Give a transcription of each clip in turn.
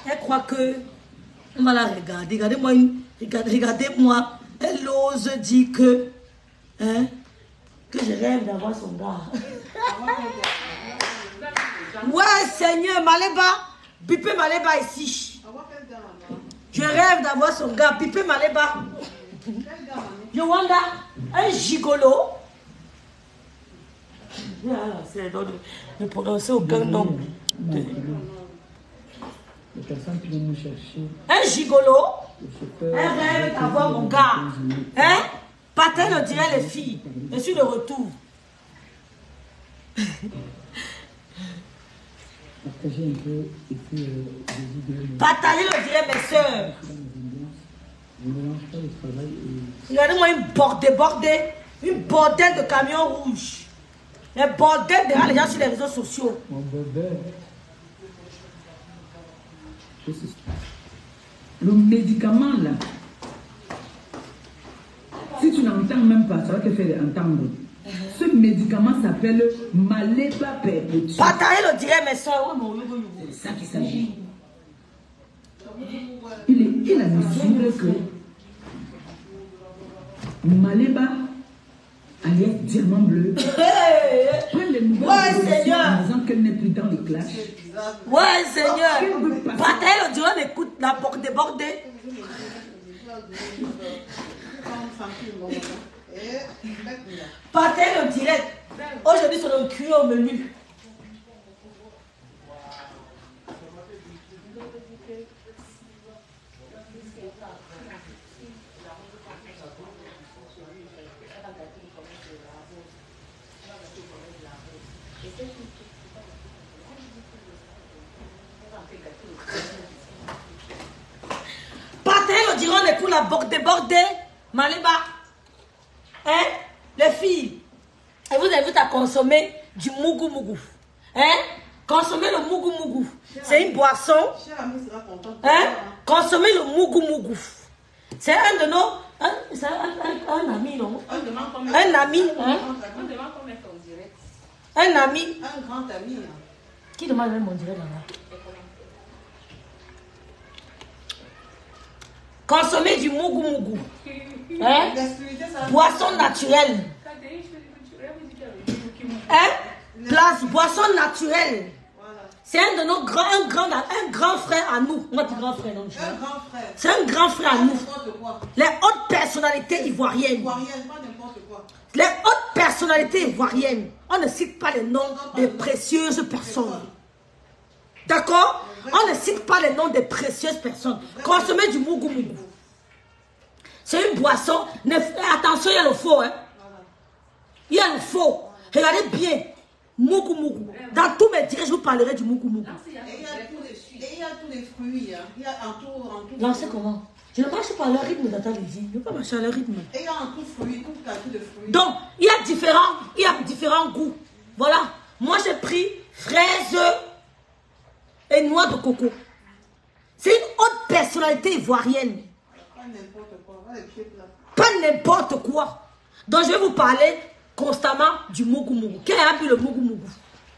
Elle croit que... On va la regarder. Regardez-moi. Regardez-moi. Elle ose dire que... Hein, que je rêve d'avoir son gars. Ouais, Seigneur, Maléba. Bipé Maléba ici. Je rêve d'avoir son gars. Bipé Maléba. Yowanda, un gigolo. C'est de prononcer aucun nom. Les personnes qui viennent nous chercher. Un gigolo. Un rêve d'avoir mon gars. Hein? Patin le dirait les filles. Je suis de retour. Partagez un peu et puis les idées. Partagez le dirait mes soeurs. Je ne mélange pas le travail et... Regardez-moi une bordelle de camions rouges. Les bordels derrière les gens sur les réseaux sociaux. Mon bébé. Le médicament là, si tu n'entends même pas, ça va te faire entendre. Ce médicament s'appelle Maléba Perpétue. Partagez le dirait mes soeurs. C'est ça qu'il s'agit. Il est inadmissible que Maléba, alias Diamant Bleu, prenne les nouvelles en disant qu'elle n'est plus dans les clashs. Ouais, Seigneur. Partagez le dirait, on écoute la porte débordée. Partagez le direct. Aujourd'hui, c'est le cuit au menu. Partagez le direct, on écoute la porte débordée. Maléba. Hein? Les filles. Et vous invite à consommer du mougou mougou. Hein? Consommez le mougou mougou. C'est une boisson. Hein? Consommez le mougou mougou. C'est un de nos... C'est un ami, non? Un ami. Hein? Un ami. Un grand ami. Qui demande même mon direct là-bas? Consommez du mougou mougou. Hein? Boisson naturelle. Hein? Place, boisson naturelle. C'est un de nos grand frère à nous. On va dire grand frère, non? Un grand frère. C'est un grand frère à nous. Les hautes personnalités ivoiriennes. Les hautes personnalités ivoiriennes. On ne cite pas les noms des précieuses personnes. D'accord? On ne cite pas les noms des précieuses personnes. Consommez du mougou mougou. C'est une boisson. Attention, il y a le faux. Hein? Il y a le faux. Regardez bien. Mougou mougou. Dans tous mes directs, je vous parlerai du mougou mougou. Et il y a tous les fruits. Hein. Il y a en tout. Non, c'est comment? Je ne marche pas à leur rythme, Tata Lydie. Je ne veux pas marcher à leur rythme. Et il y a en tout fruits, tout qualité de fruits. Donc, il y a différents goûts. Voilà. Moi, j'ai pris fraise et noix de coco. C'est une haute personnalité ivoirienne. Pas n'importe quoi. Les pieds plats. Pas n'importe quoi. Donc, je vais vous parler constamment du mougou mougou. Quel a bu le mougou mougou?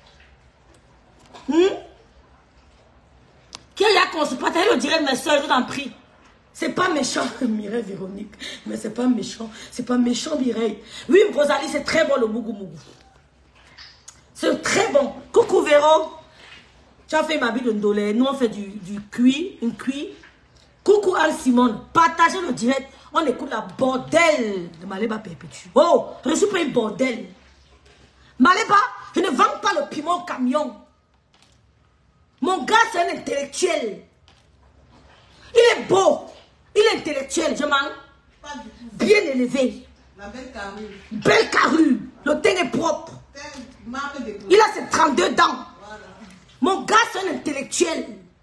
Quel a consommé? Partagez le direct, mes soeurs, je vous en prie. C'est pas méchant, Mireille Véronique. Mais c'est pas méchant. C'est pas méchant, Mireille. Oui, Rosalie, c'est très bon le mougou mougou. C'est très bon. Coucou Véro. Tu as fait ma vie de ndolé. Nous, on fait du cuit, une cuit. Coucou Anne-Simone. Partagez le direct. On écoute la bordel de Maléba Perpétue. Oh, je ne suis pas une bordel. Maléba, je ne vends pas le piment au camion. Mon gars, c'est un intellectuel. Il est beau. Il est intellectuel, je m'en... Bien élevé. La belle carrure. Belle carrure. Le teint est propre. Il a ses 32 dents. Voilà. Mon gars, c'est un intellectuel.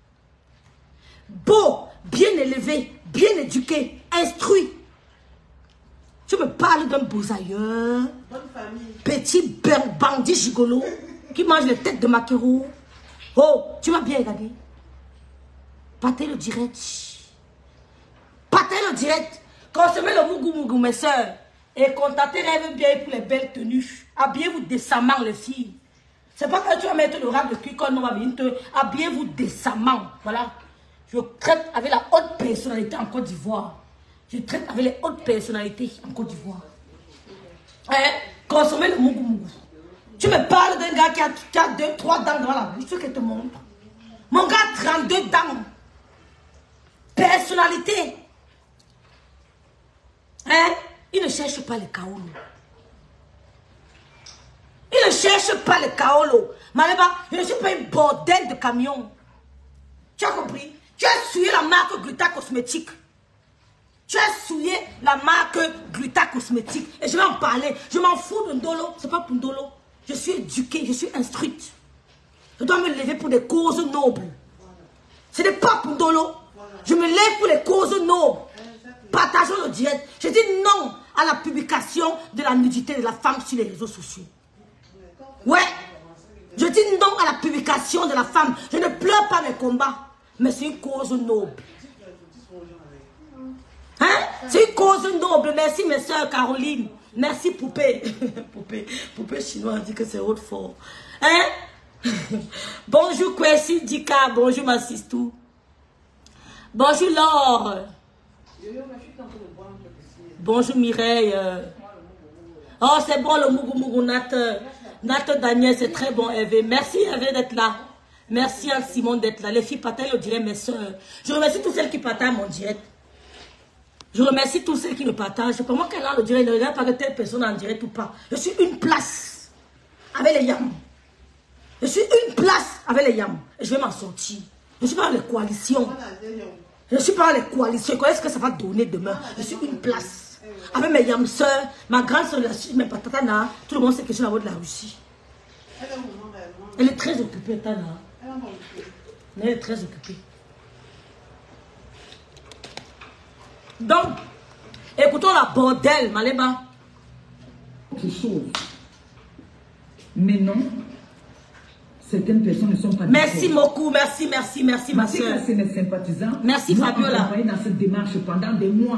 Beau, bien élevé, bien éduqué, instruit. Tu me parles d'un bousailleur. Bonne famille. Petit bandit gigolo qui mange les têtes de maquereau. Oh, tu m'as bien regardé. Partez le direct. Partez le direct. Consommez le mougou mougou, mes soeurs. Et contactez Rêve bien pour les belles tenues. Habillez-vous décemment, les filles. C'est pas que tu vas mettre le rat de cul comme on va venir te... Habillez-vous décemment. Voilà. Je traite avec la haute personnalité en Côte d'Ivoire. Je traite avec les hautes personnalités en Côte d'Ivoire. Hein? Consommer le mougou mougou. Tu me parles d'un gars qui a 2, 3 dents dans la bouche. Ce que je te montre. Mon gars a 32 dents. Personnalité. Hein? Il ne cherche pas le kaolo. Il ne cherche pas le kaolo. Maleba, je ne suis pas une bordel de camion. Tu as compris? Tu as souillé la marque Gluta Cosmétique. Tu as souillé la marque Gluta Cosmétique. Et je vais en parler. Je m'en fous de Ndolo. Ce n'est pas pour Ndolo. Je suis éduquée, je suis instruite. Je dois me lever pour des causes nobles. Ce n'est pas pour Ndolo. Je me lève pour les causes nobles. Partageons le direct. Je dis non à la publication de la nudité de la femme sur les réseaux sociaux. Ouais. Je dis non à la publication de la femme. Je ne pleure pas mes combats. Mais c'est une cause noble. Hein? C'est une cause noble. Merci mes soeurs Caroline. Merci poupée. Poupée chinoise dit que c'est haute fort. Hein? Bonjour Kwesi Dika. Bonjour ma sistou. Bonjour Laure. Bonjour Mireille. Oh c'est bon le mougou mougou Nat Daniel, c'est très bon Hervé. Merci Hervé d'être là. Merci Anne-Simon d'être là. Les filles partagent le direct, mes soeurs. Je remercie toutes celles qui partagent mon direct. Je remercie tous ceux qui le partagent. Pour moi, qu'elle a le direct, ne regarde pas que telle personne en direct ou pas. Je suis une place avec les yams. Je suis une place avec les yams. Et je vais m'en sortir. Je ne suis pas dans les coalitions. Je ne suis pas dans les coalitions. Qu'est-ce que ça va donner demain? Je suis une place. Avec mes yams soeurs, ma grande soeur, mes patatana, tout le monde sait que je suis la voix de la Russie. Elle est très occupée, Tana. Elle est très occupée. Donc, écoutons la bordel, Maleba. Autre chose. Mais non, certaines personnes ne sont pas. Merci beaucoup, merci ma soeur. C'est mes sympathisants. Merci Fabiola. Travaillé dans cette démarche pendant des mois.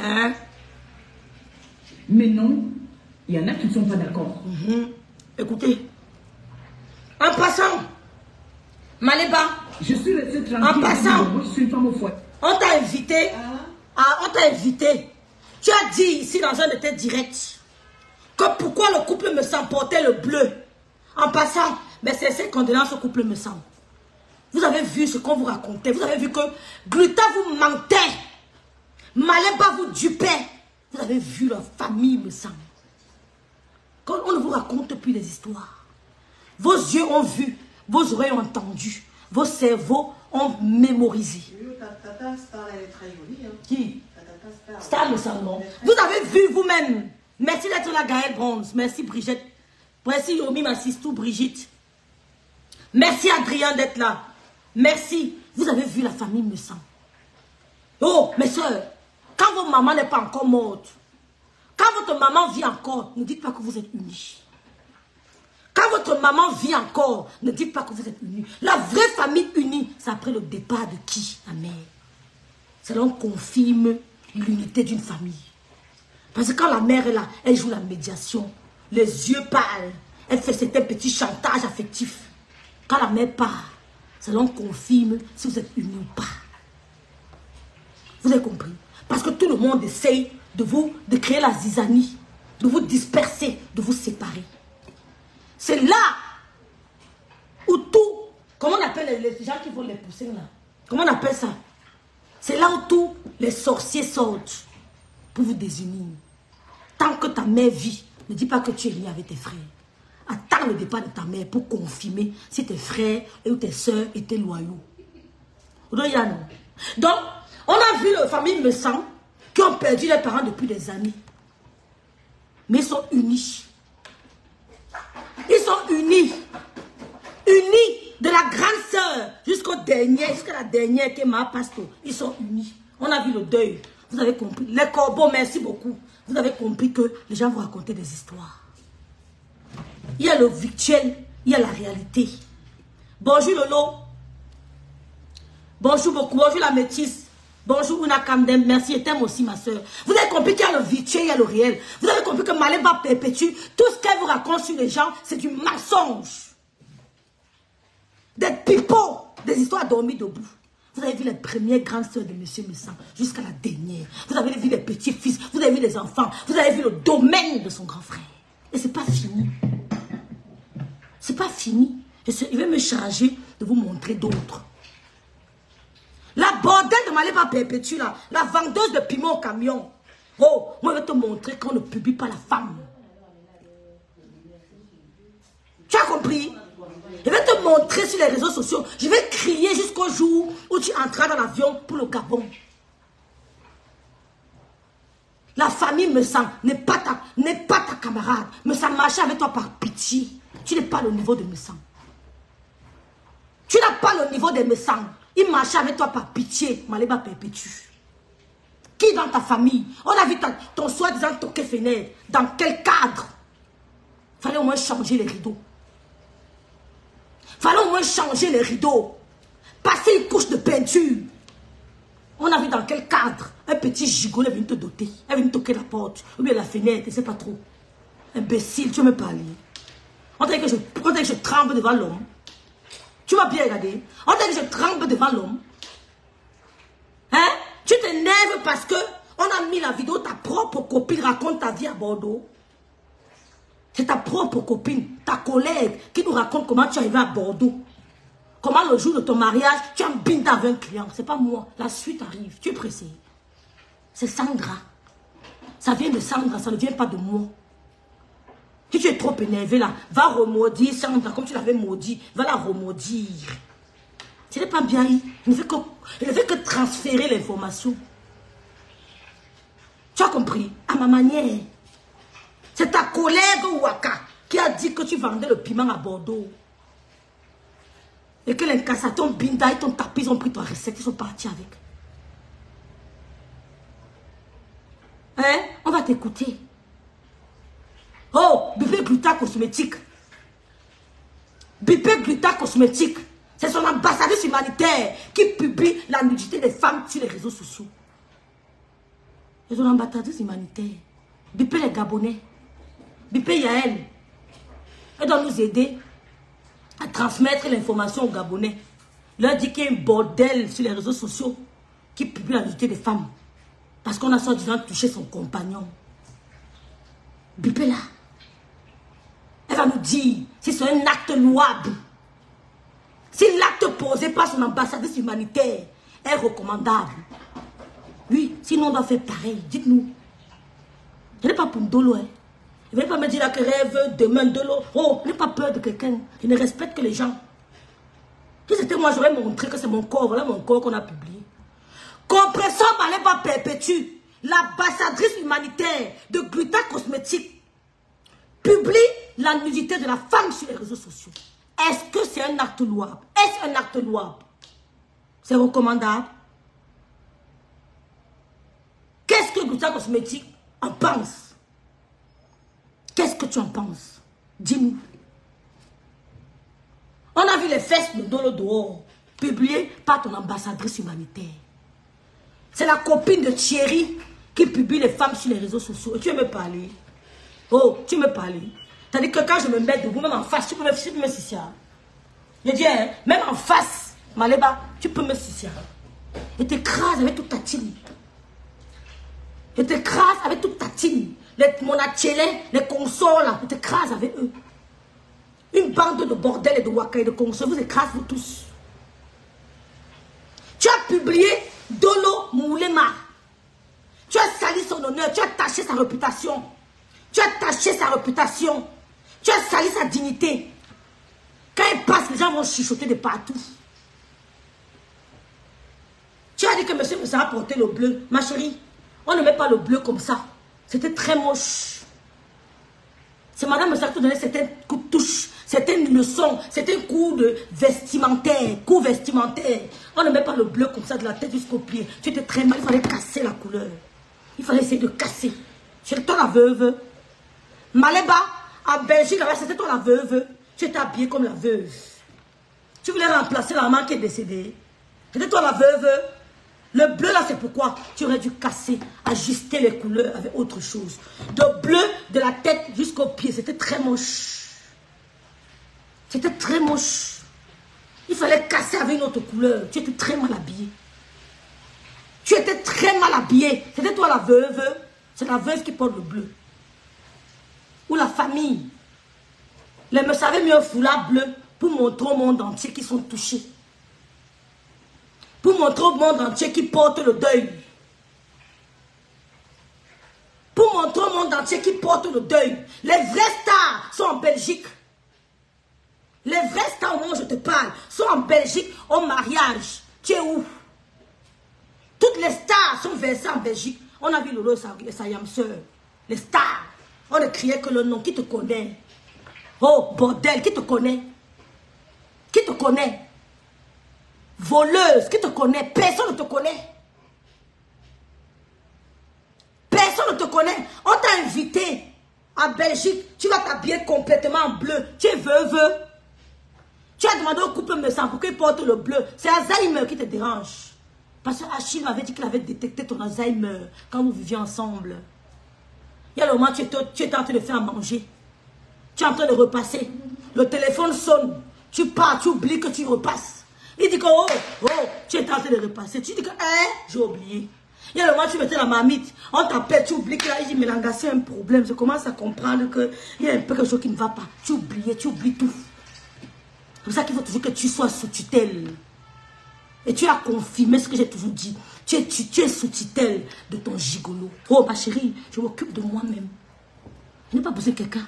Mais non, il y en a qui ne sont pas d'accord. Écoutez, en passant, Maleba, je suis restée tranquille. En passant, je suis une femme au foyer. On t'a invité. On t'a invité. Tu as dit ici dans un de tes directs que pourquoi le couple me sent porter le bleu. En passant, mais c'est cette condoléance au couple me sent. Vous avez vu ce qu'on vous racontait. Vous avez vu que Gluta vous mentait. Maleba vous dupait. Vous avez vu la famille me sent. Quand on ne vous raconte plus des histoires. Vos yeux ont vu. Vos oreilles ont entendu. Vos cerveaux ont mémorisé. Tata Star, elle est très jolie. Hein. Qui? Tata Star me semble. Vous avez vu vous-même. Merci d'être là, Gaël Bronze. Merci Brigitte. Merci Yomi, ma sistou Brigitte. Merci Adrien d'être là. Merci. Vous avez vu la famille me sent. Oh, mes soeurs, quand votre maman n'est pas encore morte, quand votre maman vit encore, ne dites pas que vous êtes unis. Quand votre maman vit encore, ne dites pas que vous êtes unis. La vraie famille unie, c'est après le départ de qui? La mère. C'est là qu'on confirme l'unité d'une famille. Parce que quand la mère est là, elle joue la médiation. Les yeux parlent. Elle fait certains petits chantages affectifs. Quand la mère part, c'est là qu'on confirme si vous êtes unis ou pas. Vous avez compris? Parce que tout le monde essaye de créer la zizanie, de vous disperser, de vous séparer. C'est là où tout, comment on appelle les gens qui vont les pousser là? Comment on appelle ça? C'est là où tous les sorciers sortent pour vous désunir. Tant que ta mère vit, ne dis pas que tu es lié avec tes frères. Attends le départ de ta mère pour confirmer si tes frères ou tes soeurs étaient loyaux. Donc, on a vu les familles me semble qui ont perdu leurs parents depuis des années. Mais ils sont unis. Ils sont unis. Unis de la grande sœur jusqu'à la dernière qui est ma pasteur. Ils sont unis. On a vu le deuil. Vous avez compris. Les corbeaux, merci beaucoup. Vous avez compris que les gens vont raconter des histoires. Il y a le virtuel, il y a la réalité. Bonjour Lolo. Bonjour beaucoup. Bonjour la métisse. Bonjour Una Kamdem. Merci et t'aime aussi ma soeur. Vous avez compris qu'il y a le virtuel, il y a le réel. Vous avez compris que Maleba perpétue tout ce qu'elle vous raconte sur les gens, c'est du mensonge. Des pipeaux, des histoires dormies debout. Vous avez vu les premières grandes sœurs de Monsieur Messang jusqu'à la dernière. Vous avez vu les petits-fils, vous avez vu les enfants, vous avez vu le domaine de son grand frère. Et c'est pas fini. C'est pas fini. Il va me charger de vous montrer d'autres. La bordelle de Maléba Perpétue, là, la vendeuse de piment au camion. Oh, moi je vais te montrer qu'on ne publie pas la femme. Tu as compris? Je vais te montrer sur les réseaux sociaux. Je vais crier jusqu'au jour où tu entreras dans l'avion pour le Gabon. La famille Messang n'est pas ta camarade. Messang marche avec toi par pitié. Tu n'es pas le niveau de Messang. Tu n'as pas le niveau de Messang. Il marchait avec toi par pitié. Maléba Perpétue. Qui dans ta famille? On a vu ton soi-disant toqué fenêtre. Dans quel cadre? Il fallait au moins changer les rideaux. Il fallait au moins changer les rideaux. Passer une couche de peinture. On a vu dans quel cadre? Un petit gigot, elle vient te doter. Elle vient toquer la porte. Ou bien la fenêtre, je ne sais pas trop. Imbécile, tu veux me parler? On dirait que je tremble devant l'homme. Tu m'as bien regardé. On dirait que je tremble devant l'homme. Hein? Tu t'énerves parce que on a mis la vidéo, ta propre copine raconte ta vie à Bordeaux. C'est ta propre copine, ta collègue qui nous raconte comment tu es arrivé à Bordeaux. Comment le jour de ton mariage, tu as un binda avec un client. C'est pas moi. La suite arrive. Tu es pressé. C'est Sandra. Ça vient de Sandra, ça ne vient pas de moi. Si tu es trop énervé là, va remaudir Sandra comme tu l'avais maudit. Va la remaudir. Ce n'est pas bien. Il ne fait que transférer l'information. Tu as compris? À ma manière. C'est ta collègue Ouaka qui a dit que tu vendais le piment à Bordeaux. Et que l'incassateur Binda et ton tapis, ils ont pris ta recette, ils sont partis avec. Hein? On va t'écouter. Oh, Bipé Gluta Cosmétique. Bipé Gluta Cosmétique. C'est son ambassadeur humanitaire qui publie la nudité des femmes sur les réseaux sociaux. C'est son ambassadeur humanitaire. Bipé les Gabonais. Bipé Yael. Elle doit nous aider à transmettre l'information aux Gabonais. Il leur dit qu'il y a un bordel sur les réseaux sociaux qui publie la nudité des femmes. Parce qu'on a soi-disant touché son compagnon. Bipé là. Elle va nous dire si c'est un acte louable. Si l'acte posé par son ambassadrice humanitaire est recommandable. Oui, sinon on doit faire pareil. Dites-nous. Je n'ai pas pour Ndolo. Hein. Ne venez pas me dire là que rêve demain Ndolo. Oh, je n'ai pas peur de quelqu'un. Je ne respecte que les gens. Si c'était moi, j'aurais montré que c'est mon corps. Voilà mon corps qu'on a publié. Compression Maléba Perpétue, l'ambassadrice humanitaire de Gluta Cosmétique, publie la nudité de la femme sur les réseaux sociaux. Est-ce que c'est un acte louable? Est-ce un acte louable? C'est recommandable? Qu'est-ce que Gluta Cosmétique en pense? Qu'est-ce que tu en penses? Dis-nous. On a vu les fesses de Dolo dehors, publiées par ton ambassadrice humanitaire. C'est la copine de Thierry qui publie les femmes sur les réseaux sociaux. Et tu veux me parler? Oh, tu me parles. C'est-à-dire que quand je me mets debout, même en face, tu peux me sucer. Je dis, hein, même en face, Maléba, tu peux me sucer. Et t'écrases avec toute ta tine. Et t'écrases avec toute ta tine. Mon atelier, les consoles, là, et t'écrases avec eux. Une bande de bordel et de waka et de consoles, vous écrasez vous tous. Tu as publié Dolo Moulema. Tu as sali son honneur, tu as taché sa réputation. Tu as taché sa réputation. Tu as sali sa dignité. Quand il passe, les gens vont chuchoter de partout. Tu as dit que monsieur Moussa a porté le bleu. Ma chérie, on ne met pas le bleu comme ça. C'était très moche. C'est madame Moussa qui donnait certains coups de touche, certaines leçons, certains coups de vestimentaire, coups vestimentaires. On ne met pas le bleu comme ça de la tête jusqu'au pied. Tu étais très mal, il fallait casser la couleur. Il fallait essayer de casser. C'est toi la veuve. Maléba, en Belgique, c'était toi la veuve. Tu étais habillée comme la veuve. Tu voulais remplacer la maman qui est décédée. C'était toi la veuve. Le bleu là, c'est pourquoi tu aurais dû casser, ajuster les couleurs avec autre chose. De bleu de la tête jusqu'au pied, c'était très moche. C'était très moche. Il fallait casser avec une autre couleur. Tu étais très mal habillé. Tu étais très mal habillé. C'était toi la veuve. C'est la veuve qui porte le bleu. Ou la famille. Les me savaient mieux un foulard bleu pour montrer au monde entier qu'ils sont touchés. Pour montrer au monde entier qu'ils portent le deuil. Pour montrer au monde entier qu'ils portent le deuil. Les vrais stars sont en Belgique. Les vrais stars au moment où je te parle sont en Belgique au mariage. Tu es où? Toutes les stars sont versées en Belgique. On a vu Lolo et sa yam sœur. Les stars. On ne criait que le nom. Qui te connaît? Oh, bordel, qui te connaît? Qui te connaît? Voleuse, qui te connaît? Personne ne te connaît. Personne ne te connaît. On t'a invité à Belgique. Tu vas t'habiller complètement en bleu. Tu es veuve. Tu as demandé au couple me sang pour qu'il porte le bleu. C'est Alzheimer qui te dérange. Parce que Achille m'avait dit qu'il avait détecté ton Alzheimer quand vous viviez ensemble. Il y a le moment où tu étais en train de faire à manger. Tu es en train de repasser. Le téléphone sonne. Tu pars, tu oublies que tu repasses. Il dit que tu es en train de repasser. Tu dis que j'ai oublié. Il y a le moment où tu mettais la marmite. On t'appelle, tu oublies que là, il dit, mais Langa, c'est un problème. Je commence à comprendre qu'il y a un peu quelque chose qui ne va pas. Tu oublies tout. C'est pour ça qu'il faut toujours que tu sois sous tutelle. Et tu as confirmé ce que j'ai toujours dit. Tu es sous tutelle de ton gigolo. Oh, ma chérie, je m'occupe de moi-même. Je n'ai pas besoin de quelqu'un.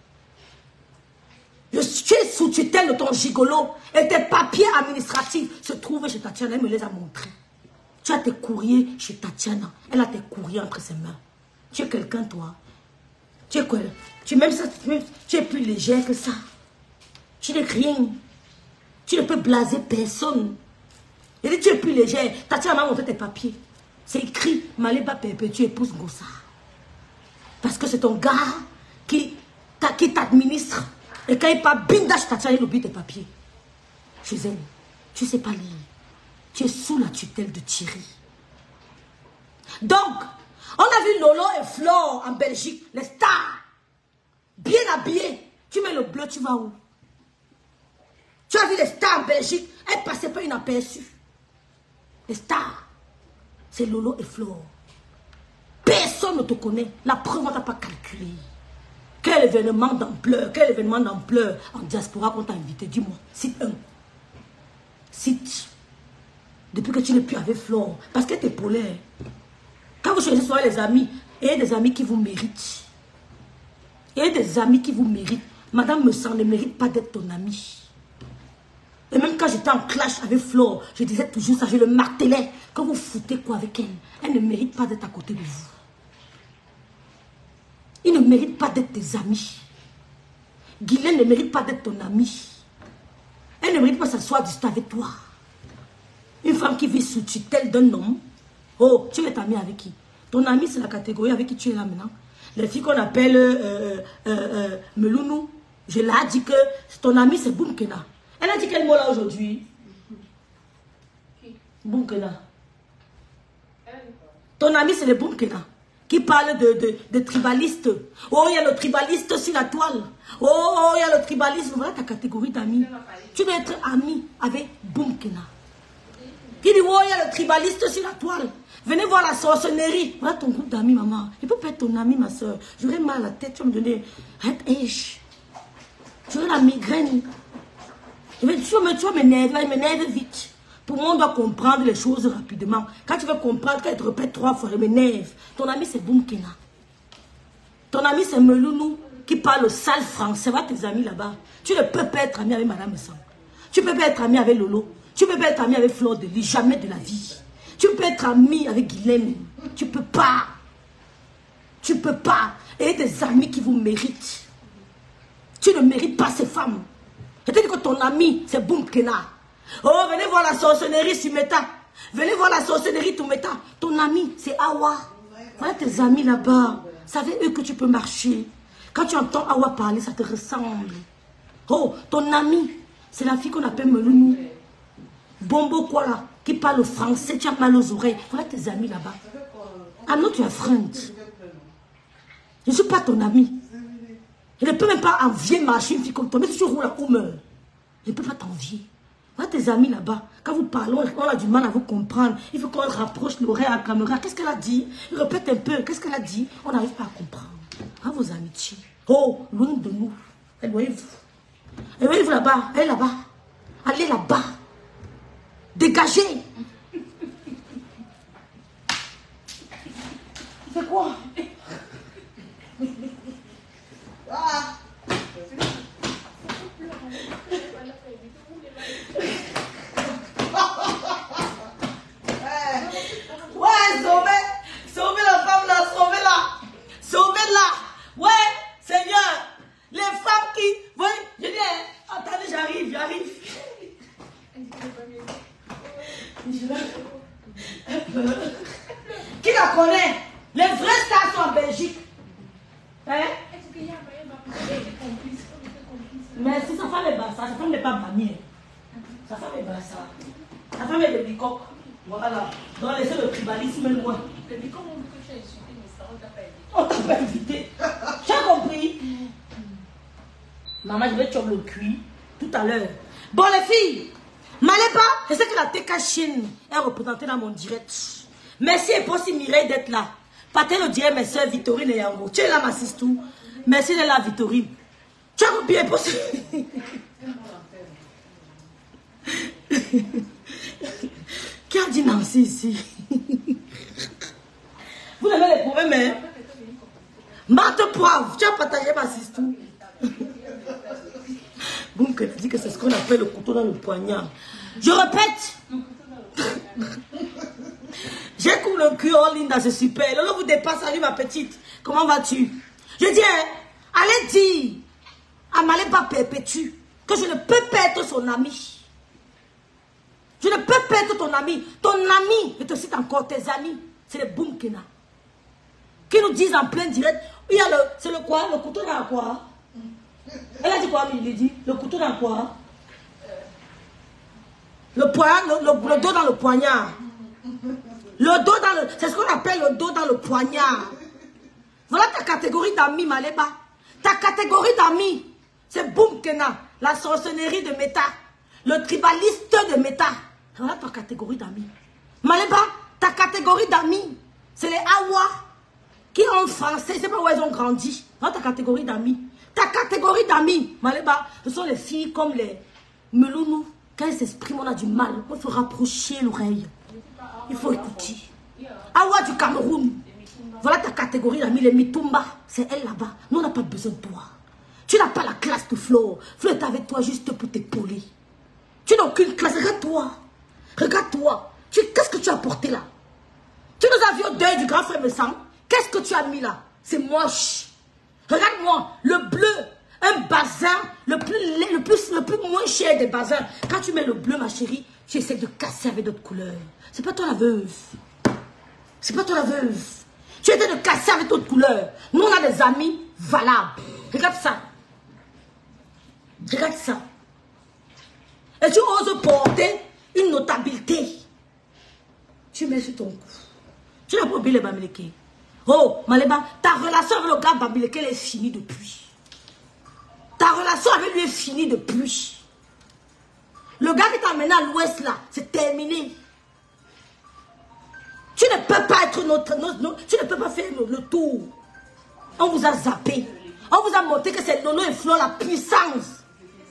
Tu es sous tutelle de ton gigolo. Et tes papiers administratifs se trouvent chez Tatiana. Elle me les a montrés. Tu as tes courriers chez Tatiana. Elle a tes courriers entre ses mains. Tu es quelqu'un, toi. Tu es quoi? Tu es plus légère que ça. Tu n'es rien. Tu ne peux blaser personne. Il dit, tu es plus légère. Tatiana m'a montré tes papiers. C'est écrit, Maléba Pépé, tu épouses Gossa. Parce que c'est ton gars qui t'administre. Et quand il parle, bindache Tatiana, il oublie tes papiers. Chez elle, tu ne sais pas lire. Tu es sous la tutelle de Thierry. Donc, on a vu Lolo et Flore en Belgique, les stars. Bien habillés. Tu mets le bleu, tu vas où? Tu as vu les stars en Belgique, elles passaient pas inaperçues. Les stars, c'est Lolo et Flore. Personne ne te connaît. La preuve, on ne t'a pas calculé. Quel événement d'ampleur en diaspora qu'on t'a invité? Dis-moi, cite un. Cite. Depuis que tu n'es plus avec Flore. Parce que tu es polaire. Quand vous choisissez soit les amis, et des amis qui vous méritent. Et des amis qui vous méritent. Madame Messan ne mérite pas d'être ton amie. Et même quand j'étais en clash avec Flore, je disais toujours ça, je le martelais. Quand vous foutez quoi avec elle, elle ne mérite pas d'être à côté de vous. Il ne mérite pas d'être tes amis. Guylaine ne mérite pas d'être ton amie. Elle ne mérite pas de s'asseoir du avec toi. Une femme qui vit sous tutelle d'un homme. Oh, tu es amie avec qui? Ton ami, c'est la catégorie avec qui tu es là maintenant. Les filles qu'on appelle Melounou, je l'ai dit que ton ami, c'est Boumkena. Elle a dit quel mot là aujourd'hui? Boumkena. Ton ami, c'est le Boumkena. Qui parle de tribalistes. Oh, il y a le tribaliste sur la toile. Oh, il y a le tribalisme. Voilà ta catégorie d'amis. Tu dois être ami avec Boumkena. Qui dit, oh, il y a le tribaliste sur la toile. Venez voir la sorcellerie. Voilà ton groupe d'amis, maman. Je ne peux pas être ton ami, ma soeur. J'aurais mal à la tête. Tu vas me donner. J'aurais la migraine. Tu vas m'énerver vite. Pour moi, on doit comprendre les choses rapidement. Quand tu veux comprendre, quand tu te répètes 3 fois, je m'énerve. Ton ami, c'est Boumkena. Ton ami, c'est Melounou, qui parle sale français. Va tes amis là-bas. Tu ne peux pas être ami avec Madame Sang. Tu ne peux pas être ami avec Lolo. Tu ne peux pas être ami avec Flore de Lis. Jamais de la vie. Tu peux être ami avec Guylaine. Tu ne peux pas. Tu ne peux pas. Et des amis qui vous méritent. Tu ne mérites pas ces femmes. Je te dis que ton ami, c'est Boumkena. Oh, venez voir la sorcellerie Simeta. Venez voir la sorcellerie Toumeta. Ton ami, c'est Awa. Voilà tes amis là-bas. C'est avec eux que tu peux marcher. Quand tu entends Awa parler, ça te ressemble. Oh, ton ami, c'est la fille qu'on appelle Melounou. Bombo quoi là, qui parle français, tu as mal aux oreilles. Voilà tes amis là-bas. Ah non, tu es friend. Je ne suis pas ton ami. Je ne peux même pas envier marcher une fille comme toi. Mais si tu roules à Oumer, je ne peux pas t'envier. Va tes amis là-bas. Quand vous parlez, on a du mal à vous comprendre. Il faut qu'on rapproche l'oreille à la caméra. Qu'est-ce qu'elle a dit? Répète un peu. Qu'est-ce qu'elle a dit? On n'arrive pas à comprendre. À vos amitiés. Oh, l'une de nous. Éloignez-vous. Éloignez-vous là-bas. Allez là-bas. Allez là-bas. Dégagez. C'est quoi? Ah. Ouais, sauvez la femme là, sauvez-la. Sauvez-la. Ouais, Seigneur. Les femmes qui... Oui, je dis, attendez, j'arrive. Qui la connaît? Les vrais stars sont en Belgique. Hein? Mais si sa femme est bassa, sa femme n'est pas bannie. Sa femme est bassa. Sa femme est de Bicoque. Voilà. Donc laissez le tribalisme loin. On t'a pas invité. Tu as compris? Maman, je vais te le cuit tout à l'heure. Bon, les filles, Maléba, je sais que la TK Chine est représentée dans mon direct. Merci et merci Mireille d'être là. Partez le direct, mes soeurs Victorine et Yango. Tu es là, ma sistou. Merci d'être là, Victorine. Tu as bien possible. Qui a dit Nancy ici? Vous avez les problèmes, hein? Marthe Poivre, tu as partagé ma sistou. Boum, que dit que c'est ce qu'on appelle le couteau dans le poignard. Je répète. J'ai coupé le cul en ligne dans ce super. Lolo vous dépasse, salut ma petite. Comment vas-tu? Je dis, allez dire à Maléba Perpétue que je ne peux pas être son ami. Je ne peux pas être ton ami. Ton ami, je te cite encore, tes amis, c'est les Boumkina. Qui nous disent en plein direct, il y a c'est le quoi? Le couteau dans quoi? Elle a dit quoi, il dit? Le couteau dans quoi? Le poignard, le dos dans le poignard. Le dos dans le... C'est ce qu'on appelle le dos dans le poignard. Voilà ta catégorie d'amis, Maléba. Ta catégorie d'amis, c'est Boumkena, la sorcellerie de Méta, le tribaliste de Méta. Voilà ta catégorie d'amis. Maléba, ta catégorie d'amis, c'est les Awa qui en français, c'est pas où elles ont grandi. Voilà ta catégorie d'amis. Ta catégorie d'amis, Maléba, ce sont les filles comme les Melounou. Quand elles s'expriment, on a du mal. Il faut rapprocher l'oreille. Il faut écouter. Awa du Cameroun. Voilà ta catégorie d'amis, les Mitumba. C'est elle là-bas. Nous, on n'a pas besoin de toi. Tu n'as pas la classe de Flo. Flo est avec toi juste pour t'épauler. Tu n'as aucune classe. Regarde-toi. Regarde-toi. Qu'est-ce que tu as porté là? Tu nous as vu au deuil du grand frère Messang. Qu'est-ce que tu as mis là? C'est moche. Regarde-moi. Le bleu. Un bazar. Le plus moins cher des bazars. Quand tu mets le bleu, ma chérie, tu essaies de casser avec d'autres couleurs. C'est pas toi la veuve. C'est pas toi la veuve. Tu essaies de casser avec d'autres couleurs. Nous, on a des amis valables. Regarde ça. Regarde ça. Et tu oses porter une notabilité. Tu mets sur ton cou. Tu n'as pas oublié les Bamileke. Oh, Maléba, ta relation avec le gars Bamileke, elle est finie depuis. Ta relation avec lui est finie depuis. Le gars qui t'a amené à l'ouest là, c'est terminé. Tu ne peux pas être tu ne peux pas faire le tour. On vous a zappé. On vous a montré que c'est Nono et Flo la puissance.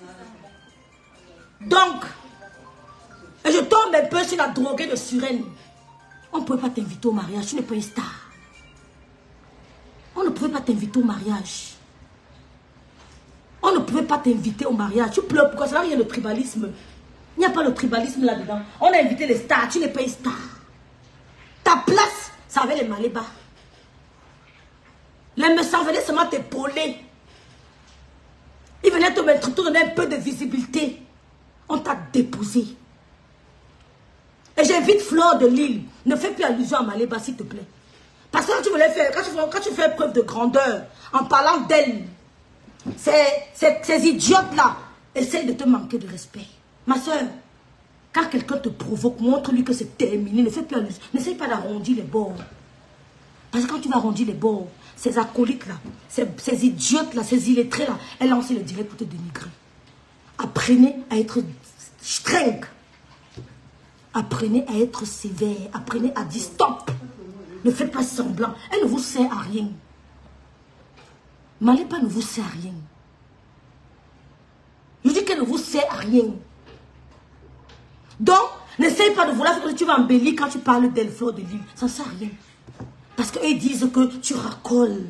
Donc, et je tombe un peu sur la droguée de Suren. On ne pouvait pas t'inviter au mariage. Tu n'es pas une star. On ne pouvait pas t'inviter au mariage. On ne pouvait pas t'inviter au mariage. Tu pleures pourquoi? C'est là où il y a le tribalisme. Il n'y a pas le tribalisme là-dedans. On a invité les stars. Tu n'es pas une star. Ta place, ça avait les Maléba. Les messins venaient seulement t'épauler. Ils venaient te donner un peu de visibilité. On t'a déposé. Et j'invite Flore de Lille. Ne fais plus allusion à Maléba, s'il te plaît. Parce que quand tu fais preuve de grandeur, en parlant d'elle, ces idiotes-là essayent de te manquer de respect. Ma soeur, quand quelqu'un te provoque, montre-lui que c'est terminé. Ne fais plus allusion. N'essaye pas d'arrondir les bords. Parce que quand tu vas arrondir les bords, ces acolytes-là, ces idiotes-là, ces illettrés-là, elles lancent le direct pour te dénigrer. Apprenez à être streng. Apprenez à être sévère. Apprenez à dire stop. Ne faites pas semblant. Elle ne vous sert à rien. Malépa ne vous sert à rien. Je dis qu'elle ne vous sert à rien. Donc, n'essaye pas de vouloir faire que tu vas embellir quand tu parles d'elle, Fleur de Lys. Ça ne sert à rien. Parce qu'ils disent que tu racoles.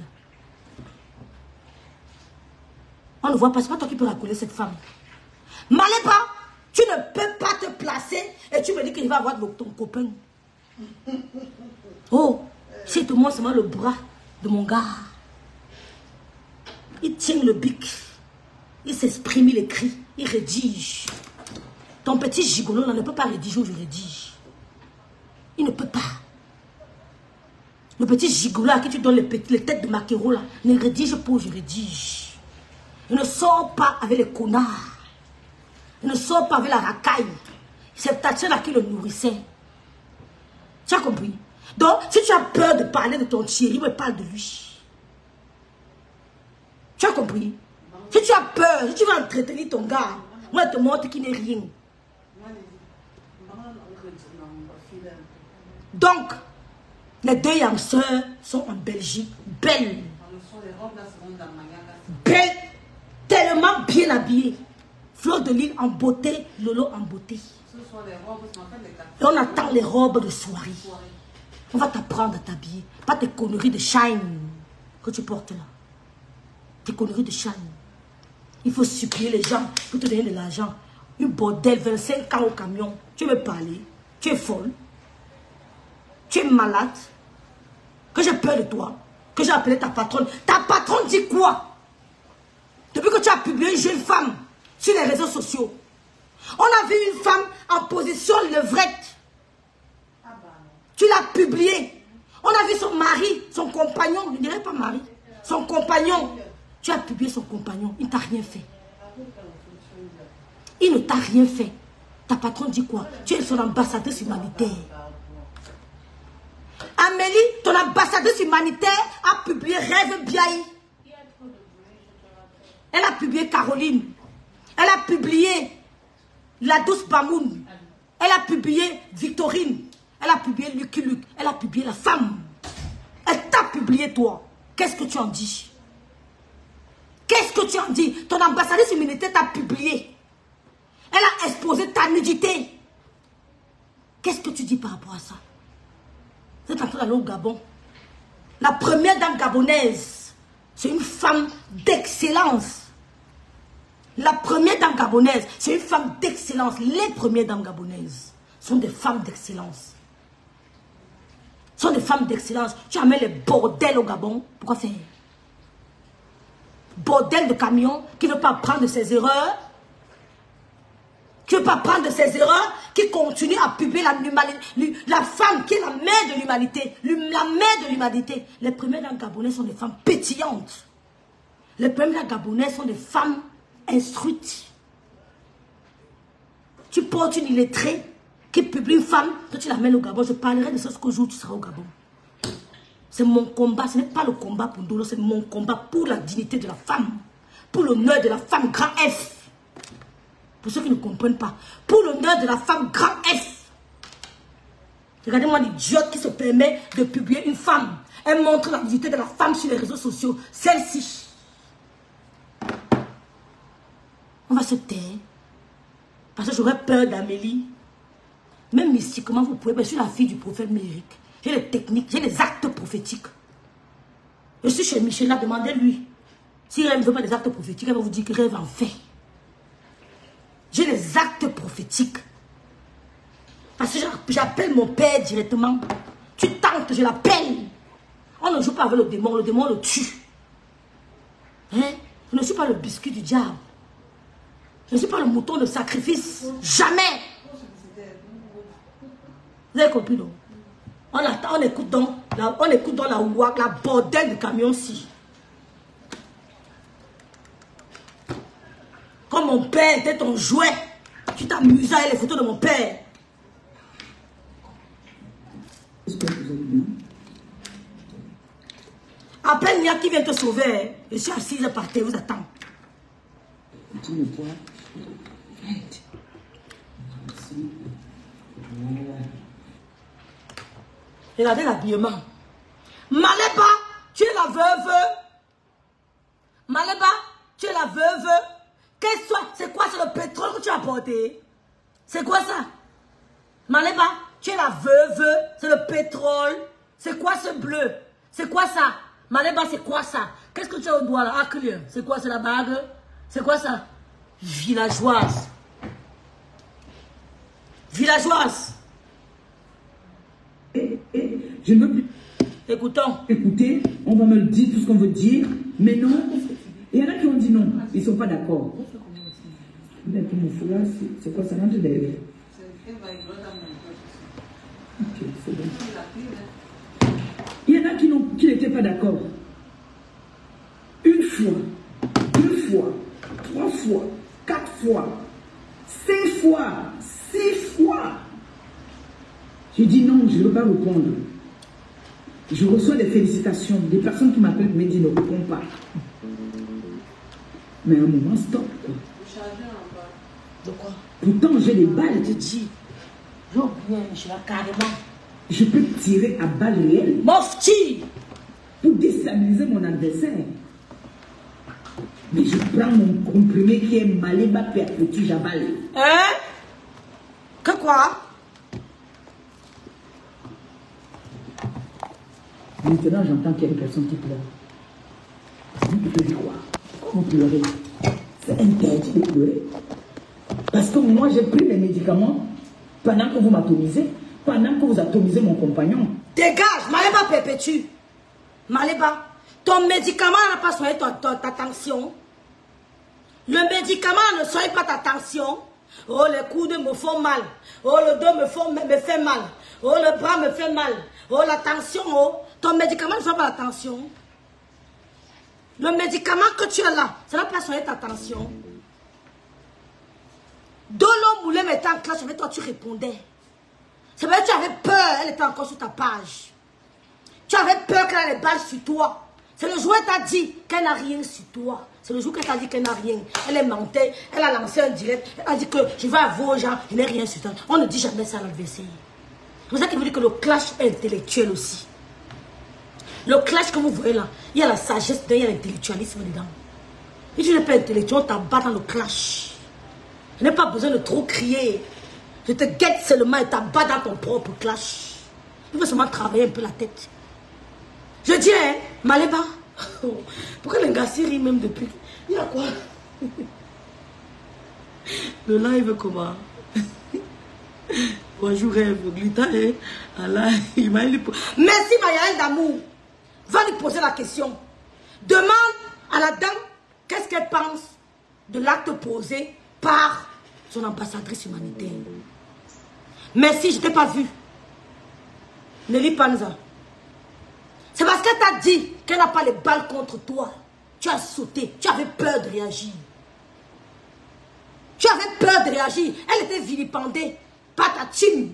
On ne voit pas, c'est pas toi qui peux racoler cette femme. Malépa, tu ne peux pas te placer et tu me dis qu'il va avoir ton copain. Oh, c'est tout moi seulement le bras de mon gars. Il tient le bic. Il s'exprime, il écrit, il rédige. Ton petit gigolo là, ne peut pas rédiger où je rédige. Il ne peut pas. Le petit gigolo à qui tu donnes les têtes de maquereau là, ne rédige pas où je rédige. Il ne sort pas avec les connards. Il ne sort pas avec la racaille. C'est ta là qui le nourrissait. Tu as compris? Donc, si tu as peur de parler de ton chéri, parle de lui. Tu as compris? Si tu as peur, si tu veux entretenir ton gars, moi je te montre qu'il n'est rien. Donc, les deux young sœurs sont en Belgique, belles. Belles, tellement bien habillées. Fleur de Lys en beauté, Lolo en beauté. Et on attend les robes de soirée. On va t'apprendre à t'habiller. Pas tes conneries de shine que tu portes là. Tes conneries de shine. Il faut supplier les gens pour te donner de l'argent. Une bordel, 25 ans au camion. Tu veux parler? Tu es folle? Tu es malade? Que j'ai peur de toi? Que j'ai appelé ta patronne? Ta patronne dit quoi? Depuis que tu as publié une jeune femme sur les réseaux sociaux, on a vu une femme en position levrette. Tu l'as publié. On a vu son mari, son compagnon. Je ne dirais pas mari. Son compagnon. Tu as publié son compagnon. Il ne t'a rien fait. Il ne t'a rien fait. Ta patronne dit quoi? Tu es son ambassadrice humanitaire. Amélie, ton ambassadrice humanitaire a publié Rêve Biaï. Elle a publié Caroline. Elle a publié La Douce Bamoun. Elle a publié Victorine. Elle a publié Lucky Luke. Elle a publié La Femme. Elle t'a publié toi. Qu'est-ce que tu en dis? Qu'est-ce que tu en dis? Ton ambassadrice humanitaire t'a publié. Elle a exposé ta nudité. Qu'est-ce que tu dis par rapport à ça? Vous êtes en train d'aller au Gabon. La première dame gabonaise, c'est une femme d'excellence. La première dame gabonaise, c'est une femme d'excellence. Les premières dames gabonaises sont des femmes d'excellence. Sont des femmes d'excellence. Tu amènes les bordels au Gabon. Pourquoi faire? Bordel de camion qui ne veut pas apprendre de ses erreurs. Qui ne veut pas apprendre de ses erreurs. Qui continue à publier la femme qui est la mère de l'humanité. La mère de l'humanité. Les premières dames gabonaises sont des femmes pétillantes. Les premières dames gabonaises sont des femmes instruite. Tu portes une illettrée qui publie une femme, que tu l'amènes au Gabon. Je parlerai de ça jusqu'au jour où tu seras au Gabon. C'est mon combat, ce n'est pas le combat pour Ndolo, c'est mon combat pour la dignité de la femme, pour l'honneur de la femme grand F. Pour ceux qui ne comprennent pas, pour l'honneur de la femme grand F. Regardez-moi l'idiote qui se permet de publier une femme. Elle montre la dignité de la femme sur les réseaux sociaux. Celle-ci. On va se taire. Parce que j'aurais peur d'Amélie. Même mystiquement, vous pouvez. Je suis la fille du prophète Méric. J'ai les techniques, j'ai les actes prophétiques. Je suis chez Michel, là, demandez-lui. Si elle ne veut pas des actes prophétiques, elle va vous dire que rêve en fait. J'ai les actes prophétiques. Parce que j'appelle mon père directement. Tu tentes, je l'appelle. On ne joue pas avec le démon le tue. Hein? Je ne suis pas le biscuit du diable. Je ne suis pas le mouton de sacrifice. Jamais. Vous avez compris, non? On écoute donc la bordel du camion-ci. Comme mon père était ton jouet, tu t'amuses avec les photos de mon père. Appelle Nia qui vient te sauver. Je suis assise par terre, vous attends. Regardez l'habillement. Maleba, tu es la veuve. Maleba, tu es la veuve. C'est quoi, c'est le pétrole que tu as apporté? C'est quoi ça? Maleba, tu es la veuve. C'est le pétrole. C'est quoi ce bleu? C'est quoi ça? Maleba, c'est quoi ça? Qu'est-ce que tu as au doigt là? Ah, c'est quoi? C'est la bague? C'est quoi ça? Villageoise. Villageoise. Je ne veux plus. Écoutons. Écoutez, on va me le dire, tout ce qu'on veut dire, mais non. Il y en a qui ont dit non, ils ne sont pas d'accord. C'est quoi ça rentre derrière? Ok, c'est bon. Il y en a qui n'étaient pas d'accord. Une fois, deux fois, trois fois, quatre fois, 5 fois, 6 fois. J'ai dit non, je ne veux pas répondre. Je reçois des félicitations. Des personnes qui m'appellent me disent ne réponds pas. Mais à un moment, stop. Quoi. De quoi? Pourtant, j'ai des balles. Je te dis. Je suis là carrément. Je peux tirer à balles réelles. Mofti! Pour déstabiliser mon adversaire. Mais je prends mon comprimé qui est Maleba Perpétue, j'avale. Hein? Que quoi? Maintenant, j'entends qu'il y a une personne qui pleure. Vous pouvez croire. Vous pleurez. C'est interdit de pleurer. Parce que moi, j'ai pris les médicaments pendant que vous m'atomisez, pendant que vous atomisez mon compagnon. Dégage, Maleba Perpétue. Maleba, ton médicament n'a pas soigné ta tension. Le médicament ne soigne pas ta tension. Oh, les coudes me font mal. Oh, le dos me fait mal. Oh, le bras me fait mal. Oh, la tension, oh. Ton médicament ne soigne pas la tension. Le médicament que tu as là, ça n'a pas soigné ta tension. Dolo Moulem était en classe avec toi, tu répondais. C'est vrai que tu avais peur, elle était encore sur ta page. Tu avais peur qu'elle ait les balles sur toi. C'est le jour où elle t'a dit qu'elle n'a rien sur toi. C'est le jour qu'elle t'a dit qu'elle n'a rien. Elle est mentée, elle a lancé un direct. Elle a dit que je vais avouer aux gens, je n'ai rien sur toi. On ne dit jamais ça à l'adversaire. C'est pour ça qu'il veut dire que le clash est intellectuel aussi. Le clash que vous voyez là, il y a la sagesse dedans, il y a l'intellectualisme dedans. Si tu n'es pas intellectuel, on t'abat dans le clash. Je n'ai pas besoin de trop crier. Je te guette seulement et t'abat dans ton propre clash. Il faut seulement travailler un peu la tête. Je dis, hein, Maleba, pourquoi les gars rient même depuis? Il y a quoi? Le live comment? Bonjour, Glita, hein? Allah, il m'a dit. Merci, Mayaël d'amour. Va lui poser la question. Demande à la dame qu'est-ce qu'elle pense de l'acte posé par son ambassadrice humanitaire. Merci, je ne t'ai pas vu. Nelly Panza. C'est parce qu'elle t'a dit qu'elle n'a pas les balles contre toi. Tu as sauté, tu avais peur de réagir. Tu avais peur de réagir. Elle était vilipendée par ta team.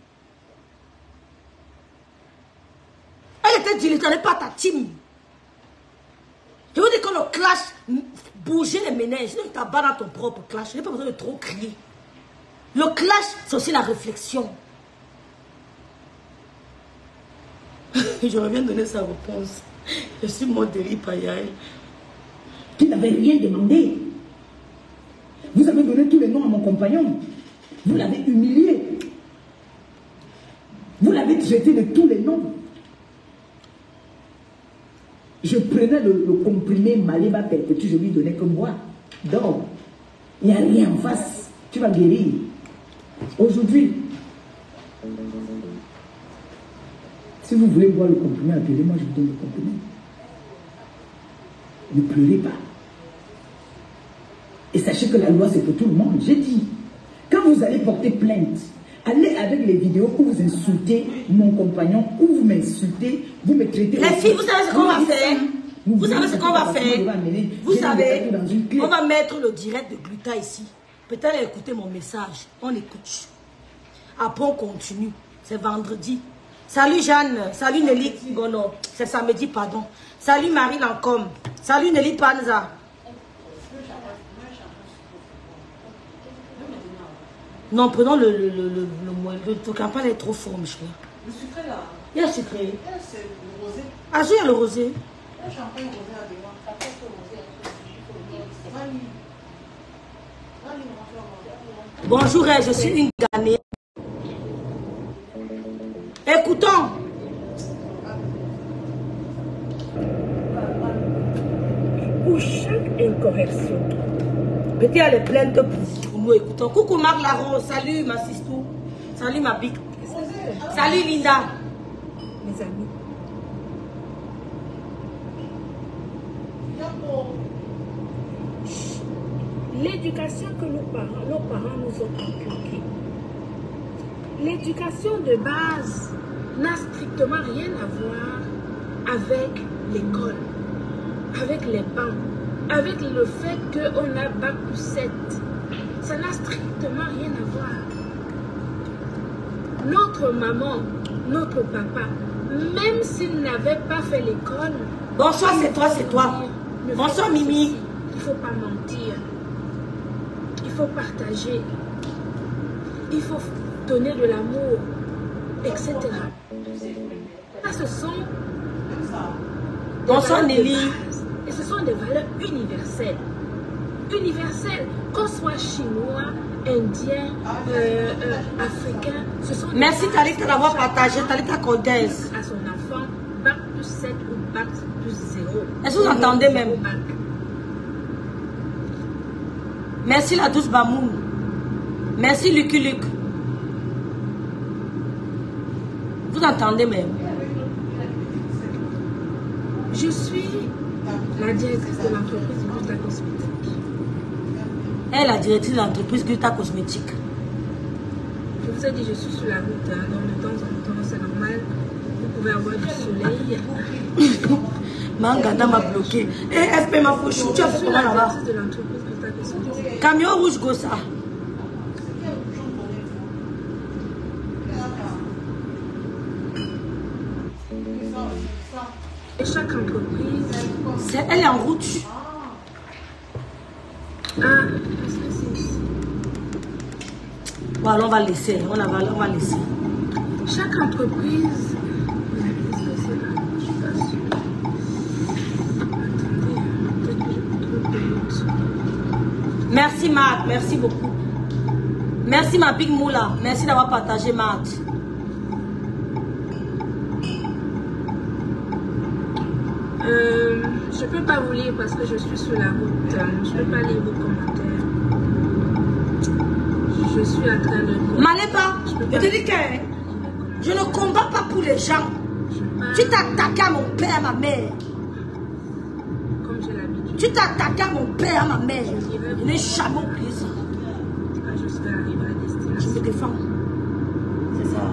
Elle était vilipendée par ta team. Je vous dis que le clash, bouger les ménages, ne t'abat dans ton propre clash. Je n'ai pas besoin de trop crier. Le clash, c'est aussi la réflexion. Je reviens donner sa réponse. Je suis modérée par Yael. Tu n'avais rien demandé. Vous avez donné tous les noms à mon compagnon. Vous l'avez humilié. Vous l'avez traité de tous les noms. Je prenais le comprimé Maleba Perpétue, je lui donnais que moi. Donc, il n'y a rien en face. Tu vas guérir. Aujourd'hui, si vous voulez boire le comprimé, appelez-moi, je vous donne le comprimé. Ne pleurez pas. Et sachez que la loi, c'est pour tout le monde. J'ai dit, quand vous allez porter plainte, allez avec les vidéos où vous insultez mon compagnon, où vous m'insultez, vous me traitez... Les filles, vous savez ce qu'on va faire? Vous savez ce qu'on va faire? Vous savez, on va mettre le direct de Glita ici. Peut-être écouter mon message. On écoute. Après, on continue. C'est vendredi. Salut Jeanne. Salut Nelly Gono. C'est samedi, pardon. Salut Marie Lancôme. Salut Nelly Panza. Non, prenons le moelleux. Le campagne est trop fort, Michel. Le sucré là. Il y a le sucré. C'est le rosé. Ah, il y a le rosé. Le champagne rosé à devant. Bonjour, je suis une Ghanéenne. Écoutons. Pour chaque incorrection, Petit, elle est pleine de pour nous. Écoutons. Coucou Marc Larose. Salut ma sistou. Salut ma big. Salut Linda. mes amis, l'éducation que nos parents nous ont inculquée, l'éducation de base n'a strictement rien à voir avec l'école, avec les bancs, avec le fait qu'on a bac plus 7. Ça n'a strictement rien à voir. Notre maman, notre papa, même s'ils n'avaient pas fait l'école... Bonsoir, c'est toi, c'est toi. Bonsoir, Mimi. Il ne faut pas mentir. Il faut partager. Il faut donner de l'amour, etc. Ça, ce sont... Bonsoir, Nelly. Et ce sont des valeurs universelles. Universelles. Qu'on soit chinois, indien, africain, ce sont... Merci, Talita, d'avoir partagé. Talita Cordes. À son enfant, bac plus 7 ou bac plus 0. Est-ce que vous entendez même? Merci, la douce Bamoun. Merci, Lucky Luc. Vous entendez même? Je suis la directrice de l'entreprise Gutta Cosmétique. Elle est la directrice de l'entreprise Gutta Cosmétique. Je vous ai dit, je suis sur la route, hein, donc de temps en temps, c'est normal. Vous pouvez avoir du soleil. Mangada m'a bloqué. Et FP m'a fouchu. Tu as fait comment là-bas? De l'entreprise Gutta Cosmétique. Camion rouge Gossa. Et chaque entreprise... Elle est en route. Ah, est-ce que c'est ici? Voilà, on va laisser. On va laisser. Chaque entreprise... Est-ce que c'est là? Je ne suis pas sûre. Attendez, peut-être que je me trompe de route. Merci, Marc. Merci beaucoup. Merci, ma big moula. Merci d'avoir partagé, Marc. Je ne peux pas vous lire parce que je suis sur la route. Je ne peux pas lire vos commentaires. Je suis en train de... Maléba, je te dis que je ne combats pas pour les gens. Tu t'attaques à mon père, à ma mère. Comme j'ai l'habitude. Tu t'attaques à mon père, à ma mère. Je n'ai jamais oublié ça. Je serai arrivée à destination. Je me défends. C'est ça.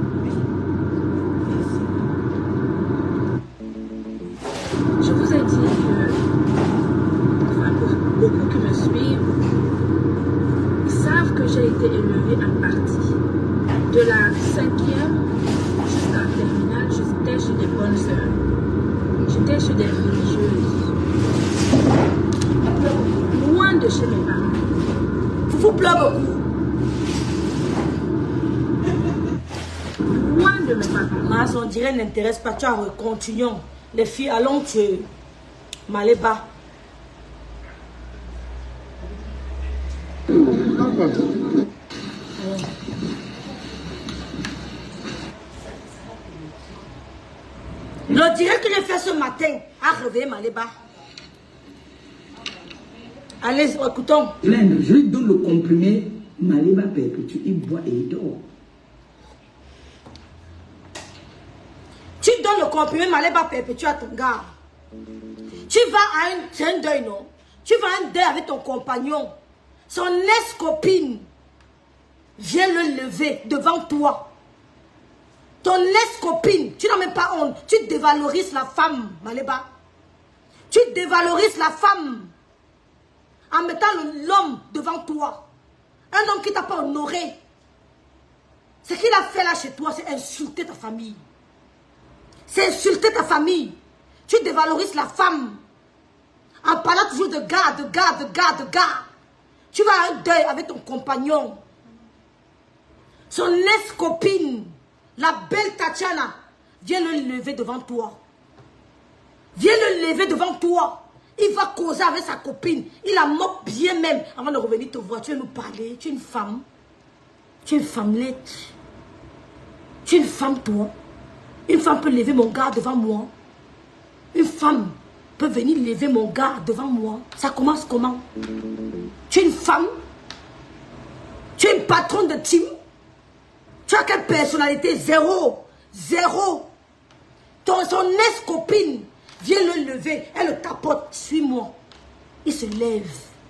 Je vous ai dit que, enfin, pour beaucoup qui me suivent, ils savent que j'ai été élevée en partie. De la 5e jusqu'à la terminale, j'étais chez des bonnes sœurs. J'étais chez des religieuses. Loin de chez mes parents. Vous pleure beaucoup. Loin de mes parents. Mas, on dirait n'intéresse pas. Tu as continuons. Les filles, allons tuer. Maléba. Le direct que j'ai fait ce matin a réveillé Maléba. Allez, écoutons. Je lui donne le comprimé, Maléba perpétue, il boit et il dort. Tu donnes le comprimé Maléba perpétue à ton gars. Tu vas à un deuil, non? Tu vas à un deuil avec ton compagnon. Son ex-copine vient le lever devant toi. Ton ex-copine, tu n'as même pas honte. Tu dévalorises la femme, Maléba. Tu dévalorises la femme en mettant l'homme devant toi. Un homme qui ne t'a pas honoré. Ce qu'il a fait là chez toi, c'est insulter ta famille. C'est insulter ta famille. Tu dévalorises la femme. En parlant toujours de gars, de gars, de gars, de gars. Tu vas à un deuil avec ton compagnon. Son ex-copine, la belle Tatiana, viens le lever devant toi. Viens le lever devant toi. Il va causer avec sa copine. Il la moque bien même avant de revenir te voir. Tu veux nous parler. Tu es une femme. Tu es une femmelette. Tu es une femme, toi. Une femme peut lever mon gars devant moi. Une femme peut venir lever mon gars devant moi. Ça commence comment? Tu es une femme. Tu es une patronne de team. Tu as quelle personnalité? Zéro. Zéro. Son ex-copine vient le lever. Elle le tapote. Suis-moi. Il se lève.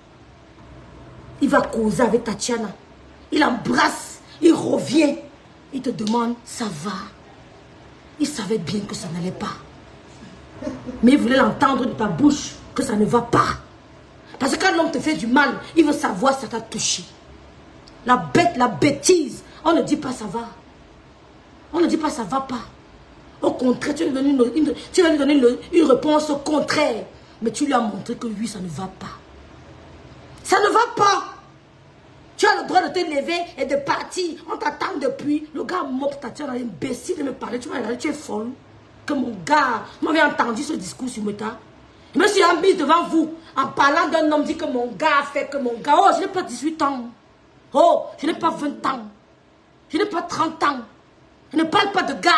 Il va causer avec Tatiana. Il embrasse. Il revient. Il te demande, ça va. Il savait bien que ça n'allait pas. Mais il voulait l'entendre de ta bouche que ça ne va pas. Parce que quand l'homme te fait du mal, il veut savoir si ça t'a touché. La bête, la bêtise, on ne dit pas ça va. On ne dit pas ça va pas. Au contraire, tu lui donnes une réponse au contraire. Mais tu lui as montré que oui, ça ne va pas. Ça ne va pas. Tu as le droit de te lever et de partir. On t'attend depuis. Le gars moque Tatiana, imbécile de me parler. Tu m'as regardé, tu es folle. Que mon gars m'avait entendu ce discours sur Meta. Je me suis mise devant vous en parlant d'un homme dit que mon gars fait que mon gars. Oh, je n'ai pas 18 ans. Oh, je n'ai pas 20 ans. Je n'ai pas 30 ans. Je ne parle pas de gars.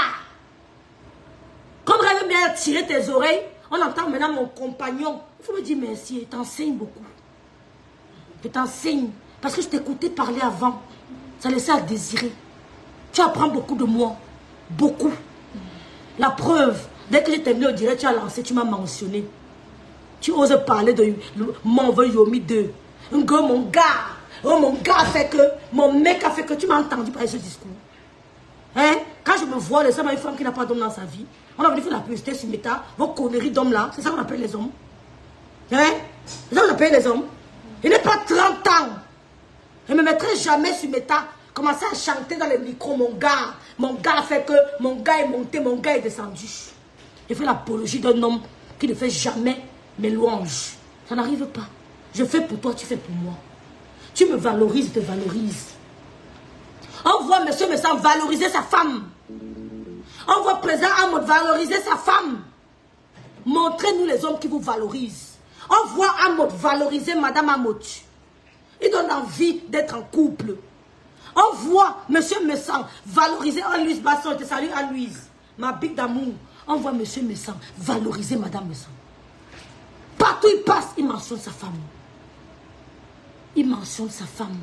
Comme j'avais bien tiré tes oreilles, on entend maintenant mon compagnon. Il faut me dire merci, il t'enseigne beaucoup. Je t'enseigne. Parce que je t'écoutais parler avant. Ça laissait à désirer. Tu apprends beaucoup de moi. Beaucoup. La preuve, dès que j'ai terminé au direct, tu as lancé, tu m'as mentionné. Tu oses parler de mon Yomi 2. Mon gars. Oh, mon gars a fait que. Mon mec a fait que. Tu m'as entendu parler ce discours. Hein? Quand je me vois, les hommes, une femme qui n'a pas d'homme dans sa vie. On a venu faire la publicité sur Meta. Vos conneries d'hommes là. C'est ça qu'on appelle les hommes. Hein? C'est ça qu'on appelle les hommes. Je n'ai pas 30 ans. Je ne me mettrai jamais sur Meta. Commencer à chanter dans les micros. Mon gars a fait que. Mon gars est monté, mon gars est descendu. Je fais l'apologie d'un homme qui ne fait jamais mes louanges. Ça n'arrive pas. Je fais pour toi, tu fais pour moi. Tu me valorises, je te valorise. On voit monsieur Messant valoriser sa femme. On voit président Amod valoriser sa femme. Montrez-nous les hommes qui vous valorisent. On voit Amod valoriser madame Amod. Il donne envie d'être en couple. On voit monsieur Messant valoriser Louise Basson. Je te salue à Louise, ma bite d'amour. On voit monsieur Messant valoriser madame Messant. Partout il passe, il mentionne sa femme. Il mentionne sa femme.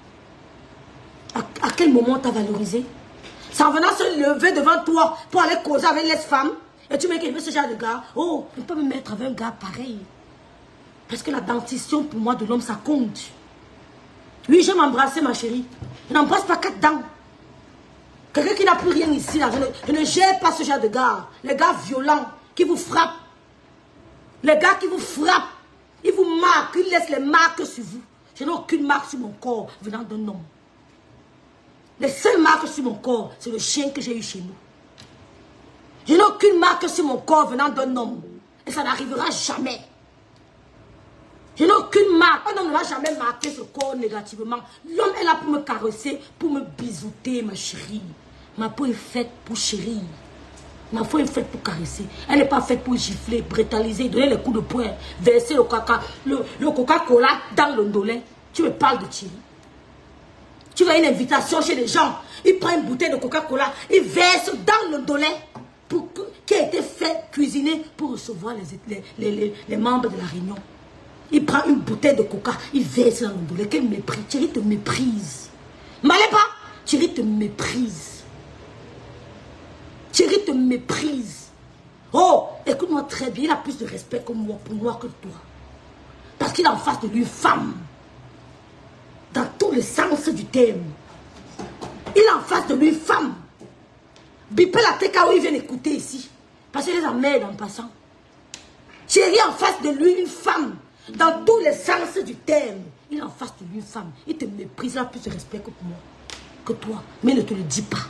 À quel moment t'as valorisé? C'est en venant se lever devant toi pour aller causer avec les femmes. Et tu me dis que ce genre de gars. Oh, je ne peux pas me mettre avec un gars pareil. Parce que la dentition pour moi de l'homme, ça compte. Oui, j'aime embrasser ma chérie. Je n'embrasse pas 4 dents. Quelqu'un qui n'a plus rien ici, là, je ne gère pas ce genre de gars. Les gars violents qui vous frappent. Les gars qui vous frappent. Ils vous marquent, ils laissent les marques sur vous. Je n'ai aucune marque sur mon corps venant d'un homme. Les seules marques sur mon corps, c'est le chien que j'ai eu chez nous. Je n'ai aucune marque sur mon corps venant d'un homme. Et ça n'arrivera jamais. Je n'ai aucune marque. Un homme ne va jamais marquer ce corps négativement. L'homme est là pour me caresser, pour me bisouter, ma chérie. Ma peau est faite pour chérir. Ma peau est faite pour caresser. Elle n'est pas faite pour gifler, brutaliser, donner les coups de poing, verser le Coca-Cola dans le ndolé. Tu me parles de Thierry. Tu vas à une invitation chez les gens. Il prend une bouteille de Coca-Cola, il verse dans le ndolé qui a été fait, cuisiner pour recevoir les membres de la réunion. Il prend une bouteille de coca, il verse dans le ndolé. Quel mépris. Thierry te méprise. Maléba, Thierry te méprise. Thierry te méprise. Oh, écoute-moi très bien, il a plus de respect que moi, pour moi que toi. Parce qu'il a en face de lui une femme. Dans tous les sens du terme. Il a en face de lui une femme. Bipé la TKO, il vient écouter ici. Parce qu'il les emmerde en passant. Thierry a en face de lui une femme. Dans tous les sens du terme. Il a en face de lui une femme. Il te méprise, il a plus de respect que pour moi. Que toi. Mais il ne te le dit pas.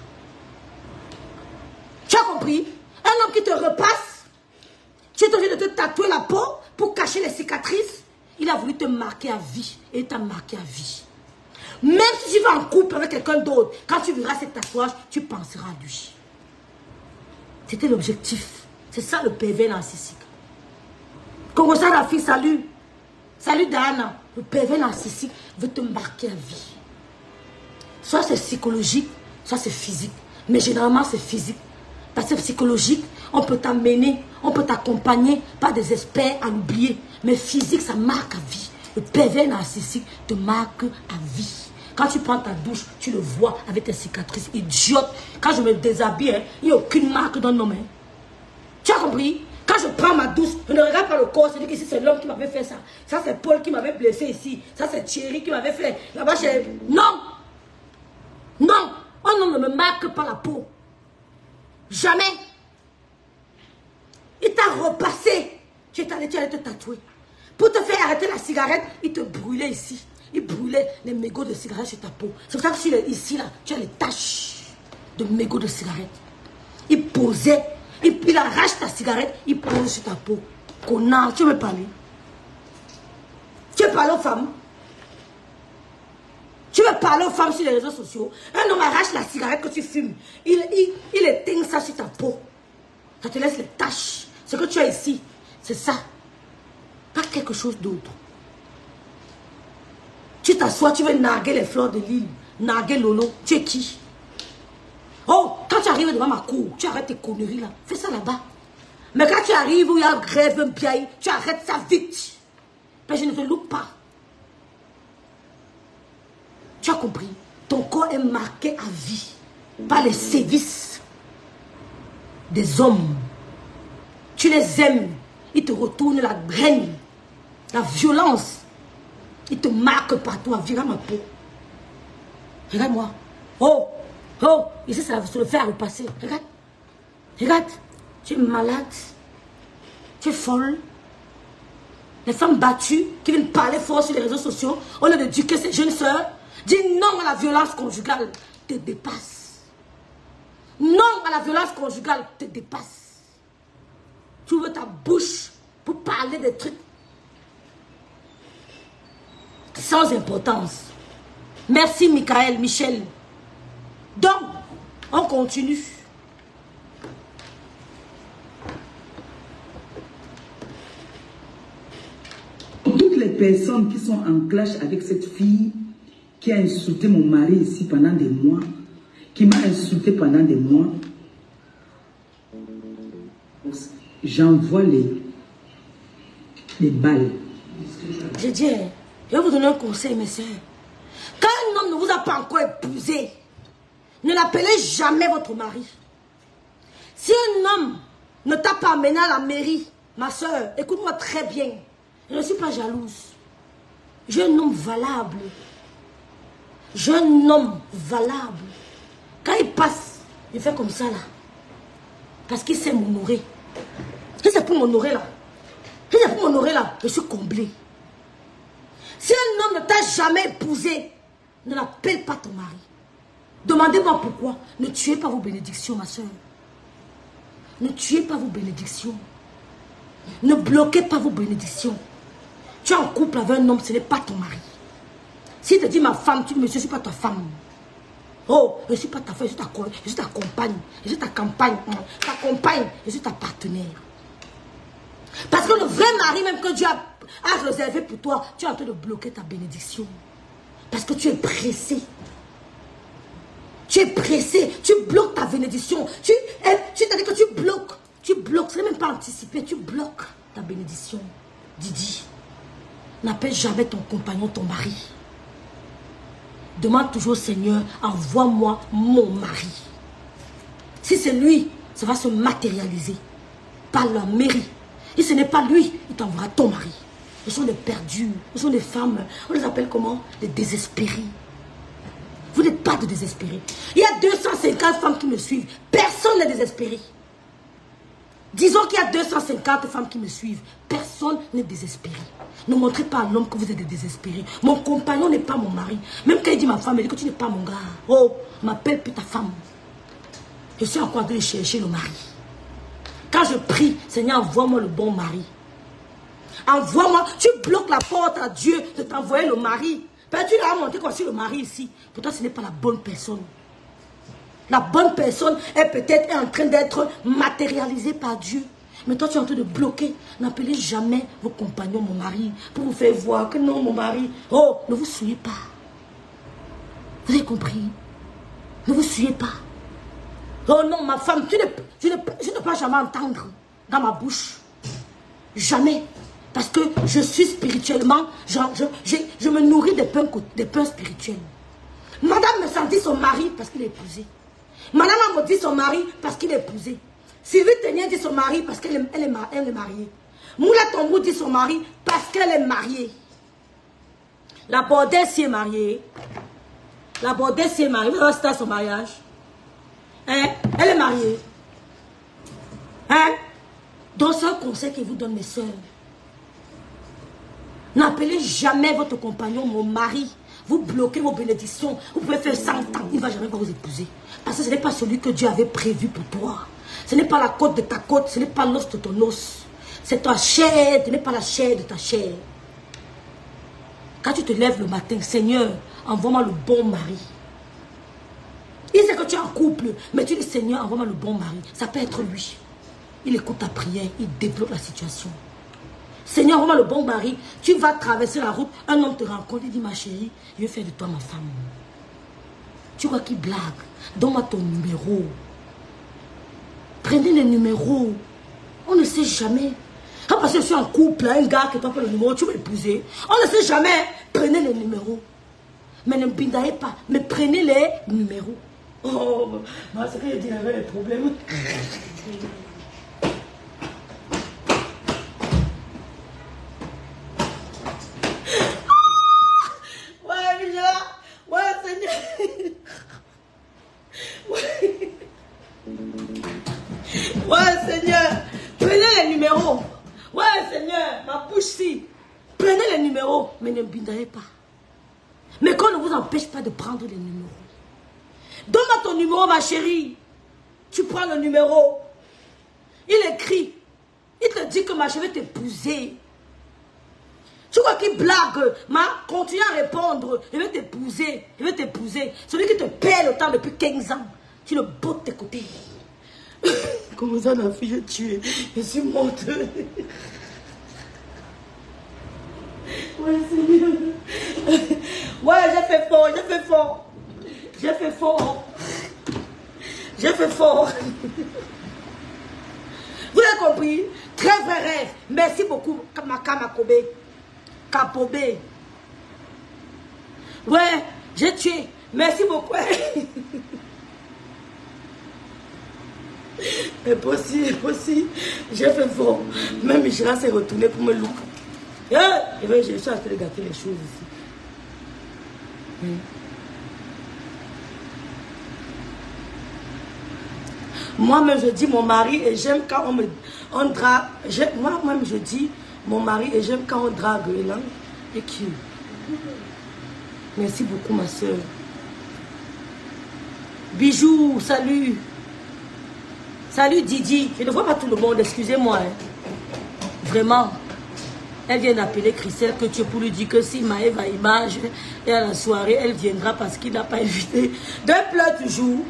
Tu as compris? Un homme qui te repasse. Tu es obligé de te tatouer la peau pour cacher les cicatrices. Il a voulu te marquer à vie. Et il t'a marqué à vie. Même si tu vas en couple avec quelqu'un d'autre, quand tu verras cet tatouage, tu penseras à lui. C'était l'objectif. C'est ça le pervers narcissique. Congo Rafi, salut. Salut Diana. Le pervers narcissique veut te marquer à vie. Soit c'est psychologique, soit c'est physique. Mais généralement c'est physique. Parce que psychologique, on peut t'amener, on peut t'accompagner par des experts à l'oublier. Mais physique, ça marque à vie. Le pervers narcissique te marque à vie. Quand tu prends ta douche, tu le vois avec tes cicatrices idiotes. Quand je me déshabille, il n'y a aucune marque d'un homme. Tu as compris? Quand je prends ma douche, je ne regarde pas le corps. C'est-à-dire que c'est l'homme qui m'avait fait ça. Ça, c'est Paul qui m'avait blessé ici. Ça, c'est Thierry qui m'avait fait. Là-bas, non! Non! Un homme ne me marque pas la peau. Jamais. Il t'a repassé. Tu allais te tatouer. Pour te faire arrêter la cigarette, il te brûlait ici. Il brûlait les mégots de cigarette sur ta peau. C'est pour ça que ici, là, tu as les taches de mégots de cigarette. Il posait, il arrache ta cigarette, il pose sur ta peau. Connard, tu veux parler? Tu veux parler aux femmes? Tu veux parler aux femmes sur les réseaux sociaux? Un homme arrache la cigarette que tu fumes. Il éteint ça sur ta peau. Ça te laisse les taches. Ce que tu as ici, c'est ça. Pas quelque chose d'autre. Tu t'assois, tu veux narguer les fleurs de l'île. Narguer Lolo. Tu es qui? Oh, quand tu arrives devant ma cour, tu arrêtes tes conneries là. Fais ça là-bas. Mais quand tu arrives où il y a grève, un piaille, tu arrêtes ça vite. Mais je ne te loupe pas. Tu as compris? Ton corps est marqué à vie par les sévices des hommes. Tu les aimes. Ils te retournent la graine, la violence. Ils te marquent partout à vie. Regarde ma peau. Regarde-moi. Oh, oh, ici ça va se le faire repasser. Regarde. Regarde. Tu es malade. Tu es folle. Les femmes battues qui viennent parler fort sur les réseaux sociaux, au lieu d'éduquer ces jeunes sœurs, dis non à la violence conjugale, te dépasse. Non à la violence conjugale, te dépasse. Tu ouvres ta bouche pour parler des trucs sans importance. Merci Michel. Donc, on continue. Toutes les personnes qui sont en clash avec cette fille qui a insulté mon mari ici pendant des mois, qui m'a insulté pendant des mois, j'envoie les balles. J'ai dit, je vais vous donner un conseil, mes soeurs. Quand un homme ne vous a pas encore épousé, ne l'appelez jamais votre mari. Si un homme ne t'a pas amené à la mairie, ma soeur, écoute-moi très bien. Je ne suis pas jalouse. J'ai un homme valable. J'ai un homme valable. Quand il passe, il fait comme ça là. Parce qu'il sait m'honorer. Si c'est pour m'honorer là, si c'est pour m'honorer là, je suis comblée. Si un homme ne t'a jamais épousé, ne l'appelle pas ton mari. Demandez-moi pourquoi. Ne tuez pas vos bénédictions, ma soeur. Ne tuez pas vos bénédictions. Ne bloquez pas vos bénédictions. Tu es en couple avec un homme, ce n'est pas ton mari. S'il te dit ma femme, tu dis, monsieur, je ne suis pas ta femme. Oh, je ne suis pas ta femme, je suis ta compagne. Je suis ta compagne. Ta compagne, je suis ta partenaire. Parce que le vrai mari, même que Dieu a réservé pour toi, tu es en train de bloquer ta bénédiction. Parce que tu es pressé. Tu es pressé. Tu bloques ta bénédiction. Tu t'as dit que tu bloques. Tu bloques. Ce n'est même pas anticipé. Tu bloques ta bénédiction. Didi, n'appelle jamais ton compagnon ton mari. Demande toujours au Seigneur, envoie-moi mon mari. Si c'est lui, ça va se matérialiser par la mairie. Et ce n'est pas lui, il t'enverra ton mari. Ce sont des perdus, ce sont des femmes, on les appelle comment? Des désespérés. Vous n'êtes pas de désespérés. Il y a 250 femmes qui me suivent. Personne n'est désespéré. Disons qu'il y a 250 femmes qui me suivent. Personne n'est désespéré. Ne montrez pas à l'homme que vous êtes des désespérés. Mon compagnon n'est pas mon mari. Même quand il dit ma femme, il dit que tu n'es pas mon gars. Oh, m'appelle plus ta femme. Je suis encore en train de chercher le mari. Quand je prie, Seigneur, envoie-moi le bon mari. Envoie-moi. Tu bloques la porte à Dieu de t'envoyer le mari. Père, tu l'as montré comme si le mari ici. Pourtant, ce n'est pas la bonne personne. La bonne personne est peut-être en train d'être matérialisée par Dieu. Mais toi, tu es en train de bloquer. N'appelez jamais vos compagnons mon mari pour vous faire voir que non, mon mari. Oh, ne vous souillez pas. Vous avez compris? Ne vous souillez pas. Oh non, ma femme, je ne peux jamais entendre dans ma bouche. Jamais. Parce que je suis spirituellement, je me nourris des pains spirituels. Madame me sentit son mari parce qu'il est épousé. Madame a dit son mari parce qu'il est épousé. Sylvie Tenien dit son mari parce qu'elle est mariée. Moula Tombou dit son mari parce qu'elle est mariée. La Bordesse est mariée. La Bordesse est mariée. Vous allez rester à son mariage. Hein? Elle est mariée. Hein? Donc c'est un conseil que vous donne mes soeurs. N'appelez jamais votre compagnon mon mari. Vous bloquez vos bénédictions. Vous pouvez faire 100 ans. Il ne va jamais vous épouser. Parce que ce n'est pas celui que Dieu avait prévu pour toi. Ce n'est pas la côte de ta côte. Ce n'est pas l'os de ton os. C'est ta chair. Ce n'est pas la chair de ta chair. Quand tu te lèves le matin, Seigneur, envoie-moi le bon mari. Il sait que tu es en couple. Mais tu dis, Seigneur, envoie-moi le bon mari. Ça peut être lui. Il écoute ta prière. Il débloque la situation. Seigneur, envoie-moi le bon mari. Tu vas traverser la route. Un homme te rencontre. Il dit, ma chérie, je vais faire de toi ma femme. Tu vois qu'il blague. Donne-moi ton numéro. Prenez les numéros. On ne sait jamais. Ah, parce que je suis en couple, un gars qui t'appelle le numéro, tu vas l'épouser. On ne sait jamais. Prenez les numéros. Mais ne bindaillez pas. Mais prenez les numéros. Oh, c'est que je dis, il y avait des problèmes. Ouais, Seigneur, prenez les numéros. Ouais, Seigneur, ma bouche-ci. Prenez les numéros, mais ne bindaillez pas. Mais qu'on ne vous empêche pas de prendre les numéros. Donne-moi ton numéro, ma chérie. Tu prends le numéro. Il écrit. Il te dit que ma chérie va t'épouser. Tu vois qu'il blague, continue à répondre. Je vais t'épouser, je vais t'épouser. Celui qui te perd le temps depuis 15 ans, tu le bottes de tes côtés. Comment ça, la fille, je tué. Je suis morte. Ouais, Seigneur. Ouais, j'ai fait fort, j'ai fait fort. J'ai fait fort. J'ai fait fort. Vous avez compris? Très vrai rêve. Merci beaucoup, Makamakobe. Kapobé. Ouais, j'ai tué. Merci beaucoup. Mais possible. J'ai fait fort. Même Michela s'est retourné pour me louper. Et bien, je suis en train de gâter les choses ici. Moi-même, je dis mon mari et j'aime quand on drague. Moi-même, je dis mon mari et j'aime quand on drague les langues. Et qui? Merci beaucoup, ma soeur. Bijou, salut. Salut Didi. Je ne vois pas tout le monde, excusez-moi. Hein. Vraiment. Elle vient d'appeler Christelle que tu es pour lui dire que si Maëve a image et à la soirée, elle viendra parce qu'il n'a pas invité. Deux pleurs toujours.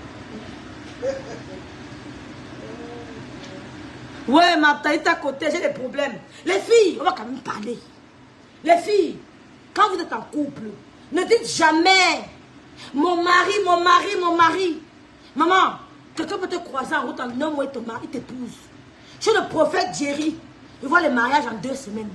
Ouais, ma petite à côté, j'ai des problèmes. Les filles, on va quand même parler. Les filles, quand vous êtes en couple, ne dites jamais mon mari, mon mari, mon mari. Maman, quelqu'un peut te croiser en route en un mois et ton mari t'épouse. Chez le prophète Jerry, il voit le mariage en 2 semaines.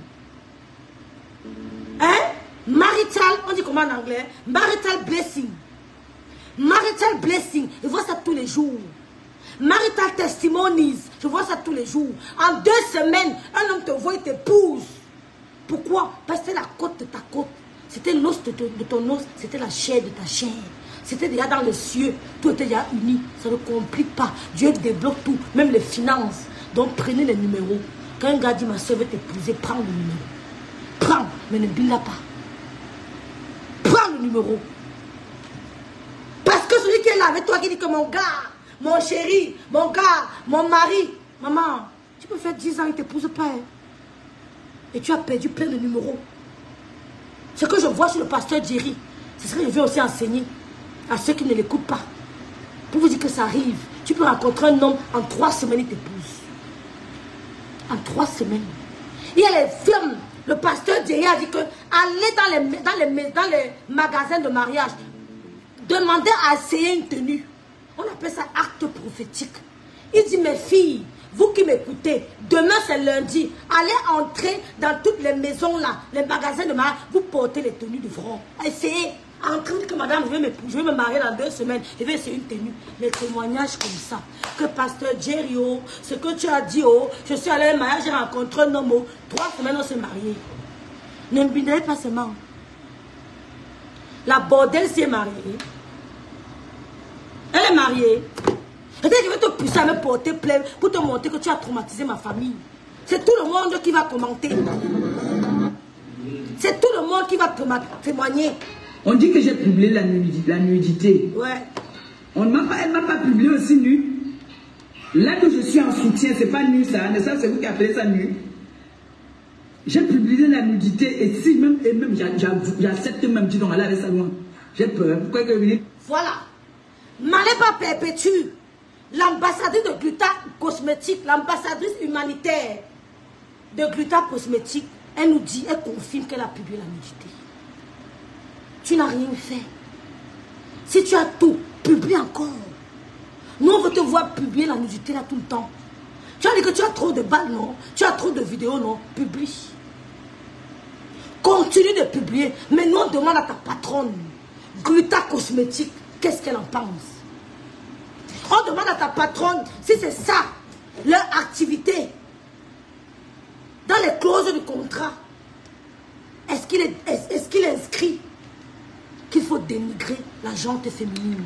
Hein? Marital, on dit comment en anglais? Marital blessing. Marital blessing, il voit ça tous les jours. Marital testimonies, je vois ça tous les jours. En 2 semaines, un homme te voit et t'épouse. Pourquoi? Parce que c'était la côte de ta côte. C'était l'os de ton os. C'était la chair de ta chair. C'était déjà dans les cieux. Tout était déjà uni. Ça ne complique pas. Dieu débloque tout. Même les finances. Donc prenez les numéros. Quand un gars dit ma soeur veut t'épouser, prends le numéro. Prends, mais ne bille pas. Prends le numéro. Parce que celui qui est là avec toi qui dit que mon gars, mon chéri, mon gars, mon mari. Maman, tu peux faire 10 ans, il ne t'épouse pas. Hein? Et tu as perdu plein de numéros. Ce que je vois sur le pasteur Jerry, c'est ce que je vais aussi enseigner à ceux qui ne l'écoutent pas. Pour vous dire que ça arrive. Tu peux rencontrer un homme, en 3 semaines, il t'épouse. En 3 semaines. Il y a les femmes. Le pasteur Jerry a dit que allez dans les magasins de mariage, demandez à essayer une tenue. On appelle ça acte prophétique. Il dit, mes filles, vous qui m'écoutez, demain c'est lundi, allez entrer dans toutes les maisons là, les magasins de mariage, vous portez les tenues de front. Essayez. Entrez que madame, je vais me marier dans 2 semaines, je vais essayer une tenue. Les témoignages comme ça, que pasteur Jerry, oh, ce que tu as dit, oh, je suis allé à un mariage, j'ai rencontré un homme, oh, 3 semaines on s'est mariés. Ne me binez pas seulement. La bordelle s'est mariée. Elle est mariée. Peut-être que je vais te pousser à me porter plainte pour te montrer que tu as traumatisé ma famille. C'est tout le monde qui va commenter. C'est tout le monde qui va témoigner. On dit que j'ai publié la nudité. Ouais. Elle ne m'a pas publié aussi nu. Là que je suis en soutien, c'est pas nu ça. C'est vous qui appelez ça nu. J'ai publié la nudité et si même j'accepte même, dis donc, aller avec ça loin. J'ai peur. Pourquoi que vous dites? Voilà. Maléba perpétue, l'ambassadrice de Gluta Cosmétique, l'ambassadrice humanitaire de Gluta Cosmétique, elle nous dit, elle confirme qu'elle a publié la nudité. Tu n'as rien fait. Si tu as tout, publie encore. Nous, on veut te voir publier la nudité là tout le temps. Tu as dit que tu as trop de balles, non? Tu as trop de vidéos, non? Publie. Continue de publier. Mais nous, on demande à ta patronne, Gluta Cosmétique, qu'est-ce qu'elle en pense? On demande à ta patronne si c'est ça, leur activité. Dans les clauses du contrat, est-ce qu'il est inscrit qu'il faut dénigrer la gente féminine?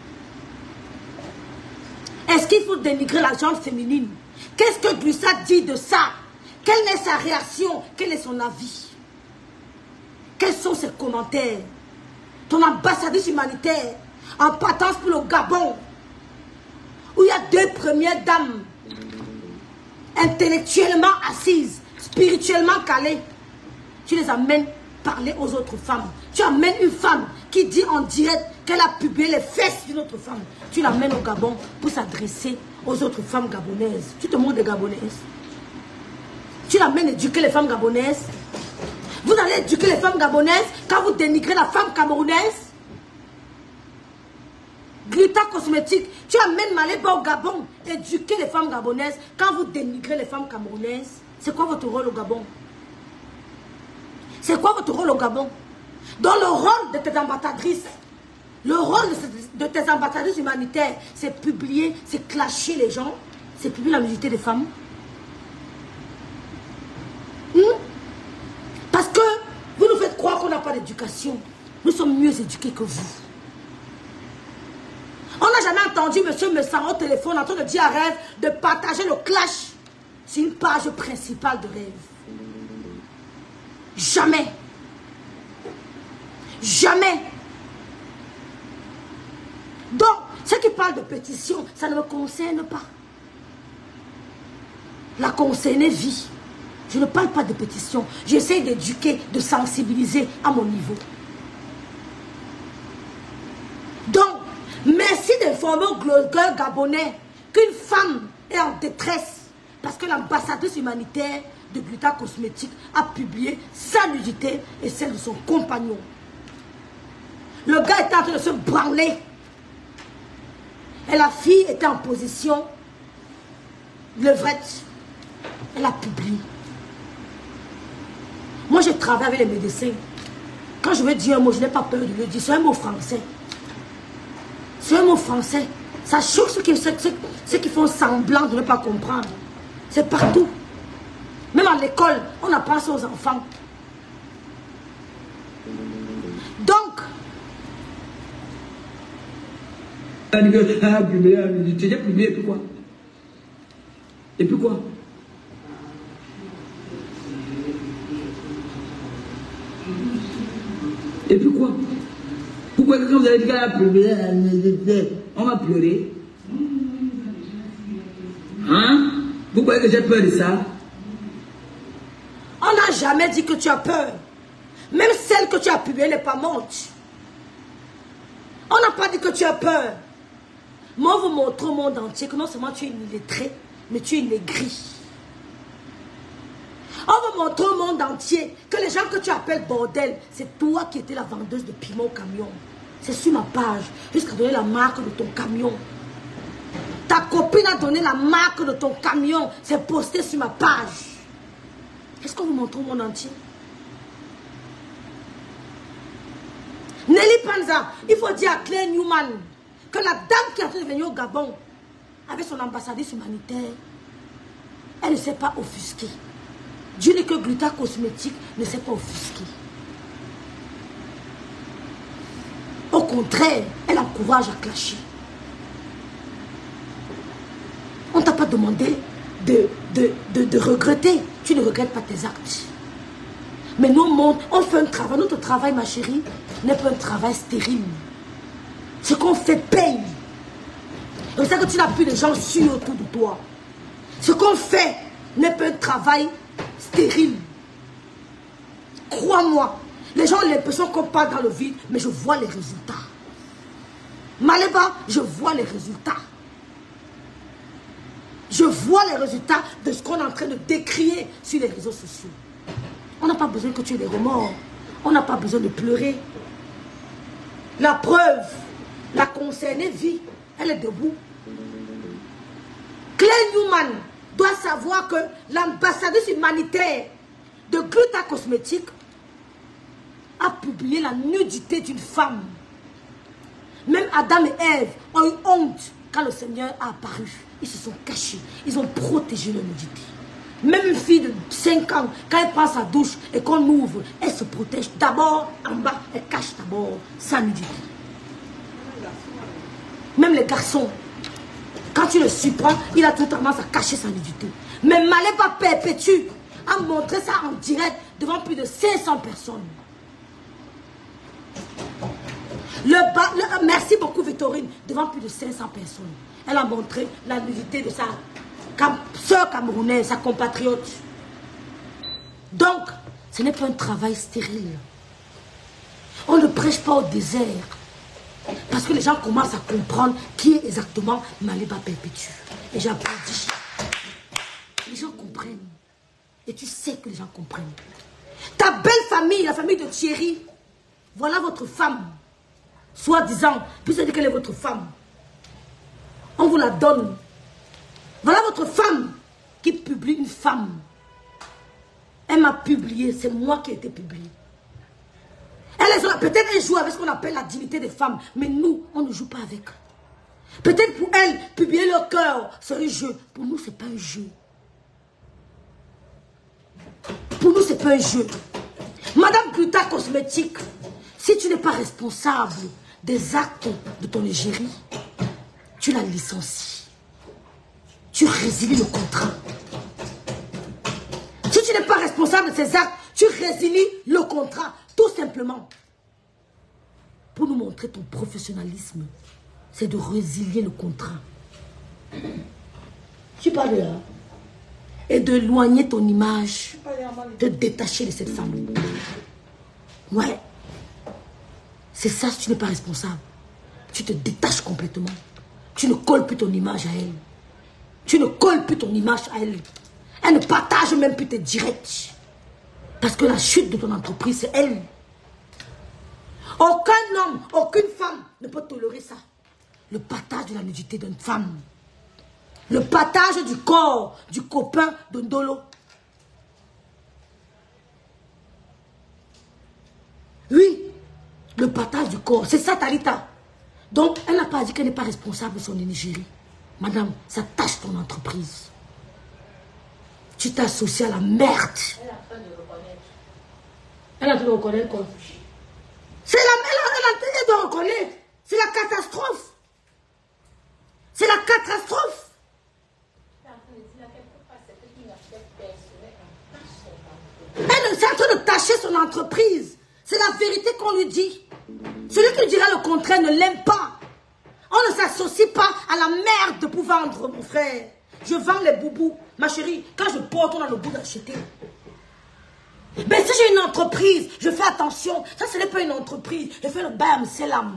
Est-ce qu'il faut dénigrer la gente féminine? Qu'est-ce que Gluta dit de ça? Quelle est sa réaction? Quel est son avis? Quels sont ses commentaires? Ton ambassadrice humanitaire en partance pour le Gabon, où il y a 2 premières dames intellectuellement assises, spirituellement calées, tu les amènes parler aux autres femmes. Tu amènes une femme qui dit en direct qu'elle a publié les fesses d'une autre femme. Tu l'amènes au Gabon pour s'adresser aux autres femmes gabonaises. Tu te montres des Gabonaises. Tu l'amènes éduquer les femmes gabonaises. Vous allez éduquer les femmes gabonaises quand vous dénigrez la femme camerounaise. Gluta Cosmétique, tu amènes Maléba au Gabon, éduquer les femmes gabonaises quand vous dénigrez les femmes camerounaises. C'est quoi votre rôle au Gabon? C'est quoi votre rôle au Gabon? Dans le rôle de tes ambassadrices, le rôle de tes ambassadrices humanitaires, c'est publier, c'est clasher les gens, c'est publier la nudité des femmes. Parce que vous nous faites croire qu'on n'a pas d'éducation. Nous sommes mieux éduqués que vous. On n'a jamais entendu M. Messara au téléphone en train de dire à Rêve de partager le clash sur une page principale de Rêve. Jamais. Jamais. Donc, ceux qui parlent de pétition, ça ne me concerne pas. La concernée vit. Je ne parle pas de pétition. J'essaie d'éduquer, de sensibiliser à mon niveau. Donc, merci d'informer au blogueur gabonais qu'une femme est en détresse parce que l'ambassadrice humanitaire de Gluta Cosmétique a publié sa nudité et celle de son compagnon. Le gars était en train de se branler et la fille était en position levrette. Elle a publié. Moi, je travaille avec les médecins. Quand je veux dire un mot, je n'ai pas peur de le dire. C'est un mot français. C'est un mot français. Ça choque ceux qui font semblant de ne pas comprendre. C'est partout. Même à l'école, on apprend ça aux enfants. Donc, j'ai publié, et puis quoi? Et puis quoi? Et puis quoi? Pourquoi quand vous avez dit qu'elle a publié, on va pleurer? Hein? Vous croyez que j'ai peur de ça? on n'a jamais dit que tu as peur. Même celle que tu as publiée n'est pas morte. On n'a pas dit que tu as peur. Moi, on vous montre au monde entier que non seulement tu es une illettrée, mais tu es une aigrie. On vous montre au monde entier que les gens que tu appelles bordel, c'est toi qui étais la vendeuse de piment au camion. C'est sur ma page, jusqu'à donner la marque de ton camion. Ta copine a donné la marque de ton camion, c'est posté sur ma page. Est-ce qu'on vous montre au monde entier? Nelly Panza, il faut dire à Claire Newman que la dame qui est en train de venir au Gabon avec son ambassadrice humanitaire, elle ne s'est pas offusquée. Dieu n'est que Gluta Cosmétique ne s'est pas offusquée. Au contraire, elle encourage à clasher. On ne t'a pas demandé de regretter. Tu ne regrettes pas tes actes. Mais nous, on fait un travail. Notre travail, ma chérie, n'est pas un travail stérile. Ce qu'on fait paye. C'est pour ça que tu n'as plus de gens sûrs autour de toi. Ce qu'on fait n'est pas un travail stérile. Crois-moi. Les gens ont l'impression qu'on parle dans le vide, mais je vois les résultats. Maléba, je vois les résultats. Je vois les résultats de ce qu'on est en train de décrier sur les réseaux sociaux. On n'a pas besoin que tu aies des remords. On n'a pas besoin de pleurer. La preuve, la concernée vit. Elle est debout. Claire Newman doit savoir que l'ambassadrice humanitaire de Gluta Cosmétique a publié la nudité d'une femme. Même Adam et Ève ont eu honte quand le Seigneur a apparu. Ils se sont cachés. Ils ont protégé leur nudité. Même une fille de 5 ans, quand elle prend sa douche et qu'on ouvre, elle se protège. D'abord, en bas, elle cache d'abord sa nudité. Même les garçons, quand tu le surprends, il a tout tendance à cacher sa nudité. Mais Maléba Perpétue a montré ça en direct devant plus de 500 personnes. Merci beaucoup Victorine, devant plus de 500 personnes. Elle a montré la nudité de sa sœur camerounaise, sa compatriote. Donc, ce n'est pas un travail stérile. On ne prêche pas au désert. Parce que les gens commencent à comprendre qui est exactement Maléba Perpétue. Et j'applaudis. Les gens comprennent. Et tu sais que les gens comprennent. Ta belle famille, la famille de Thierry, voilà votre femme. Soi-disant, puisque dire qu'elle est votre femme. On vous la donne. Voilà votre femme qui publie une femme. Elle m'a publié, c'est moi qui ai été publié. Peut-être elle joue avec ce qu'on appelle la dignité des femmes, mais nous, on ne joue pas avec. Peut-être pour elle, publier leur cœur, c'est un jeu. Pour nous, ce n'est pas un jeu. Pour nous, ce n'est pas un jeu. Madame Gluta Cosmétique, si tu n'es pas responsable des actes de ton égérie, tu la licencies. Tu résilies le contrat. Si tu n'es pas responsable de ces actes, tu résilies le contrat. Tout simplement. Pour nous montrer ton professionnalisme, c'est de résilier le contrat. Tu parles là. Et de éloigner ton image, de détacher de cette femme. Ouais. C'est ça si tu n'es pas responsable. Tu te détaches complètement. Tu ne colles plus ton image à elle. Tu ne colles plus ton image à elle. Elle ne partage même plus tes directs. Parce que la chute de ton entreprise, c'est elle. Aucun homme, aucune femme ne peut tolérer ça. Le partage de la nudité d'une femme. Le partage du corps du copain de Ndolo. Oui, le partage du corps. C'est ça, Talita. Donc, elle n'a pas dit qu'elle n'est pas responsable de son égérie. Madame, ça tâche ton entreprise. Tu t'associes à la merde. Elle a peur de reconnaître. Elle a peur de reconnaître quoi? C'est elle doit reconnaître. C'est la catastrophe. C'est la catastrophe. Elle est en train de tâcher son entreprise. C'est la vérité qu'on lui dit. Celui qui dira le contraire ne l'aime pas. On ne s'associe pas à la merde pour vendre, mon frère. Je vends les boubous. Ma chérie, quand je porte, on a le goût d'acheter. Mais si Si j'ai une entreprise, je fais attention. Ça, ce n'est pas une entreprise. Je fais le bam, selam.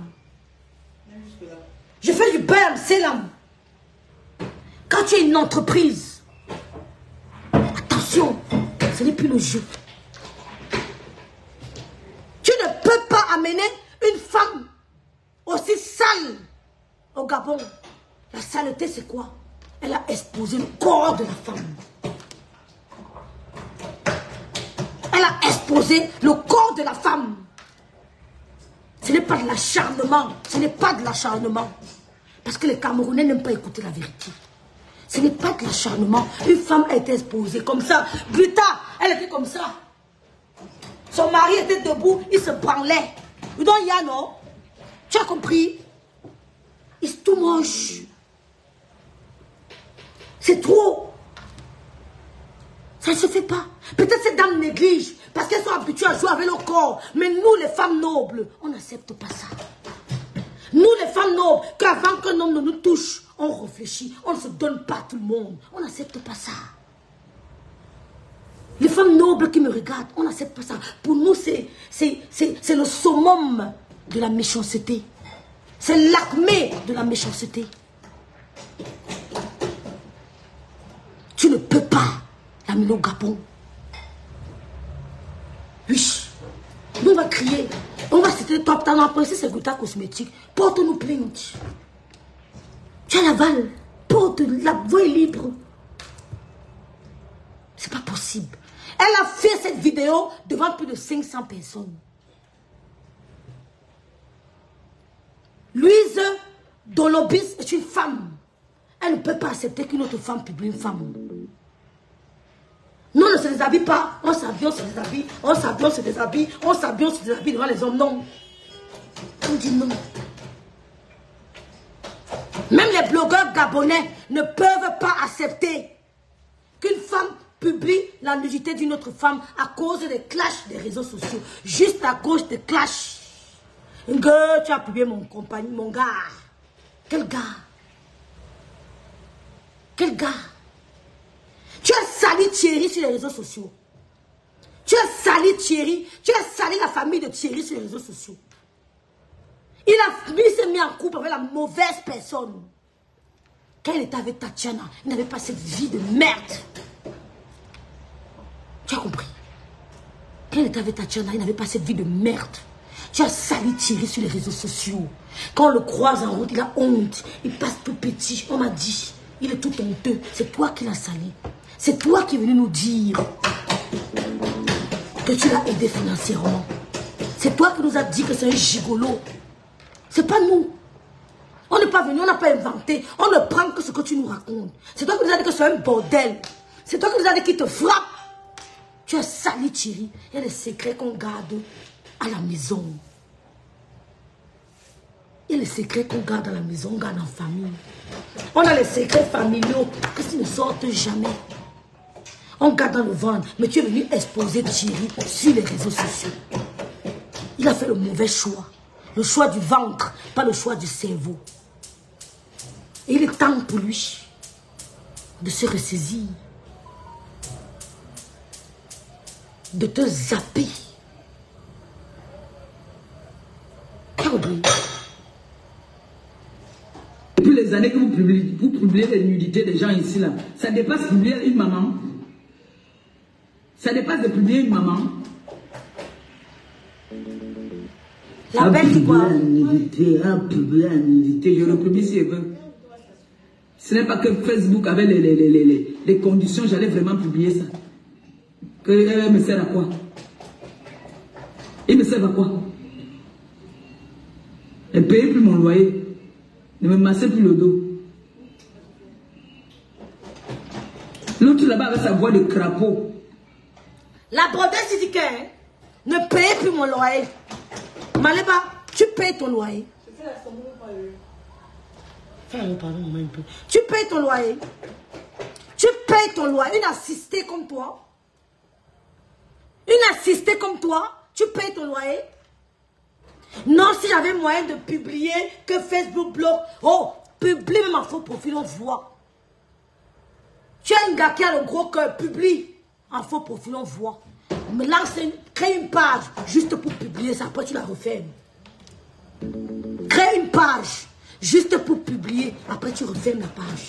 Je fais du bam, selam. Quand tu es une entreprise, attention, ce n'est plus le jeu. Tu ne peux pas amener une femme aussi sale au Gabon. La saleté, c'est quoi? Elle a exposé le corps de la femme. Elle a exposé le corps de la femme. Ce n'est pas de l'acharnement. Ce n'est pas de l'acharnement. Parce que les Camerounais n'aiment pas écouter la vérité. Ce n'est pas de l'acharnement. Une femme a été exposée comme ça. Buta, elle était comme ça. Son mari était debout, il se branlait. You don't ya, non? Tu as compris? It's too much. C'est trop. Ça ne se fait pas. Peut-être ces dames négligent parce qu'elles sont habituées à jouer avec le corps. Mais nous, les femmes nobles, on n'accepte pas ça. Nous, les femmes nobles, qu'avant qu'un homme ne nous touche, on réfléchit. On ne se donne pas à tout le monde. On n'accepte pas ça. Les femmes nobles qui me regardent, on n'accepte pas ça. Pour nous, c'est le summum de la méchanceté. C'est l'acmé de la méchanceté. Tu ne peux pas l'amener au Gabon. Oui. Nous, on va crier. On va citer top talent. Après, c'est Gouta Cosmétique. Porte-nous plainte. Tu as l'aval. Porte, la voie est libre. C'est pas possible. Elle a fait cette vidéo devant plus de 500 personnes. Louise Dolobis est une femme. Elle ne peut pas accepter qu'une autre femme publie une femme. Nous, on ne se déshabille pas. On s'habille, on se déshabille. On s'habille, on se déshabille. On s'habille, on se déshabille devant les hommes. Non. On dit non. Même les blogueurs gabonais ne peuvent pas accepter qu'une femme publie la nudité d'une autre femme à cause des clashs des réseaux sociaux. Juste à cause des clashs. Que tu as publié mon compagnon, mon gars. Quel gars? Quel gars? Tu as sali Thierry sur les réseaux sociaux. Tu as sali Thierry. Tu as sali la famille de Thierry sur les réseaux sociaux. Il s'est mis en couple avec la mauvaise personne. Quand il était avec Tatiana, il n'avait pas cette vie de merde. Tu as compris? Quand il était avec Tatiana, il n'avait pas cette vie de merde. Tu as sali Thierry sur les réseaux sociaux. Quand on le croise en route, il a honte. Il passe tout petit. On m'a dit, il est tout honteux. C'est toi qui l'as sali. C'est toi qui es venu nous dire que tu l'as aidé financièrement. C'est toi qui nous as dit que c'est un gigolo. C'est pas nous. On n'est pas venu, on n'a pas inventé. On ne prend que ce que tu nous racontes. C'est toi qui nous as dit que c'est un bordel. C'est toi qui nous as dit qu'il te frappe. Tu as sali Thierry. Il y a des secrets qu'on garde à la maison. Il y a les secrets qu'on garde à la maison, on garde en famille. On a les secrets familiaux qui ne sortent jamais. On garde dans le ventre. Mais tu es venu exposer Thierry sur les réseaux sociaux. Il a fait le mauvais choix. Le choix du ventre, pas le choix du cerveau. Et il est temps pour lui de se ressaisir. De te zapper. Depuis les années que vous publiez les nudités des gens ici, là, ça dépasse de publier une maman. Ça dépasse de publier une maman. La belle qui quoi? Publier la nudité, je le publie si je veux. Ce n'est pas que Facebook avait les conditions, j'allais vraiment publier ça. Que elle me sert à quoi? Il me sert à quoi? Elle ne payait plus mon loyer. Ne me massait plus le dos. L'autre là-bas avec sa voix de crapaud. La brodeuse dit que ne payez plus mon loyer. Maleba, tu payes ton loyer. Tu payes ton loyer. Tu payes ton loyer. Une assistée comme toi. Une assistée comme toi. Tu payes ton loyer. Non, si j'avais moyen de publier que Facebook bloque. Oh, publie même en faux profil, on voit. Tu as un gars qui a le gros cœur, publie en faux profil, on voit. Crée une page juste pour publier ça. Après, tu la refermes. Crée une page juste pour publier. Après, tu refermes la page.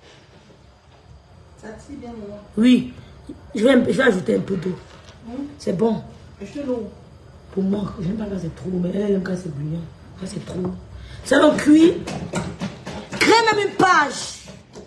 Ça tire bien, maman. Oui. Je vais ajouter un peu d'eau. C'est bon. Ajoute l'eau. Pour moi, j'aime pas quand c'est trop, mais elle aime quand c'est bouillant. Quand c'est trop. C'est donc cuit. Crée même une page.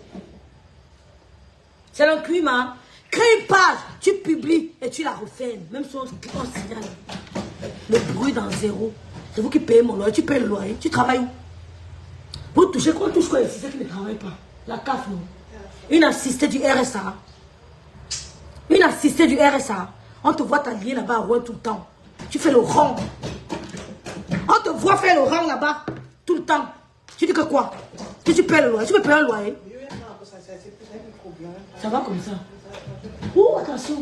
C'est donc cuit, ma. Crée une page. Tu publies et tu la refermes. Même si on signale. Le bruit dans zéro. C'est vous qui payez mon loyer. Tu payes le loyer. Tu travailles où? Vous touchez quoi? On touche quoi ici? C'est qui ne travaille pas. La CAF, non. Une assistée du RSA. Une assistée du RSA. On te voit t'allier là-bas à Rouen tout le temps. Tu fais le rang. On te voit faire le rang là-bas tout le temps. Tu dis que quoi? Que tu payes le loyer. Tu peux payer un loyer. Ça va comme ça. Oh, attention.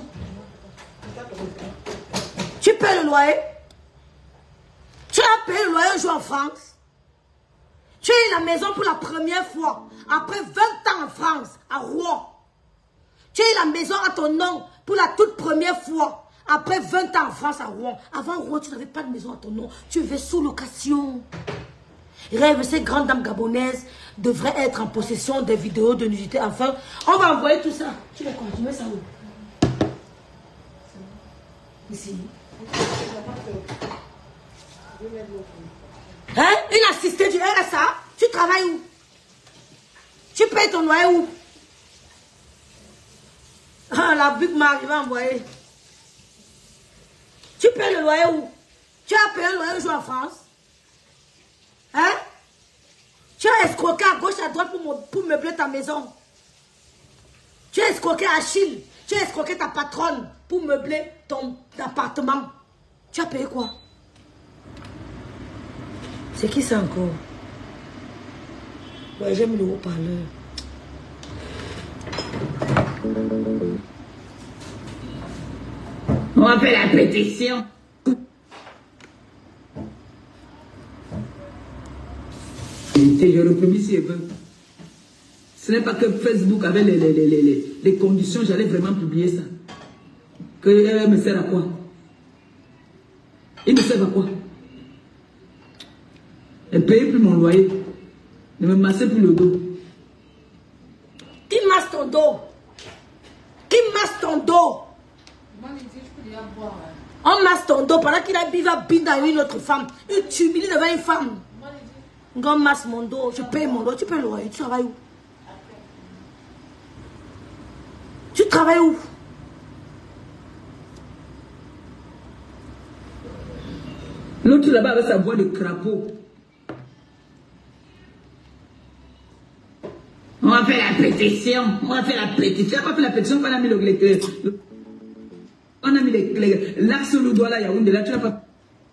Tu payes le loyer. Tu as payé le loyer un jour en France. Tu as eu la maison pour la première fois. Après 20 ans en France, à Rouen. Tu as eu la maison à ton nom pour la toute première fois. Après 20 ans en France, à Rouen. Avant Rouen, tu n'avais pas de maison à ton nom. Tu vivais sous location. Rêve, ces grandes dames gabonaises devraient être en possession des vidéos de nudité. Enfin, on va envoyer tout ça. Tu fais quoi? Tu mets ça où? Ici. Hein? Une assistée du RSA? Tu travailles où? Tu payes ton loyer où? Ah, la Big Mac, il va envoyer. Tu payes le loyer où? Tu as payé le loyer un jour en France? Hein? Tu as escroqué à gauche, à droite pour meubler ta maison. Tu as escroqué Achille. Tu as escroqué ta patronne pour meubler ton appartement. Tu as payé quoi? C'est qui ça encore? Ouais, j'aime le haut-parleur. On va faire la pétition. Je repromis si je veux. Ce n'est pas que Facebook avait les conditions, j'allais vraiment publier ça. Que elle me sert à quoi? Il me sert à quoi? Elle paye plus mon loyer. Ne me massez plus le dos. Qui masse ton dos? Qui masse ton dos? On masse ton dos pendant qu'il a va dans une autre femme. Il t'humilie devant une femme. On masse mon dos, je paye mon dos. Tu payes le loyer. Tu travailles où? Tu travailles où? L'autre là-bas avec sa voix de crapaud. On va faire la pétition. On va faire la pétition. Tu n'as pas fait la pétition quand on a mis on a mis l'axe sur le doigt là, Yaoundé, là, tu n'as pas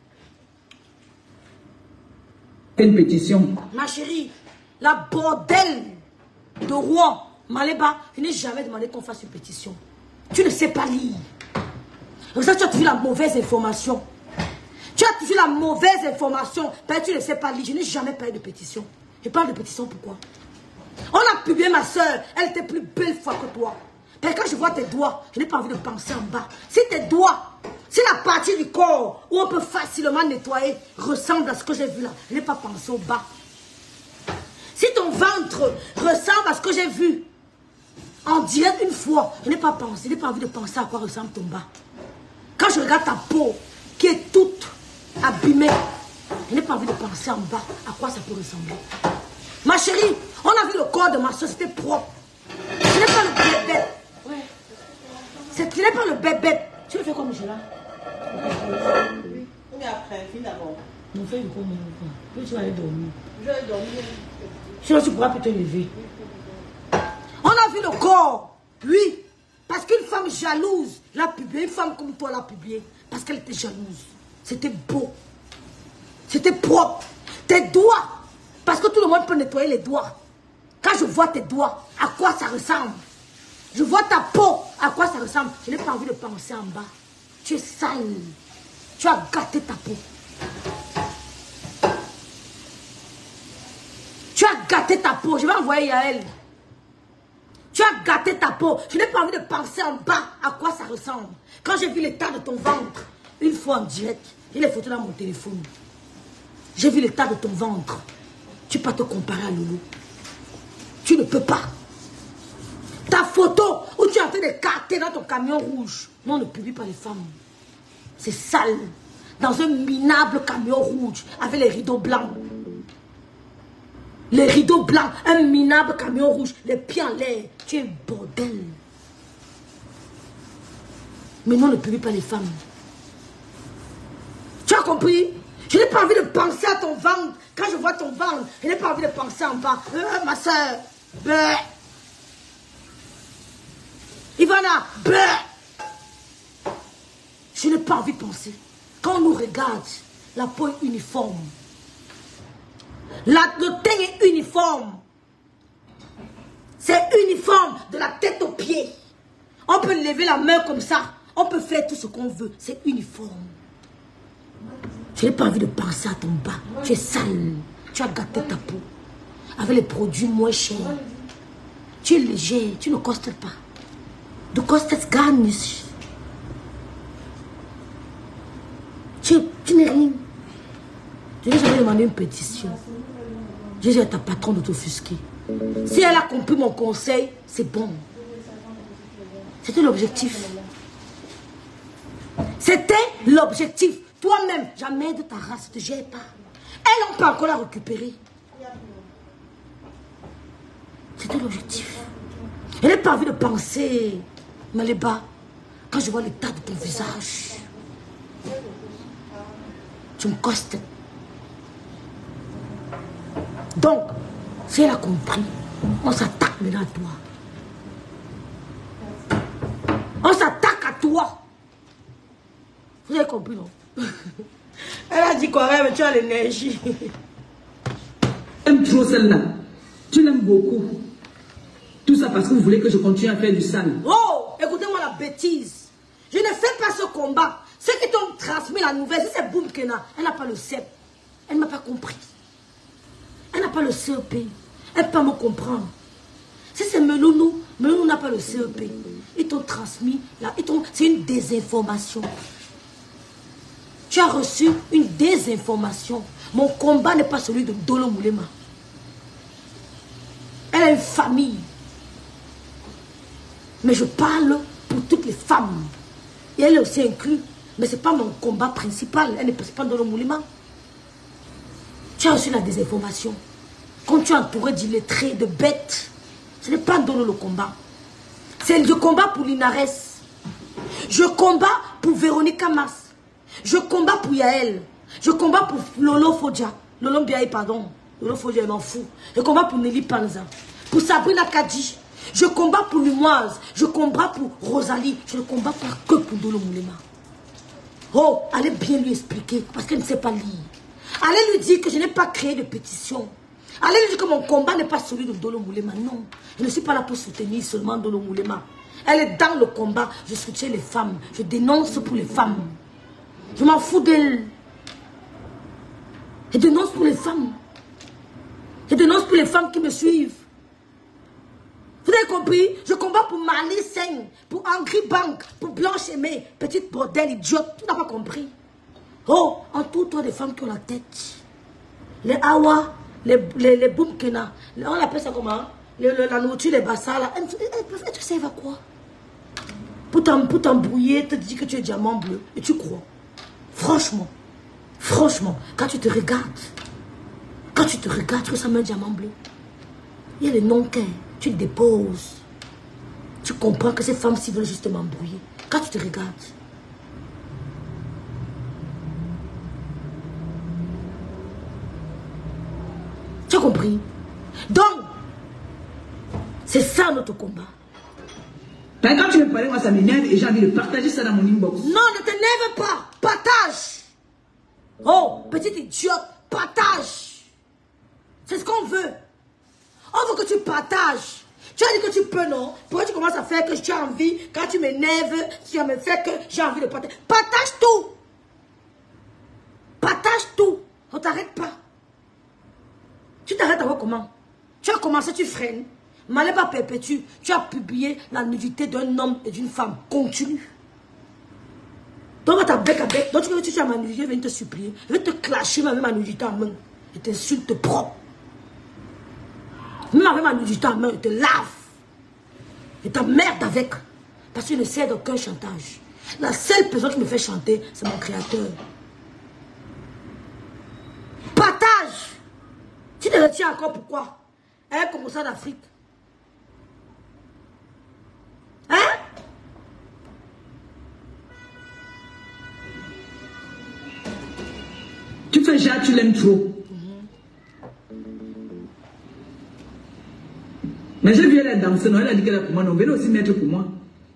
fait une pétition. Ma chérie, la bordel de Rouen, Maléba, je n'ai jamais demandé qu'on fasse une pétition. Tu ne sais pas lire. Comme ça, tu as toujours la mauvaise information. Tu as toujours la mauvaise information. Ben, tu ne sais pas lire. Je n'ai jamais parlé de pétition. Je parle de pétition pourquoi? On a publié ma soeur. Elle était plus belle fois que toi. Ben, quand je vois tes doigts, je n'ai pas envie de penser en bas. Si tes doigts, si la partie du corps où on peut facilement nettoyer ressemble à ce que j'ai vu là, je n'ai pas pensé au bas. Si ton ventre ressemble à ce que j'ai vu en direct une fois, je n'ai pas pensé, je n'ai pas envie de penser à quoi ressemble ton bas. Quand je regarde ta peau qui est toute abîmée, je n'ai pas envie de penser en bas à quoi ça peut ressembler. Ma chérie, on a vu le corps de ma soeur, c'était propre. Ce n'est pas le bébé. Ouais. Ce n'est pas le bébé. Tu le fais comme je là. Oui. Mais après, finis d'abord. On fait une commande. Puis tu vas aller dormir. Je vais dormir. Sinon, tu pourras plus te lever. On a vu le corps. Oui. Parce qu'une femme jalouse l'a publié. Une femme comme toi l'a publié. Parce qu'elle était jalouse. C'était beau. C'était propre. Tes doigts. Parce que tout le monde peut nettoyer les doigts. Quand je vois tes doigts, à quoi ça ressemble? Je vois ta peau, à quoi ça ressemble? Je n'ai pas envie de penser en bas. Tu es sale. Tu as gâté ta peau. Tu as gâté ta peau. Je vais envoyer Yael. Tu as gâté ta peau. Je n'ai pas envie de penser en bas à quoi ça ressemble. Quand j'ai vu l'état de ton ventre, une fois en direct, j'ai les photos dans mon téléphone. J'ai vu l'état de ton ventre. Tu peux pas te comparer à Loulou. Tu ne peux pas. Ta photo où tu es en train de carter dans ton camion rouge. Non, on ne publie pas les femmes. C'est sale. Dans un minable camion rouge avec les rideaux blancs. Les rideaux blancs, un minable camion rouge, les pieds en l'air. Tu es bordel. Mais non, on ne publie pas les femmes. Tu as compris? Je n'ai pas envie de penser à ton ventre. Quand je vois ton ventre, je n'ai pas envie de penser en bas. Ma soeur. Ivana. Je n'ai pas envie de penser. Quand on nous regarde, la peau est uniforme. Le teint est uniforme. C'est uniforme de la tête aux pieds. On peut lever la main comme ça. On peut faire tout ce qu'on veut. C'est uniforme. Je n'ai pas envie de penser à ton bas. Tu es sale. Tu as gâté ta peau. Avec les produits moins chers. Tu es léger. Tu ne costes pas. Du kostet gar nicht. Tu n'es rien. Je n'ai jamais demandé une pétition. J'ai dit à ta patronne de t'offusquer. Si elle a compris mon conseil, c'est bon. C'était l'objectif. C'était l'objectif. Toi-même, jamais de ta race, ne te gère pas. Elle n'a pas encore la récupérer. C'était l'objectif. Je n'ai pas envie de penser, Maléba, quand je vois l'état de ton visage. Tu me costes. Donc, si elle a compris, on s'attaque maintenant à toi. On s'attaque à toi. Vous avez compris, non? Elle a dit quoi, mais tu as l'énergie. Tu aimes trop celle-là. Tu l'aimes beaucoup. Tout ça parce que vous voulez que je continue à faire du sale. Oh, écoutez-moi la bêtise. Je ne fais pas ce combat. Ceux qui t'ont transmis la nouvelle, si c'est Boum Kena, elle n'a pas le CEP. Elle ne m'a pas compris. Elle n'a pas le CEP. Elle ne peut pas me comprendre. Si c'est Melounou, Melounou n'a pas le CEP. Ils t'ont transmis, c'est une désinformation. Tu as reçu une désinformation. Mon combat n'est pas celui de Dolo Moulema. Elle a une famille. Mais je parle pour toutes les femmes. Et elle est aussi inclue. Mais ce n'est pas mon combat principal. Elle n'est pas Dolo Moulema. Tu as reçu la désinformation. Quand tu es entouré d'illettrés, de bêtes, ce n'est pas Dolo le combat. C'est le combat pour Linares. Je combats pour Véronique Mas. Je combats pour Yael. Je combats pour Lolo Fodja. Lolo Mbiaye, pardon. Lolo Fodja, il m'en fout. Je combats pour Nelly Panza. Pour Sabrina Kadji. Je combats pour Lumoise. Je combats pour Rosalie. Je ne combats pas que pour Dolo Moulema. Oh, allez bien lui expliquer. Parce qu'elle ne sait pas lire. Allez lui dire que je n'ai pas créé de pétition. Allez lui dire que mon combat n'est pas celui de Dolo Moulema. Non. Je ne suis pas là pour soutenir seulement Dolo Moulema. Elle est dans le combat. Je soutiens les femmes. Je dénonce pour les femmes. Je m'en fous d'elle. Je dénonce pour les femmes. Je dénonce pour les femmes qui me suivent. Vous avez compris? Je combats pour Marley Singh, pour Angry Bank, pour Blanche Aimée, petite bordel idiote. Tu n'as pas compris? Oh, entoure-toi des femmes qui ont la tête. Les Awa, les Boum Kena. On appelle ça comment? La nourriture, les bassins là. Tu sais à quoi? Pour t'embrouiller, te dire que tu es diamant bleu. Et tu crois? Franchement, quand tu te regardes, tu ressembles à un diamant bleu. Il y a les non-cœurs, tu te déposes. Tu comprends que ces femmes-ci veulent juste m'embrouiller. Quand tu te regardes. Tu as compris? Donc, c'est ça notre combat. Quand tu me parlais, moi ça m'énerve et j'ai envie de partager ça dans mon inbox. Non, ne t'énerve pas. Partage. Oh, petite idiote, partage. C'est ce qu'on veut. On veut que tu partages. Tu as dit que tu peux, non? Pourquoi tu commences à faire que tu as envie, quand tu m'énerves, tu vas me faire que j'ai envie de partager. Partage tout. Partage tout. On ne t'arrête pas. Tu t'arrêtes à voir comment? Tu as commencé, tu freines. Maléba Perpétue, tu as publié la nudité d'un homme et d'une femme. Continue. Donc, ta bec à bec. Donc, tu as ma nudité, je viens te supplier. Je vais te clasher avec ma nudité en main. Je t'insulte propre. Même avec ma nudité en main, je te lave. Je t'emmerde avec. Parce que je ne sers d'aucun chantage. La seule personne qui me fait chanter, c'est mon créateur. Partage. Tu te retiens encore pourquoi? Un commerçant d'Afrique. Hein? Tu fais genre, tu l'aimes trop. Mais je viens la danser, non, elle a dit qu'elle a pour moi, non, venez aussi mettre pour moi.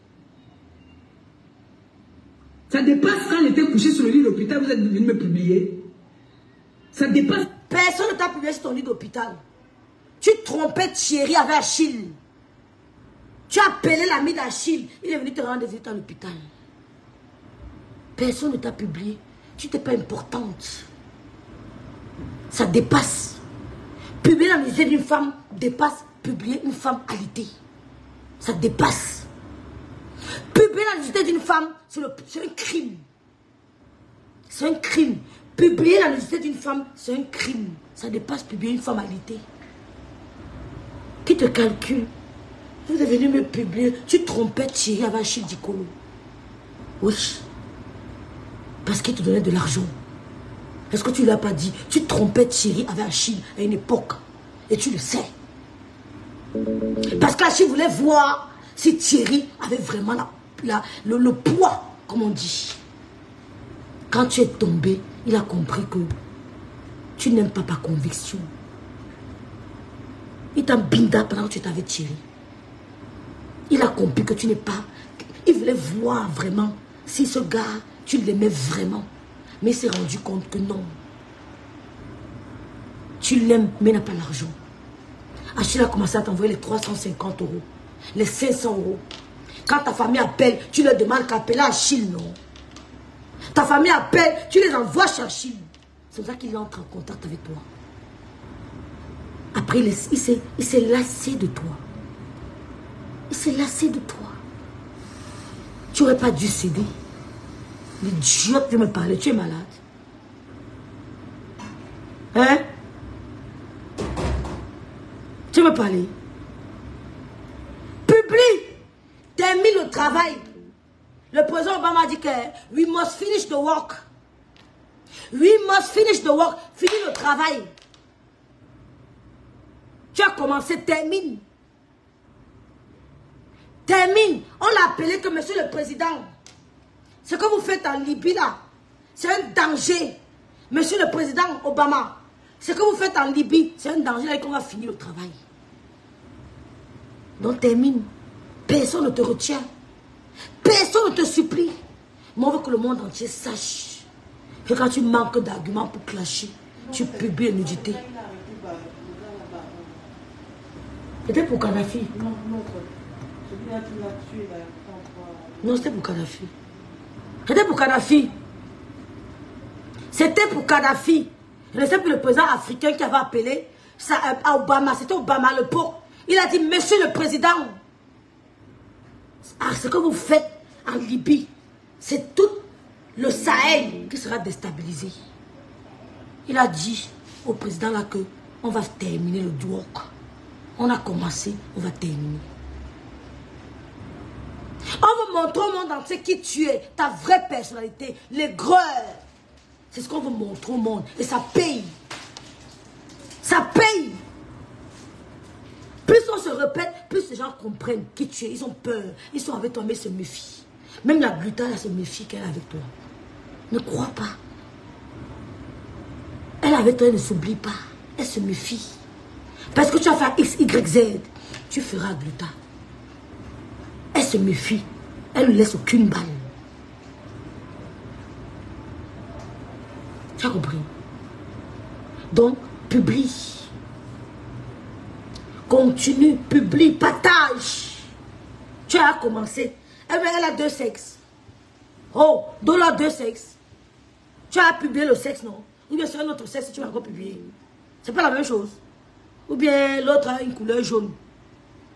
Ça dépasse quand elle était couchée sur le lit d'hôpital, vous êtes venu me publier. Ça dépasse. Personne ne t'a publié sur ton lit d'hôpital. Tu trompais Thierry avec Achille. Tu as appelé l'ami d'Achille. Il est venu te rendre visite à l'hôpital. Personne ne t'a publié. Tu n'étais pas importante. Ça dépasse. Publier la nudité d'une femme dépasse publier une femme alitée. Ça dépasse. Publier la nudité d'une femme, c'est un crime. C'est un crime. Publier la nudité d'une femme, c'est un crime. Ça dépasse publier une femme alitée. Qui te calcule? Vous êtes venu me publier. Tu trompais Thierry avec Achille Dikolo. Oui. Parce qu'il te donnait de l'argent. Est-ce que tu ne l'as pas dit? Tu trompais Thierry avec Achille à une époque. Et tu le sais. Parce qu'Achille voulait voir si Thierry avait vraiment le poids, comme on dit. Quand tu es tombé, il a compris que tu n'aimes pas par conviction. Il t'a binda pendant que tu étais avec Thierry. Il a compris que tu n'es pas... Il voulait voir vraiment si ce gars, tu l'aimais vraiment. Mais il s'est rendu compte que non. Tu l'aimes, mais il n'a pas l'argent. Achille a commencé à t'envoyer les 350 €, les 500 €. Quand ta famille appelle, tu leur demandes qu'à appeler Achille, non. Ta famille appelle, tu les envoies chez Achille. C'est pour ça qu'il entre en contact avec toi. Après, il s'est lassé de toi. Il s'est lassé de toi. Tu n'aurais pas dû céder. L'idiote vient me parler, tu es malade. Hein? Tu veux parler? Publie! Termine le travail. Le président Obama a dit que we must finish the work. We must finish the work. Finis le travail. Tu as commencé, termine. Termine. On l'a appelé que monsieur le président. Ce que vous faites en Libye là, c'est un danger. Monsieur le président Obama. Ce que vous faites en Libye, c'est un danger et qu'on va finir le travail. Donc termine. Personne ne te retient. Personne ne te supplie. Mais on veut que le monde entier sache que quand tu manques d'arguments pour clasher, tu publies une nudité. C'était pour Kadhafi. Non, c'était pour Kadhafi. C'était pour Kadhafi. C'était pour Kadhafi. Je ne sais plus le président africain qui avait appelé ça à Obama. C'était Obama, le pauvre. Il a dit, monsieur le président, ce que vous faites en Libye, c'est tout le Sahel qui sera déstabilisé. Il a dit au président là que on va terminer le work. On a commencé, on va terminer. On veut montrer au monde entier qui tu es, ta vraie personnalité, l'aigreur. C'est ce qu'on veut montrer au monde. Et ça paye. Ça paye. Plus on se répète, plus les gens comprennent qui tu es. Ils ont peur. Ils sont avec toi, mais ils se méfient. Même la Gluta, elle se méfie qu'elle est avec toi. Ne crois pas. Elle est avec toi, elle ne s'oublie pas. Elle se méfie. Parce que tu as fait X, Y, Z. Tu feras Gluta. Elle se méfie. Elle ne laisse aucune balle. Tu as compris? Donc, publie. Continue, publie, partage. Tu as commencé. Elle a 2 sexes. Oh, donne-la 2 sexes. Tu as publié le sexe, non? Ou bien c'est un autre sexe, tu vas encore publier. C'est pas la même chose. Ou bien l'autre a une couleur jaune.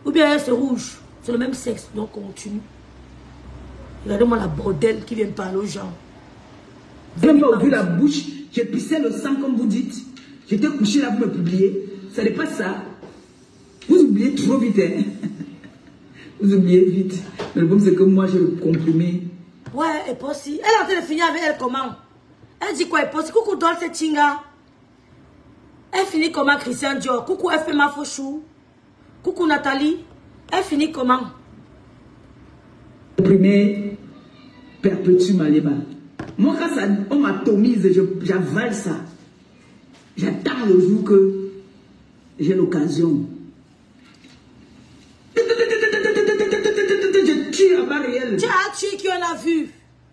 Ou bien c'est rouge. C'est le même sexe. Donc on continue. Regardez-moi la bordelle qui vient parler aux gens. J'ai même pas ouvert la bouche. J'ai pissé le sang comme vous dites. J'étais couché là pour me publier. Ça n'est pas ça. Vous oubliez trop vite. Hein? Vous oubliez vite. Mais le problème c'est que moi j'ai le comprimé. Ouais, et possible. Elle est en train de finir avec elle comment? Elle dit quoi, et possible? Coucou Dolce Chinga. Elle finit comment Christian Dior? Coucou FMA Fauchou. Coucou Nathalie. Elle finit comment? Comprimé perpétue Maleba. Moi quand ça, on m'atomise, j'avale ça. J'attends le jour que j'ai l'occasion. Je tue à barrière. Tu as tué qui on a vu.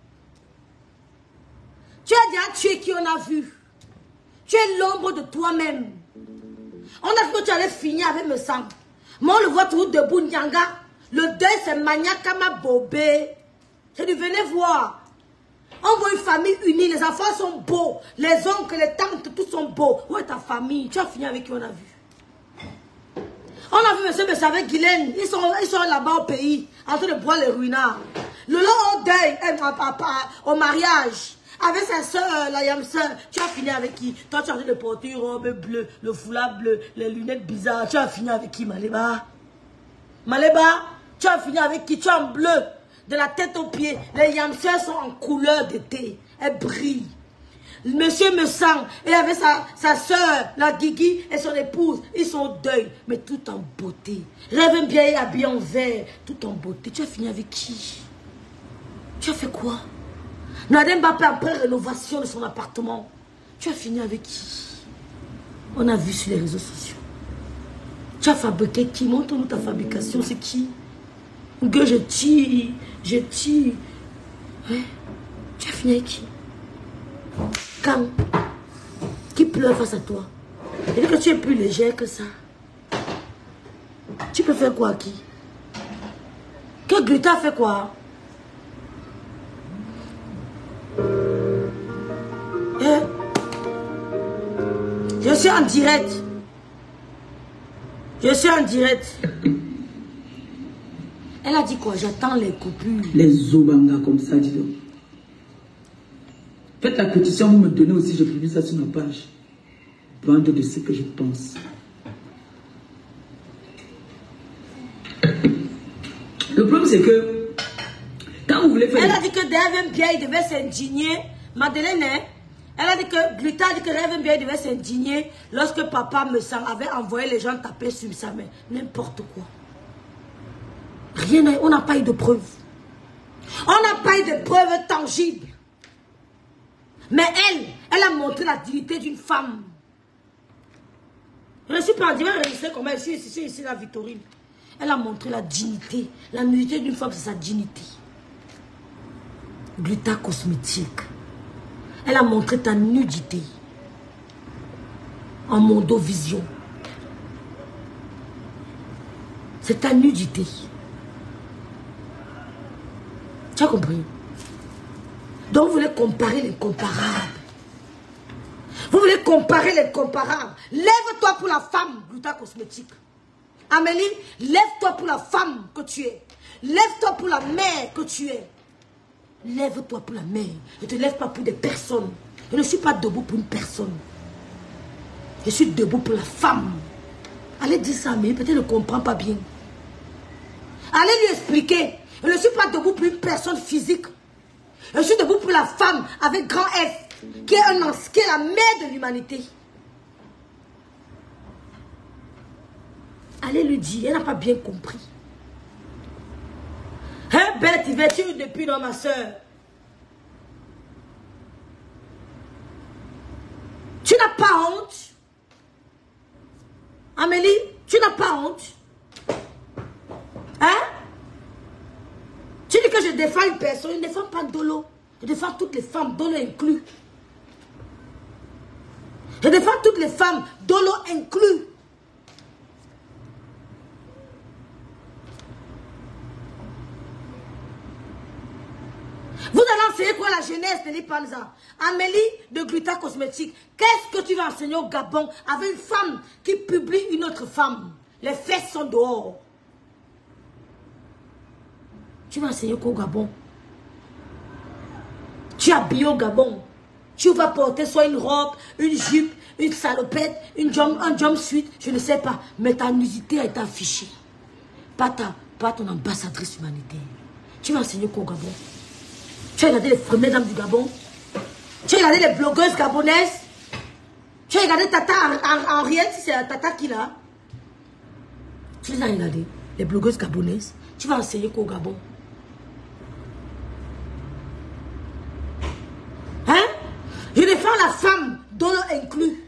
Tu as déjà tué qui on a vu. Tu es l'ombre de toi-même. On a dit que tu allais finir avec le sang. Moi, on le voit toujours debout, Nyanga. Le deuil, c'est Maniakama Bobé. C'est du venez voir. On voit une famille unie. Les enfants sont beaux. Les oncles, les tantes, tous sont beaux. Où est ta famille? Tu as fini avec qui on a vu? On a vu monsieur avec Guylaine. Ils sont là-bas au pays, en train de boire les ruinards. Le long au deuil, au mariage, avec sa soeur, la yam-soeur. Tu as fini avec qui? Toi, tu as de porter une robe bleue, le foulard bleu, les lunettes bizarres. Tu as fini avec qui, Maleba? Maleba, tu as fini avec qui? Tu es en bleu, de la tête aux pieds. Les yam-soeurs sont en couleur de thé. Elles brillent. Monsieur me sent, et avec sa soeur, la Guigui et son épouse, ils sont au deuil, mais tout en beauté. Rêve bien habillé en vert, tout en beauté. Tu as fini avec qui? Tu as fait quoi? Nadine Mbappé après rénovation de son appartement. Tu as fini avec qui? On a vu sur les réseaux sociaux. Tu as fabriqué qui? Montre-nous ta fabrication, c'est qui? Que je tire. Ouais. Tu as fini avec qui? Quand? Qui pleure face à toi? Et que tu es plus légère que ça. Tu peux faire quoi à qui? Que Gluta fait quoi? Je suis en direct. Je suis en direct. Elle a dit quoi? J'attends les coupures. Les Obanga comme ça, dis donc. Faites la pétition, vous me donnez aussi, je publie ça sur ma page. Bande de ce que je pense. Le problème c'est que quand vous voulez faire... Elle a dit que Rêve bien, il devait s'indigner. Madeleine, elle a dit que Gluta a dit que Rêve bien, il devait s'indigner lorsque papa me sent avait envoyé les gens taper sur sa main. N'importe quoi. Rien, on n'a pas eu de preuves. On n'a pas eu de preuves tangibles. Mais elle a montré la dignité d'une femme. Je ne suis pas en direct, je sais comment je suis ici, la Victorine. Elle a montré la dignité. La nudité d'une femme, c'est sa dignité. Gluta cosmétique. Elle a montré ta nudité. En mondovision. C'est ta nudité. Tu as compris? Donc vous voulez comparer les comparables. Vous voulez comparer les comparables. Lève-toi pour la femme, Gluta cosmétique. Amélie, lève-toi pour la femme que tu es. Lève-toi pour la mère que tu es. Lève-toi pour la mère. Ne te lève pas pour des personnes. Je ne suis pas debout pour une personne. Je suis debout pour la femme. Allez dire ça, mais peut-être ne comprend pas bien. Allez lui expliquer. Je ne suis pas debout pour une personne physique. Je suis debout pour la femme avec grand F, qui est la mère de l'humanité. Allez lui dire, elle n'a pas bien compris. Hein, bête, il vêtu depuis dans ma soeur. Tu n'as pas honte? Amélie, tu n'as pas honte? Hein? Tu dis que je défends une personne, je ne défends pas Dolo. Je défends toutes les femmes, Dolo inclus. Je défends toutes les femmes, Dolo inclus. Vous allez enseigner quoi la jeunesse de l'Ipanza? Amélie de Gluta cosmétique. Qu'est-ce que tu vas enseigner au Gabon avec une femme qui publie une autre femme? Les fesses sont dehors. Tu vas enseigner qu'au Gabon. Tu es habillé au Gabon. Tu vas porter soit une robe, une jupe, une salopette, un jumpsuit, je ne sais pas. Mais ta nudité a été affichée. Pas ton ambassadrice humanitaire. Tu vas enseigner qu'au Gabon. Tu as regardé les premières dames du Gabon. Tu as regardé les blogueuses gabonaises. Tu as regardé Tata Henriette, si c'est Tata qui l'a. Tu les as regardées, les blogueuses gabonaises. Tu vas enseigner qu'au Gabon. Hein? Je défends la femme, dont inclus.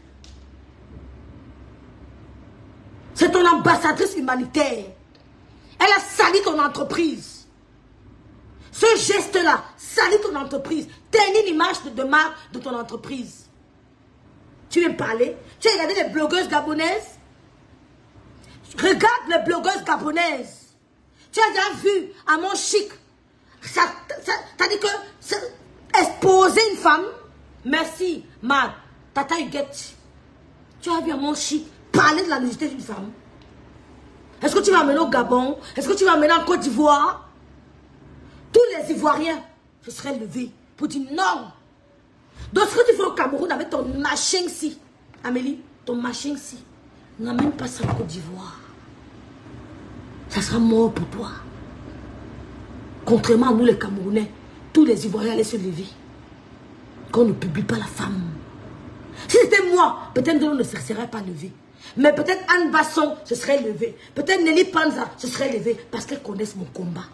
C'est ton ambassadrice humanitaire. Elle a sali ton entreprise. Ce geste-là salit ton entreprise. Tenir l'image de marque de ton entreprise. Tu viens parler. Tu as regardé les blogueuses gabonaises. Regarde les blogueuses gabonaises. Tu as déjà vu à mon chic. T'as dit que exposer une femme. Merci, Mad. Tata Huguette. Tu as vu à mon chic parler de la nudité d'une femme. Est-ce que tu vas amener au Gabon? Est-ce que tu vas amener en Côte d'Ivoire? Tous les Ivoiriens se seraient levés pour dire non. Donc ce que tu fais au Cameroun avec ton machin-ci, Amélie, ton machin-ci, n'amène pas ça en Côte d'Ivoire. Ça sera mort pour toi. Contrairement à nous les Camerounais, tous les Ivoiriens allaient se lever. Qu'on ne publie pas la femme. Si c'était moi, peut-être on ne se serait pas levé. Mais peut-être Anne Basson se serait levée. Peut-être Nelly Panza se serait levée parce qu'elles connaissent mon combat.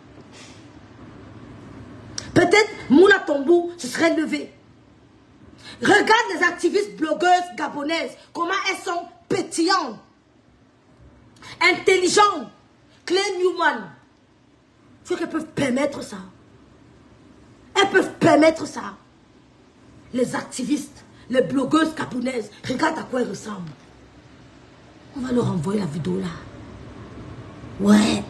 Peut-être Mouna Tombou se serait levée. Regarde les activistes blogueuses gabonaises, comment elles sont pétillantes, intelligentes. Claire Newman, tu sais qu'elles peuvent permettre ça. Elles peuvent permettre ça. Les activistes, les blogueuses gabonaises, regarde à quoi elles ressemblent. On va leur envoyer la vidéo là. Ouais.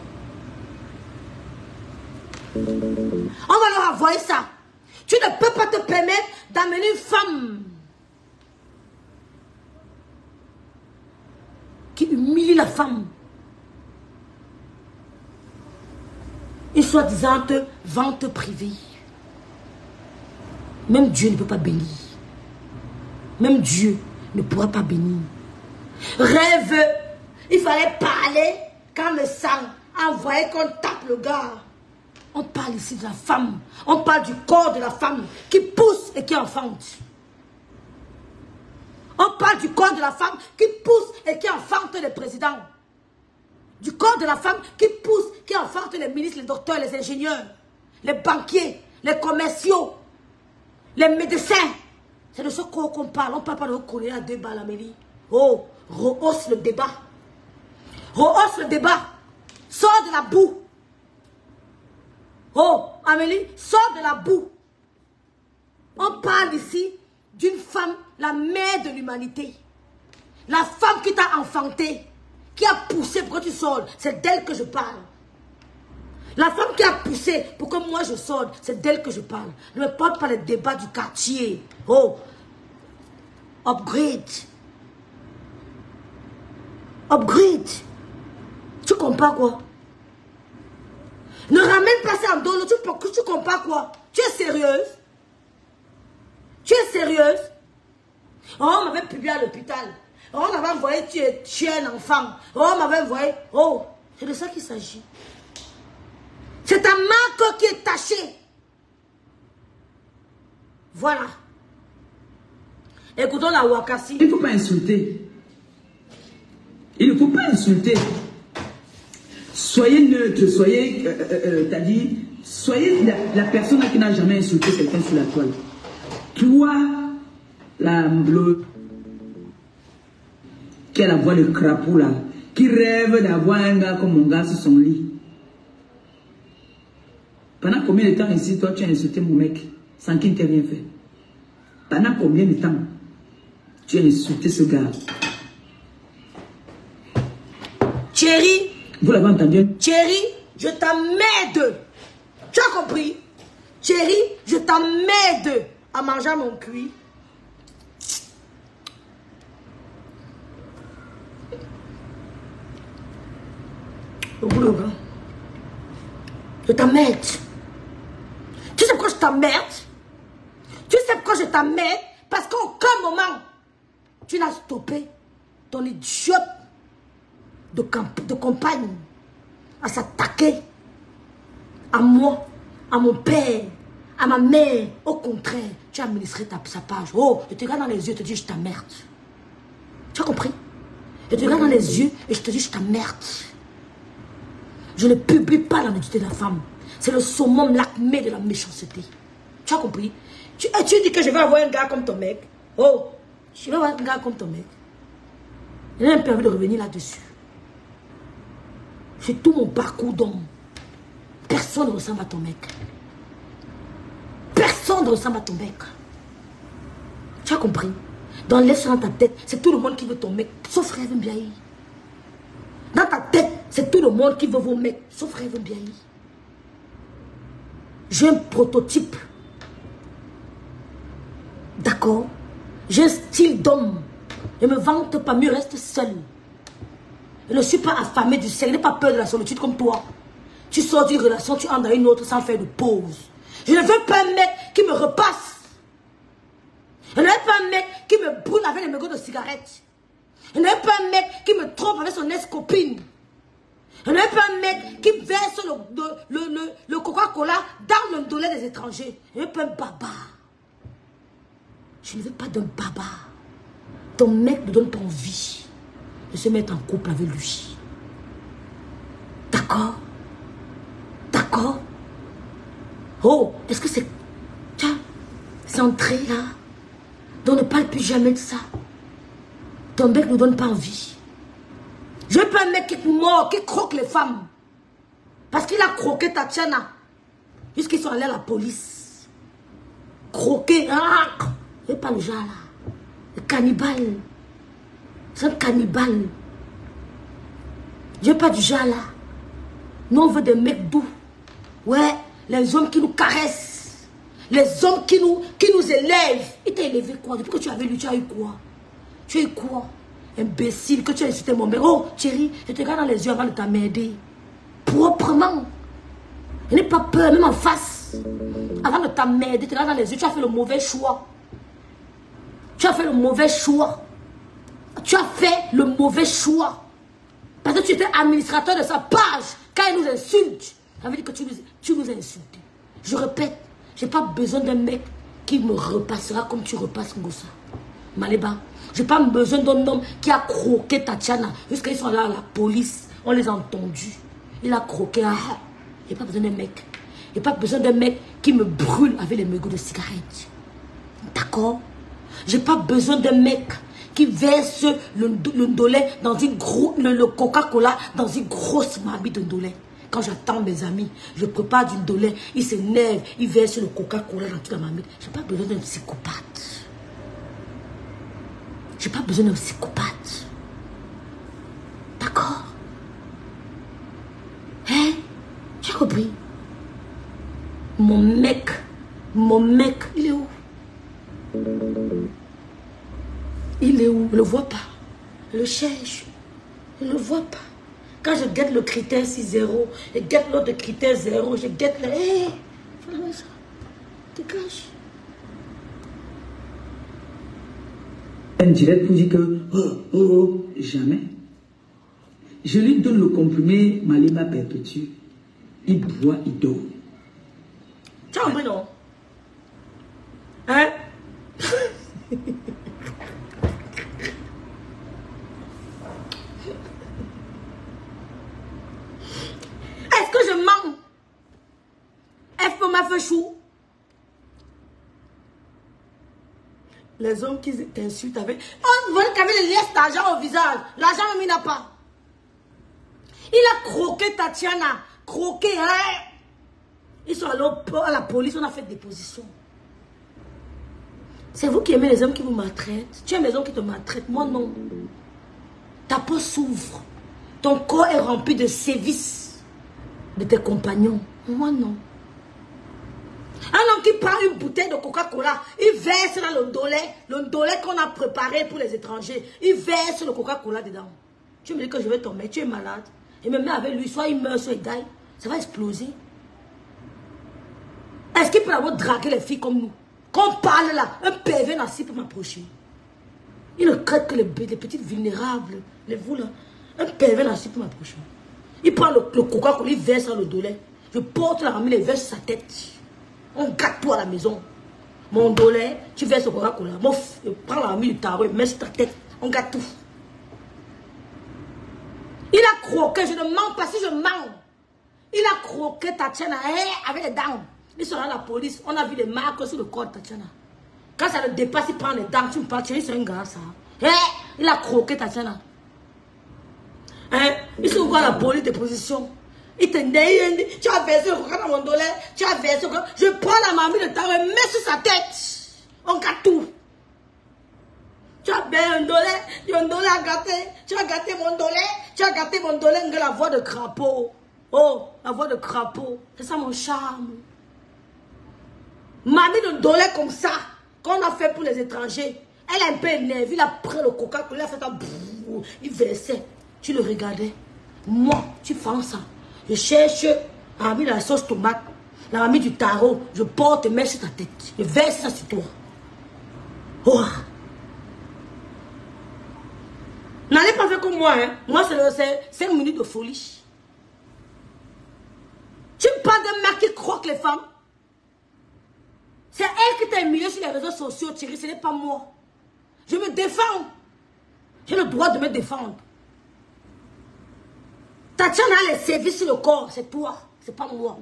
On va leur envoyer ça. Tu ne peux pas te permettre d'amener une femme qui humilie la femme. Une soi-disant vente privée. Même Dieu ne peut pas bénir. Même Dieu ne pourra pas bénir. Rêve, il fallait parler quand le sang envoyait qu'on tape le gars. On parle ici de la femme. On parle du corps de la femme qui pousse et qui enfante. On parle du corps de la femme qui pousse et qui enfante les présidents. Du corps de la femme qui pousse, qui enfante les ministres, les docteurs, les ingénieurs, les banquiers, les commerciaux, les médecins. C'est de ce corps qu'on parle. On ne parle pas de Coréen à 2 balles, Amélie. Oh, rehausse le débat. Rehausse le débat. Sors de la boue. Oh, Amélie, sors de la boue. On parle ici d'une femme, la mère de l'humanité. La femme qui t'a enfanté, qui a poussé pour que tu sortes, c'est d'elle que je parle. La femme qui a poussé pour que moi je sorte, c'est d'elle que je parle. Ne me porte pas les débats du quartier. Oh, upgrade. Upgrade. Tu comprends quoi? Ne ramène pas ça en dos. Tu comprends quoi? Tu es sérieuse? Tu es sérieuse? Oh, on m'avait publié à l'hôpital. Oh, on m'avait envoyé tuer un enfant. Oh, on m'avait envoyé... Oh, c'est de ça qu'il s'agit. C'est ta marque qui est tachée. Voilà. Écoutons la Wakassi. Il ne faut pas insulter. Il ne faut pas insulter. Soyez neutre, soyez, t'as dit, soyez la personne qui n'a jamais insulté quelqu'un sur la toile. Toi, qui a la voix de crapaud là, qui rêve d'avoir un gars comme mon gars sur son lit. Pendant combien de temps ici, toi, tu as insulté mon mec sans qu'il ne t'ait rien fait? Pendant combien de temps tu as insulté ce gars? Thierry, vous l'avez entendu? Thierry, je t'emmerde. Tu as compris? Thierry, je t'emmerde à manger mon cuit. Au boulot, Je t'emmerde. Tu sais pourquoi je t'emmerde? Tu sais pourquoi je t'emmerde? Parce qu'à aucun moment, tu n'as stoppé ton idiote de compagne à s'attaquer à moi, à mon père, à ma mère. Au contraire, tu as administré sa page. Oh, je te regarde dans les yeux et je te dis je t'emmerde. Tu as compris? Je te regarde dans les yeux et je te dis je t'emmerde. Je ne publie pas la nudité de la femme. C'est le summum, l'acmé de la méchanceté. Tu as compris? Tu dis que je vais avoir un gars comme ton mec. Oh, je vais avoir un gars comme ton mec. Je n'ai même pas envie de revenir là-dessus. J'ai tout mon parcours d'homme. Personne ne ressemble à ton mec. Personne ne ressemble à ton mec. Tu as compris? Dans l'esprit, dans ta tête, c'est tout le monde qui veut ton mec, sauf Rêve Mbiaye. Dans ta tête, c'est tout le monde qui veut vos mecs, sauf Rêve Mbiaye. J'ai un prototype. D'accord? J'ai un style d'homme. Je ne me vante pas, mieux reste seul. Je ne suis pas affamé du ciel. Je n'ai pas peur de la solitude comme toi. Tu sors d'une relation, tu entres dans une autre sans faire de pause. Je ne veux pas un mec qui me repasse. Je ne veux pas un mec qui me brûle avec les mégots de cigarettes. Je ne veux pas un mec qui me trompe avec son ex-copine. Je ne veux pas un mec qui verse le Coca-Cola dans le dollar des étrangers. Je ne veux pas un baba. Je ne veux pas d'un baba. Ton mec ne donne pas envie de se mettre en couple avec lui. D'accord? D'accord? Oh, est-ce que c'est... Tiens, c'est entré là. Donc ne parle plus jamais de ça. Ton mec ne donne pas envie. Je veux pas un mec qui est mort, qui croque les femmes. Parce qu'il a croqué Tatiana. Jusqu'ils sont allés à la police. Croqué. Ah, je veux pas le genre là. Le cannibale. C'est un cannibale. Je veux pas du genre là. Nous on veut des mecs doux. Ouais, les hommes qui nous caressent. Les hommes qui nous élèvent. Il t'a élevé quoi? Depuis que tu avais lu, tu as eu quoi? Tu as eu quoi? Imbécile, que tu as insulté mon mère. Oh, chérie, je te regarde dans les yeux avant de t'emmerder. Proprement. Je n'ai pas peur, même en face. Avant de t'emmerder, je te regarde dans les yeux. Tu as fait le mauvais choix. Tu as fait le mauvais choix. Tu as fait le mauvais choix. Parce que tu étais administrateur de sa page. Quand il nous insulte, ça veut dire que tu nous as insultés. Je répète, je n'ai pas besoin d'un mec qui me repassera comme tu repasses Ngossa. Maléba. Je n'ai pas besoin d'un homme qui a croqué Tatiana. Jusqu'à ils sont là à la police. On les a entendus. Il a croqué. Ah, je n'ai pas besoin d'un mec. Je n'ai pas besoin d'un mec qui me brûle avec les mégots de cigarettes. D'accord? Je n'ai pas besoin d'un mec qui verse le ndolé dans une grosse... Le Coca-Cola dans une grosse marmite de ndolé. Quand j'attends mes amis, je prépare du ndolé. Ils s'énervent. Ils versent le Coca-Cola dans toute la marmite. Je n'ai pas besoin d'un psychopathe. Je n'ai pas besoin d'un psychopathe. D'accord? Hein? Tu as compris? Mon mec, il est où? Il est où? Je ne le vois pas. Je le cherche. Je ne le vois pas. Quand je guette le critère 6-0, je guette l'autre critère 0, je guette le... Hé! Fais ça. Dégage. Direct pour dire que jamais. Je lui donne le comprimé Maléba perpétue. Il boit, il dort. Tu as compris, non? Hein? Est-ce que je mens? Est-ce que m'a fait chou? Les hommes qui t'insultent avec... Oh, vous voyez qu'il avait les liesses d'argent au visage. L'argent, il n'a pas. Il a croqué Tatiana. Croqué, hein? Ils sont allés à la police, on a fait déposition. C'est vous qui aimez les hommes qui vous maltraitent. Tu aimes les hommes qui te maltraitent. Moi, non. Ta peau s'ouvre. Ton corps est rempli de sévices de tes compagnons. Moi, non. Un homme qui prend une bouteille de Coca-Cola, il verse dans le ndolé qu'on a préparé pour les étrangers. Il verse le Coca-Cola dedans. Tu me dis que je vais tomber, tu es malade. Et me mets avec lui, soit il meurt, soit il gagne. Ça va exploser. Est-ce qu'il peut avoir dragué les filles comme nous? Quand on parle là, un pervers narcissique peut m'approcher. Il ne crée que les petites vulnérables, les vous là. Un pervers narcissique peut m'approcher. Il prend le coca qu'on lui verse dans le dos. Je porte la ramine et verse sa tête. On gâte tout à la maison. Mon dolé, tu verses le Coca-Cola. Je prends la ramine du tarot et mets sur ta tête. On gâte tout. Il a croqué, je ne mens pas si je mens. Il a croqué Tatiana avec les dents. Il sera à la police. On a vu les marques sur le corps de Tatiana. Quand ça le dépasse, il prend les dents. Tu me parles, c'est un gars ça. Il a croqué Tatiana. Il se voit la police de position. Il te dit, tu as versé le coca dans mon dolé. Tu as versé le coca. Je prends la mamie de tarot et mets sur sa tête. On gâte tout. Tu as bien un dolé à gâter. Tu as gâté mon dolé. Tu as gâté mon dolé. La voix de crapaud. Oh, la voix de crapaud. C'est ça mon charme. Mamie de dolé comme ça, qu'on a fait pour les étrangers. Elle est un peu énervée. Il a pris le coca, il a fait un brrr, il versait. Tu le regardais. Moi, tu fais ça. Je cherche la mamie de la sauce tomate, la mamie du tarot. Je porte et mets sur ta tête. Je verse ça sur toi. Oh. N'allez pas faire comme moi, hein. Moi, c'est 5 minutes de folie. Tu me parles d'un mec qui croque les femmes. C'est elle qui t'a humilié sur les réseaux sociaux, Thierry, ce n'est pas moi. Je me défends. J'ai le droit de me défendre. Tatiana a les services sur le corps, c'est toi, c'est pas moi.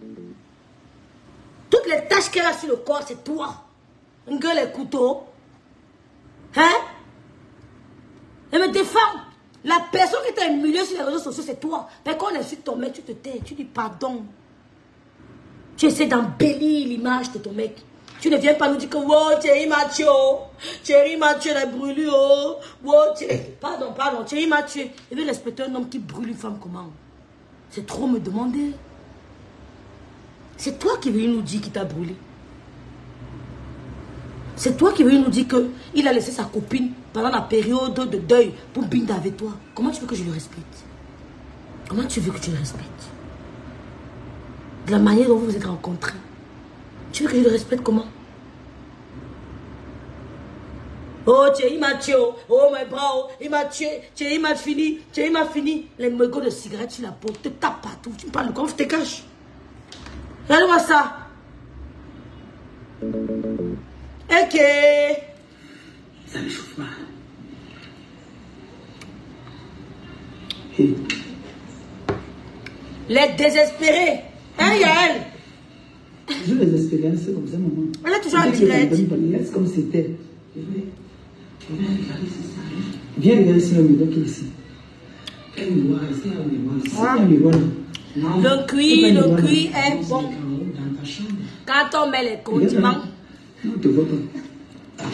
Toutes les taches qu'elle a sur le corps, c'est toi. Une gueule les couteaux. Hein? Elle me défend. La personne qui t'a humilié sur les réseaux sociaux, c'est toi. Mais quand on insulte ton mec, tu te tais, tu dis pardon. Tu essaies d'embellir l'image de ton mec. Tu ne viens pas nous dire que wow, Thierry m'a tué la brûlure. Wow, pardon, Thierry m'a tué. Il veut respecter un homme qui brûle une femme comment? C'est trop me demander. C'est toi qui veux nous dire qu'il t'a brûlé. C'est toi qui veux nous dire qu'il a laissé sa copine pendant la période de deuil pour binder avec toi. Comment tu veux que je le respecte? Comment tu veux que tu le respectes? De la manière dont vous vous êtes rencontrés. Tu veux que je le respecte comment? Oh, Thierry m'a tué. Oh, mes bras, oh, il m'a tué. Thierry m'a fini. Thierry m'a fini. Les mégots de cigarettes sur la peau te tapent partout. Tu me parles de comment je te cache? Regarde-moi ça. Ok. Ça ne chauffe pas. Les désespérés. Hein, Yael? Je les espérais, c'est comme ça, maman. Elle est toujours en direct. Laisse comme c'était. Viens regarder si le miroir qui est ici. Quel miroir? Est-ce qu'il y a un miroir ici? Il y a un miroir là. Le cuir est bon. Quand on met les condiments. Non, on ne te voit pas.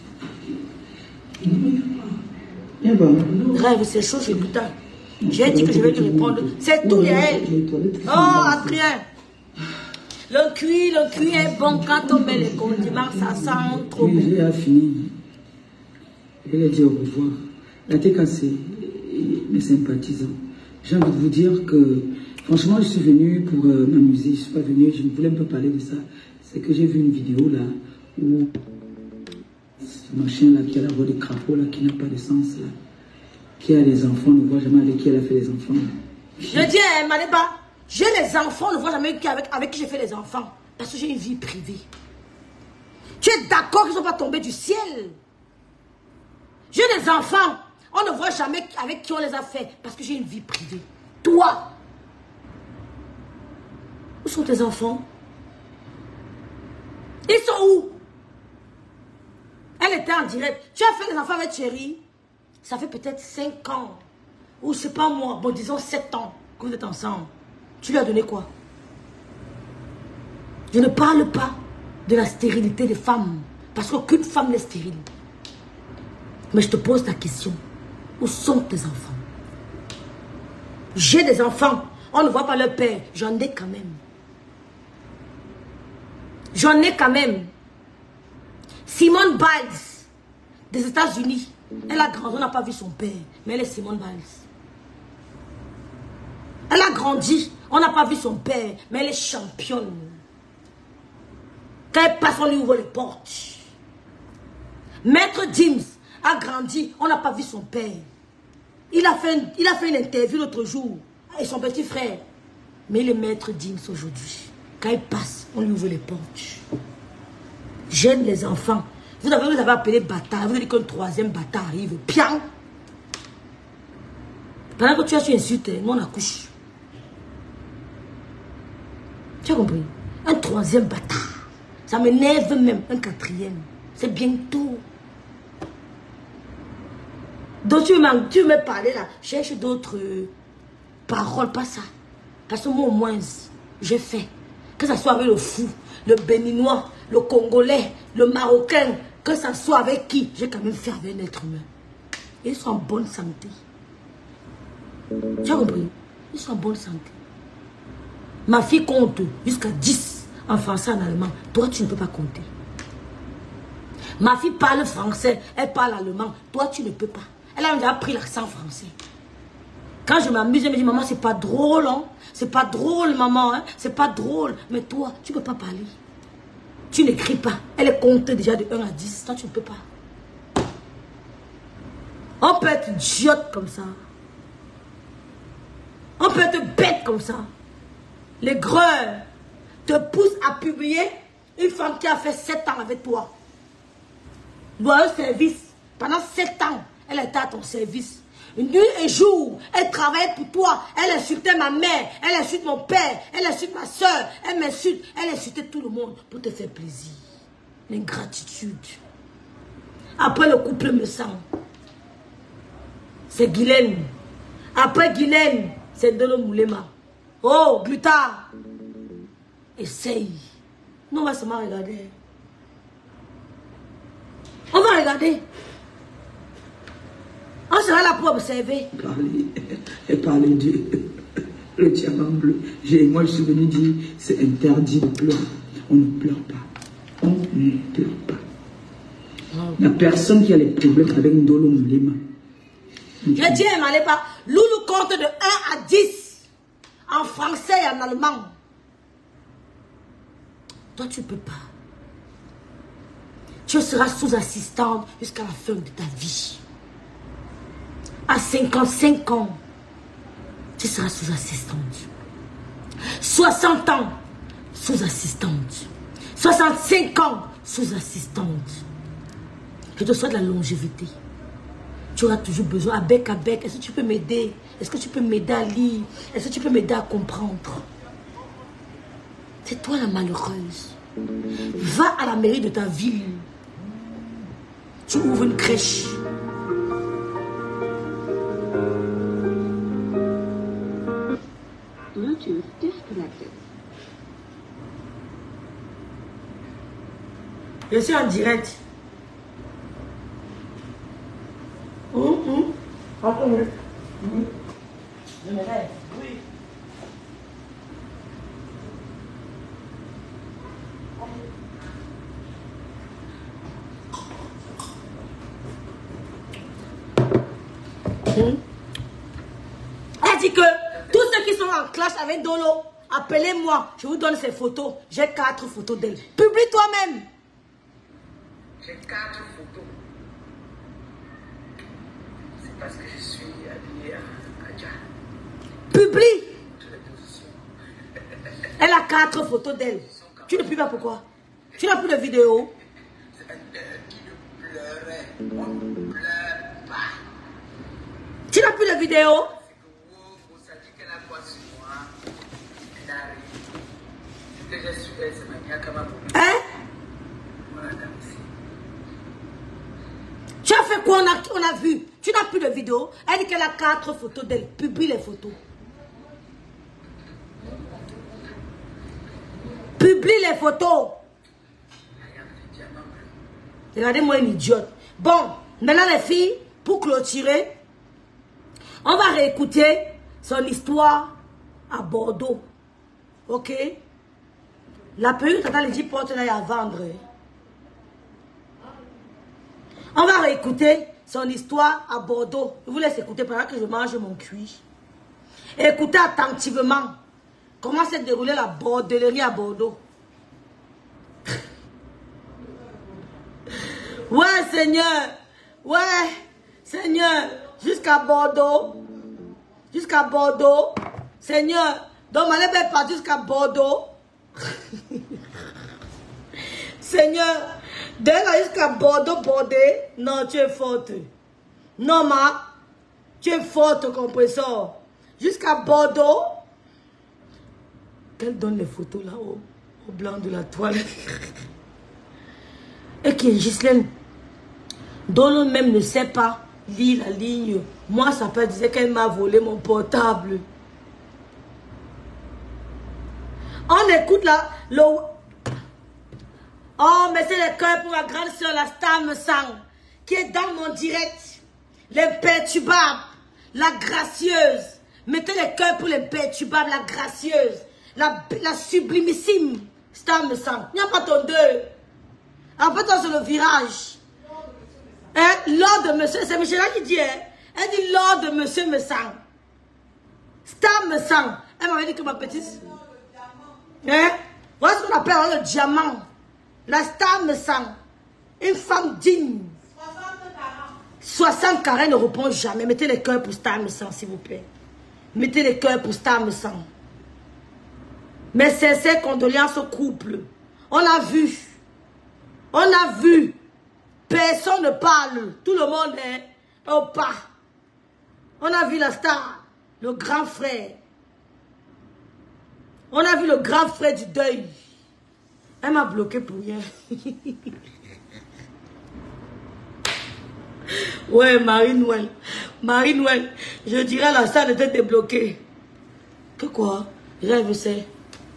Viens voir. Rêve, c'est chaud, je putain. J'ai dit que je vais te répondre. C'est tout, Yael. Oh, Adrien. Le cuir est bon. Quand on met les condiments, ça sent trop bon. J'ai fini. Je vais dire au revoir. La TKC, mes sympathisants. J'ai envie de vous dire que, franchement, je suis venue pour m'amuser. Je ne suis pas venue, je ne voulais même pas parler de ça. C'est que j'ai vu une vidéo là, où ce machin là, qui a la voix de crapaud là, qui n'a pas de sens là, qui a des enfants, ne voit jamais avec qui elle a fait les enfants. Je dis à Maléba, j'ai les enfants, ne voit jamais avec qui j'ai fait les enfants. Parce que j'ai une vie privée. Tu es d'accord qu'ils ne sont pas tombés du ciel? J'ai des enfants, on ne voit jamais avec qui on les a fait. Parce que j'ai une vie privée. Toi, où sont tes enfants? Ils sont où? Elle était en direct. Tu as fait les enfants avec Thierry. Ça fait peut-être 5 ans. Ou je sais pas moi. Bon, disons 7 ans que vous êtes ensemble. Tu lui as donné quoi? Je ne parle pas de la stérilité des femmes. Parce qu'aucune femme n'est stérile. Mais je te pose la question. Où sont tes enfants? J'ai des enfants. On ne voit pas leur père. J'en ai quand même. J'en ai quand même. Simone Biles, des États-Unis. Elle a grandi, on n'a pas vu son père. Mais elle est Simone Biles. Elle a grandi, on n'a pas vu son père. Mais elle est championne. Quand elle passe, on lui ouvre les portes. Maître James a grandi, on n'a pas vu son père. Il a fait une interview l'autre jour avec son petit frère. Mais il est Maître James aujourd'hui. Quand il passe, on lui ouvre les portes. J'aime les enfants. Vous avez appelé bâtard. Vous avez dit qu'un troisième bâtard arrive. Pian. Pendant que tu as su insulter, nous on accouche. Tu as compris? Un troisième bâtard. Ça m'énerve même. Un quatrième. C'est bientôt. Donc tu me parler là. Cherche d'autres paroles, pas ça. Parce que moi au moins, j'ai fait. Que ça soit avec le fou, le béninois, le congolais, le marocain, que ça soit avec qui, j'ai quand même fait avec un être humain. Ils sont en bonne santé. Tu as compris? Ils sont en bonne santé. Ma fille compte jusqu'à 10 en français, en allemand. Toi, tu ne peux pas compter. Ma fille parle français, elle parle allemand. Toi, tu ne peux pas. Elle a déjà appris l'accent français. Quand je m'amuse, elle me dit, maman, c'est pas drôle, hein? C'est pas drôle, maman, hein? C'est pas drôle. Mais toi, tu ne peux pas parler. Tu n'écris pas. Elle est comptée déjà de 1 à 10. Toi, tu ne peux pas. On peut être idiote comme ça. On peut être bête comme ça. Les greurs te poussent à publier une femme qui a fait 7 ans avec toi. Doit un service. Pendant 7 ans, elle était à ton service. Nuit et jour, elle travaillait pour toi. Elle insultait ma mère, elle insulte mon père, elle insulte ma soeur, elle m'insulte, elle insultait tout le monde pour te faire plaisir. L'ingratitude. Après, le couple me sent. C'est Guylaine. Après Guylaine, c'est Dolo Moulema. Oh, Glutard. Essaye. Nous, on va seulement regarder. On va regarder. On sera là pour observer. Parler de le diamant bleu. Moi, je suis venu dire, c'est interdit de pleurer. On ne pleure pas. On ne pleure pas. Il n'y a personne qui a les problèmes avec Ndolo Moulema. Je dis, m'allez pas. Loulou compte de 1 à 10 en français et en allemand. Toi, tu ne peux pas. Tu seras sous-assistante jusqu'à la fin de ta vie. À 55 ans, tu seras sous-assistante. 60 ans, sous-assistante. 65 ans, sous-assistante. Je te souhaite la longévité. Tu auras toujours besoin, à bec, est-ce que tu peux m'aider? Est-ce que tu peux m'aider à lire? Est-ce que tu peux m'aider à comprendre? C'est toi la malheureuse. Va à la mairie de ta ville. Tu ouvres une crèche. Bluetooth disconnected. Je suis en direct. Attends, je me lève. Oui. Elle dit que tous ceux qui sont en clash avec Dolo, appelez-moi, je vous donne ces photos. J'ai 4 photos d'elle. Publie toi-même. J'ai 4 photos. C'est parce que je suis habillée à Dja. Publie. Elle a 4 photos d'elle. Tu ne publies pas pourquoi? Tu n'as plus de vidéo. C'est un qui ne pleurait. On ne pleure pas. Tu n'as plus de vidéo. Hein? Tu as fait quoi? On a vu. Tu n'as plus de vidéo. Elle dit qu'elle a 4 photos d'elle. Publie les photos. Publie les photos. Regardez-moi une idiote. Bon, maintenant les filles, pour clôturer, on va réécouter son histoire à Bordeaux. Ok? La perruque, tata les 10 portes là à vendre. On va réécouter son histoire à Bordeaux. Je vous laisse écouter pendant que je mange mon cuit. Écoutez attentivement comment s'est déroulée la bordellerie à Bordeaux. Ouais, Seigneur. Ouais, Seigneur. Jusqu'à Bordeaux. Jusqu'à Bordeaux. Seigneur. Donc, ma lèvre est partie jusqu'à Bordeaux. Seigneur. D'ailleurs, jusqu'à Bordeaux, Bordé. Non, tu es forte. Non, ma. Tu es forte, compresseur. Jusqu'à Bordeaux. Qu'elle donne les photos là au blanc de la toile. Et qui, Ghislaine, dont le même ne sait pas lire la ligne. Moi, ça peut dire qu'elle m'a volé mon portable. On écoute là, le... Oh, mais c'est le cœur pour ma grande soeur, la star me sang, qui est dans mon direct. L'imperturbable, la gracieuse. Mettez le cœur pour l'imperturbable, la gracieuse, la sublimissime star me sang. Il n'y a pas ton deux. Après, toi, sur le virage. Hein? Lord de monsieur, c'est Michel qui dit, hein? Elle dit Lord de monsieur me sang. Star me sang. Elle m'avait dit que ma petite. Hein? Voilà ce qu'on appelle le diamant. La star me sang. Une femme digne. 60 carrés ne répond jamais. Mettez les cœurs pour star me sang, s'il vous plaît. Mettez les cœurs pour star me sang. Mais c'est condoléances au couple. On a vu. On a vu. Personne ne parle. Tout le monde est au pas. On a vu la star. Le grand frère. On a vu le grand frère du deuil. Elle m'a bloqué pour rien. Ouais, Marie-Noël. Marie-Noël. Je dirais la salle était débloquée. Que quoi? Rêve, c'est.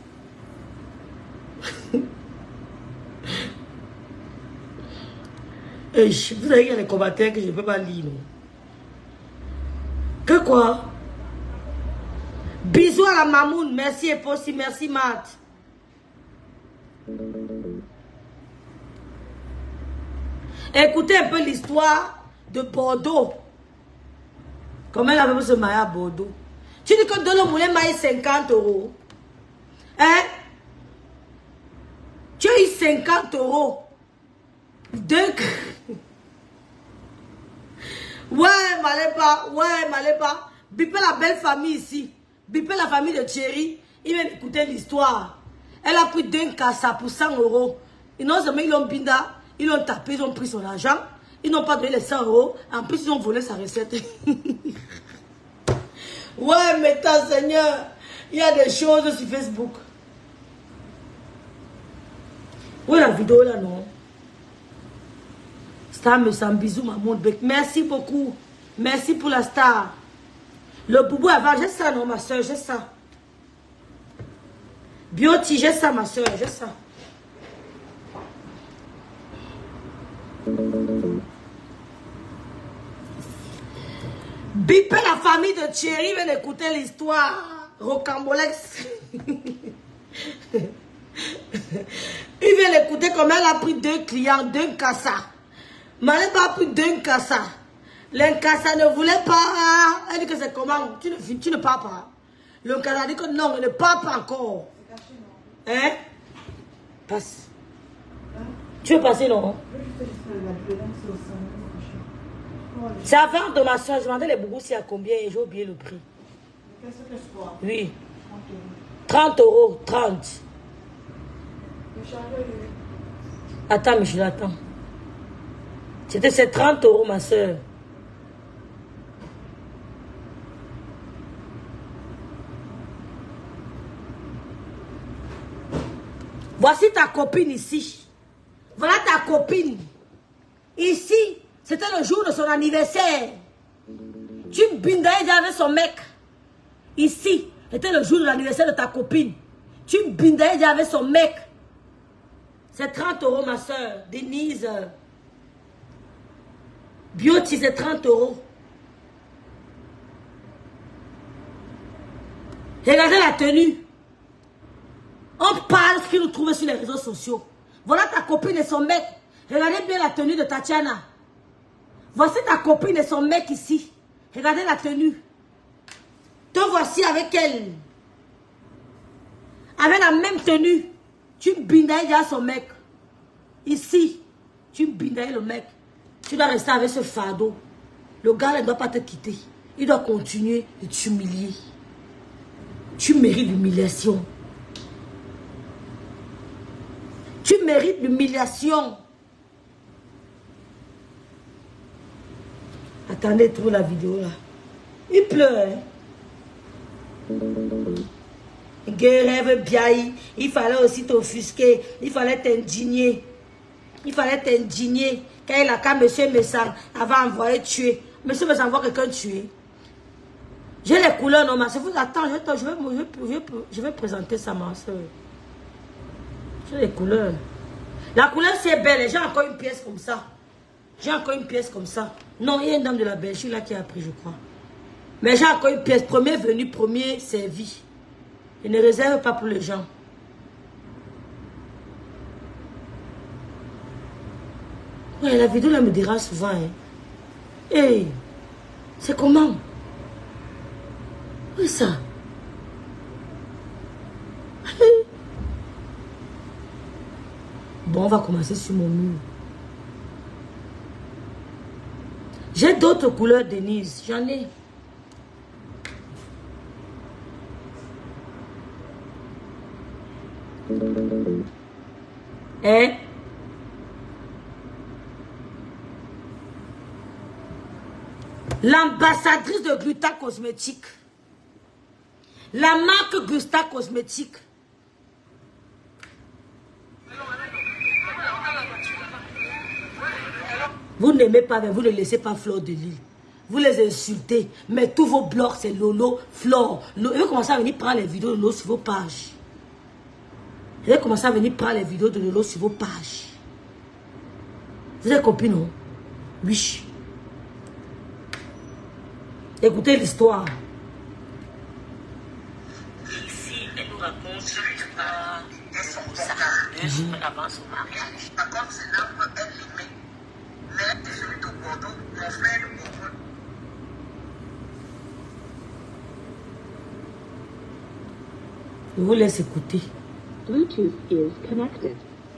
Vous savez qu'il y a des commentaires que je ne peux pas lire. Non? Que quoi? Bisous à la mamoune. Merci Epossi. Merci Matt. Écoutez un peu l'histoire de Bordeaux. Comment elle avait pu se marier à Bordeaux? Tu dis que Dolo Moulin m'a eu 50 €. Hein? Tu as eu 50 €. Ouais, Malépa. Bipé la belle famille ici. Bipé la famille de Thierry. Il vient d'écouter l'histoire. Elle a pris d'un cassa pour 100 €. Ils n'ont jamais, ils l'ont binda. Ils l'ont tapé, ils ont pris son argent. Ils n'ont pas donné les 100 €. En plus, ils ont volé sa recette. Ouais, mais ta Seigneur, il y a des choses sur Facebook. Où est la vidéo là, non? Star me sent bisous, maman bec. Merci beaucoup. Merci pour la star. Le boubou avant, j'ai ça, non, ma soeur, j'ai ça. Beauty, j'ai ça, ma soeur, j'ai ça. Bipé la famille de Thierry vient d'écouter l'histoire. Rocambolex. Il vient d'écouter comment elle a pris 2 clients, 2 cassa. Mais elle n'a pas pris 2 cassa. L'incassa ne voulait pas. Elle dit que c'est comment? Tu ne parles pas. Le cassa dit que non, elle ne parle pas encore. Hein? Passe. Tu veux passer, non? C'est à vendre de ma soeur. Je vendais les boubous à combien et j'ai oublié le prix. Oui. 30 €. 30. Attends, mais je l'attends. C'est 30 €, ma soeur. Voici ta copine ici. Voilà ta copine. Ici, c'était le jour de son anniversaire. Tu bindaïs avec son mec. Ici, c'était le jour de l'anniversaire de ta copine. Tu bindaïs avec son mec. C'est 30 € ma soeur. Denise. Beauty, c'est 30 €. Regardez la tenue. On parle ce qu'ils nous trouvent sur les réseaux sociaux. Voilà ta copine et son mec. Regardez bien la tenue de Tatiana. Voici ta copine et son mec ici. Regardez la tenue. Te voici avec elle. Avec la même tenue. Tu bindailles à son mec. Ici. Tu bindailles le mec. Tu dois rester avec ce fardeau. Le gars ne doit pas te quitter. Il doit continuer de t'humilier. Tu mérites l'humiliation. Tu mérites l'humiliation. Attendez, trouve la vidéo là. Il pleure. Hein? Rêve bien. Il fallait aussi t'offusquer. Il fallait t'indigner. Il fallait t'indigner. Quand il a qu'à monsieur Messang avait envoyé tuer. Monsieur Messang envoie quelqu'un tuer. J'ai les couleurs, non, mais vous attends, je vais présenter ça, ma soeur. J'ai les couleurs. La couleur, c'est belle. J'ai encore une pièce comme ça. J'ai encore une pièce comme ça. Non, il y a une dame de la Belgique là qui a pris, je crois. Mais j'ai encore une pièce. Premier venu, premier servi. Je ne réserve pas pour les gens. Ouais, la vidéo là me dérange souvent. Hein. Hey, c'est comment? Oui, ça. Bon, on va commencer sur mon mur. J'ai d'autres couleurs, Denise. J'en ai. Hein? L'ambassadrice de Gluta Cosmétique. La marque Gluta Cosmétique. Vous n'aimez pas, mais vous ne laissez pas Fleur de Lille. Vous les insultez. Mais tous vos blogs, c'est Lolo, Flore. Ils vont commencer à venir prendre les vidéos de Lolo sur vos pages. Ils vont commencer à venir prendre les vidéos de Lolo sur vos pages. Vous avez compris, non? Oui. Écoutez l'histoire. Ici, elle nous raconte l'histoire de son gars 2 semaines avant son mariage. Par contre, c'est là où elle l'aimait. Mais celui de Bordeaux, mon frère de Bordeaux. Je vous laisse écouter. Bluetooth is connected.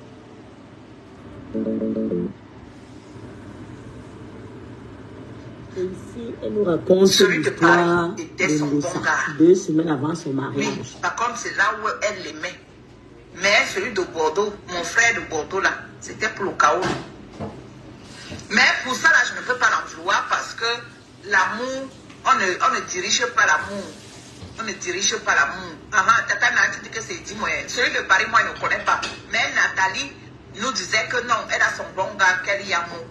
Et ici, elle nous raconte l'histoire de Moussa 2 semaines avant son mariage. Oui, par contre, c'est là où elle l'aimait. Mais celui de Bordeaux, mon frère de Bordeaux, là, c'était pour le chaos. Mais pour ça, là, je ne peux pas l'en vouloir parce que l'amour, on ne dirige pas l'amour. On ne dirige pas l'amour. Tata Nanti dit que c'est dit, moi, celui de Paris, moi, je ne connais pas. Mais Nathalie nous disait que non, elle a son bon gars, qu'elle y a amour.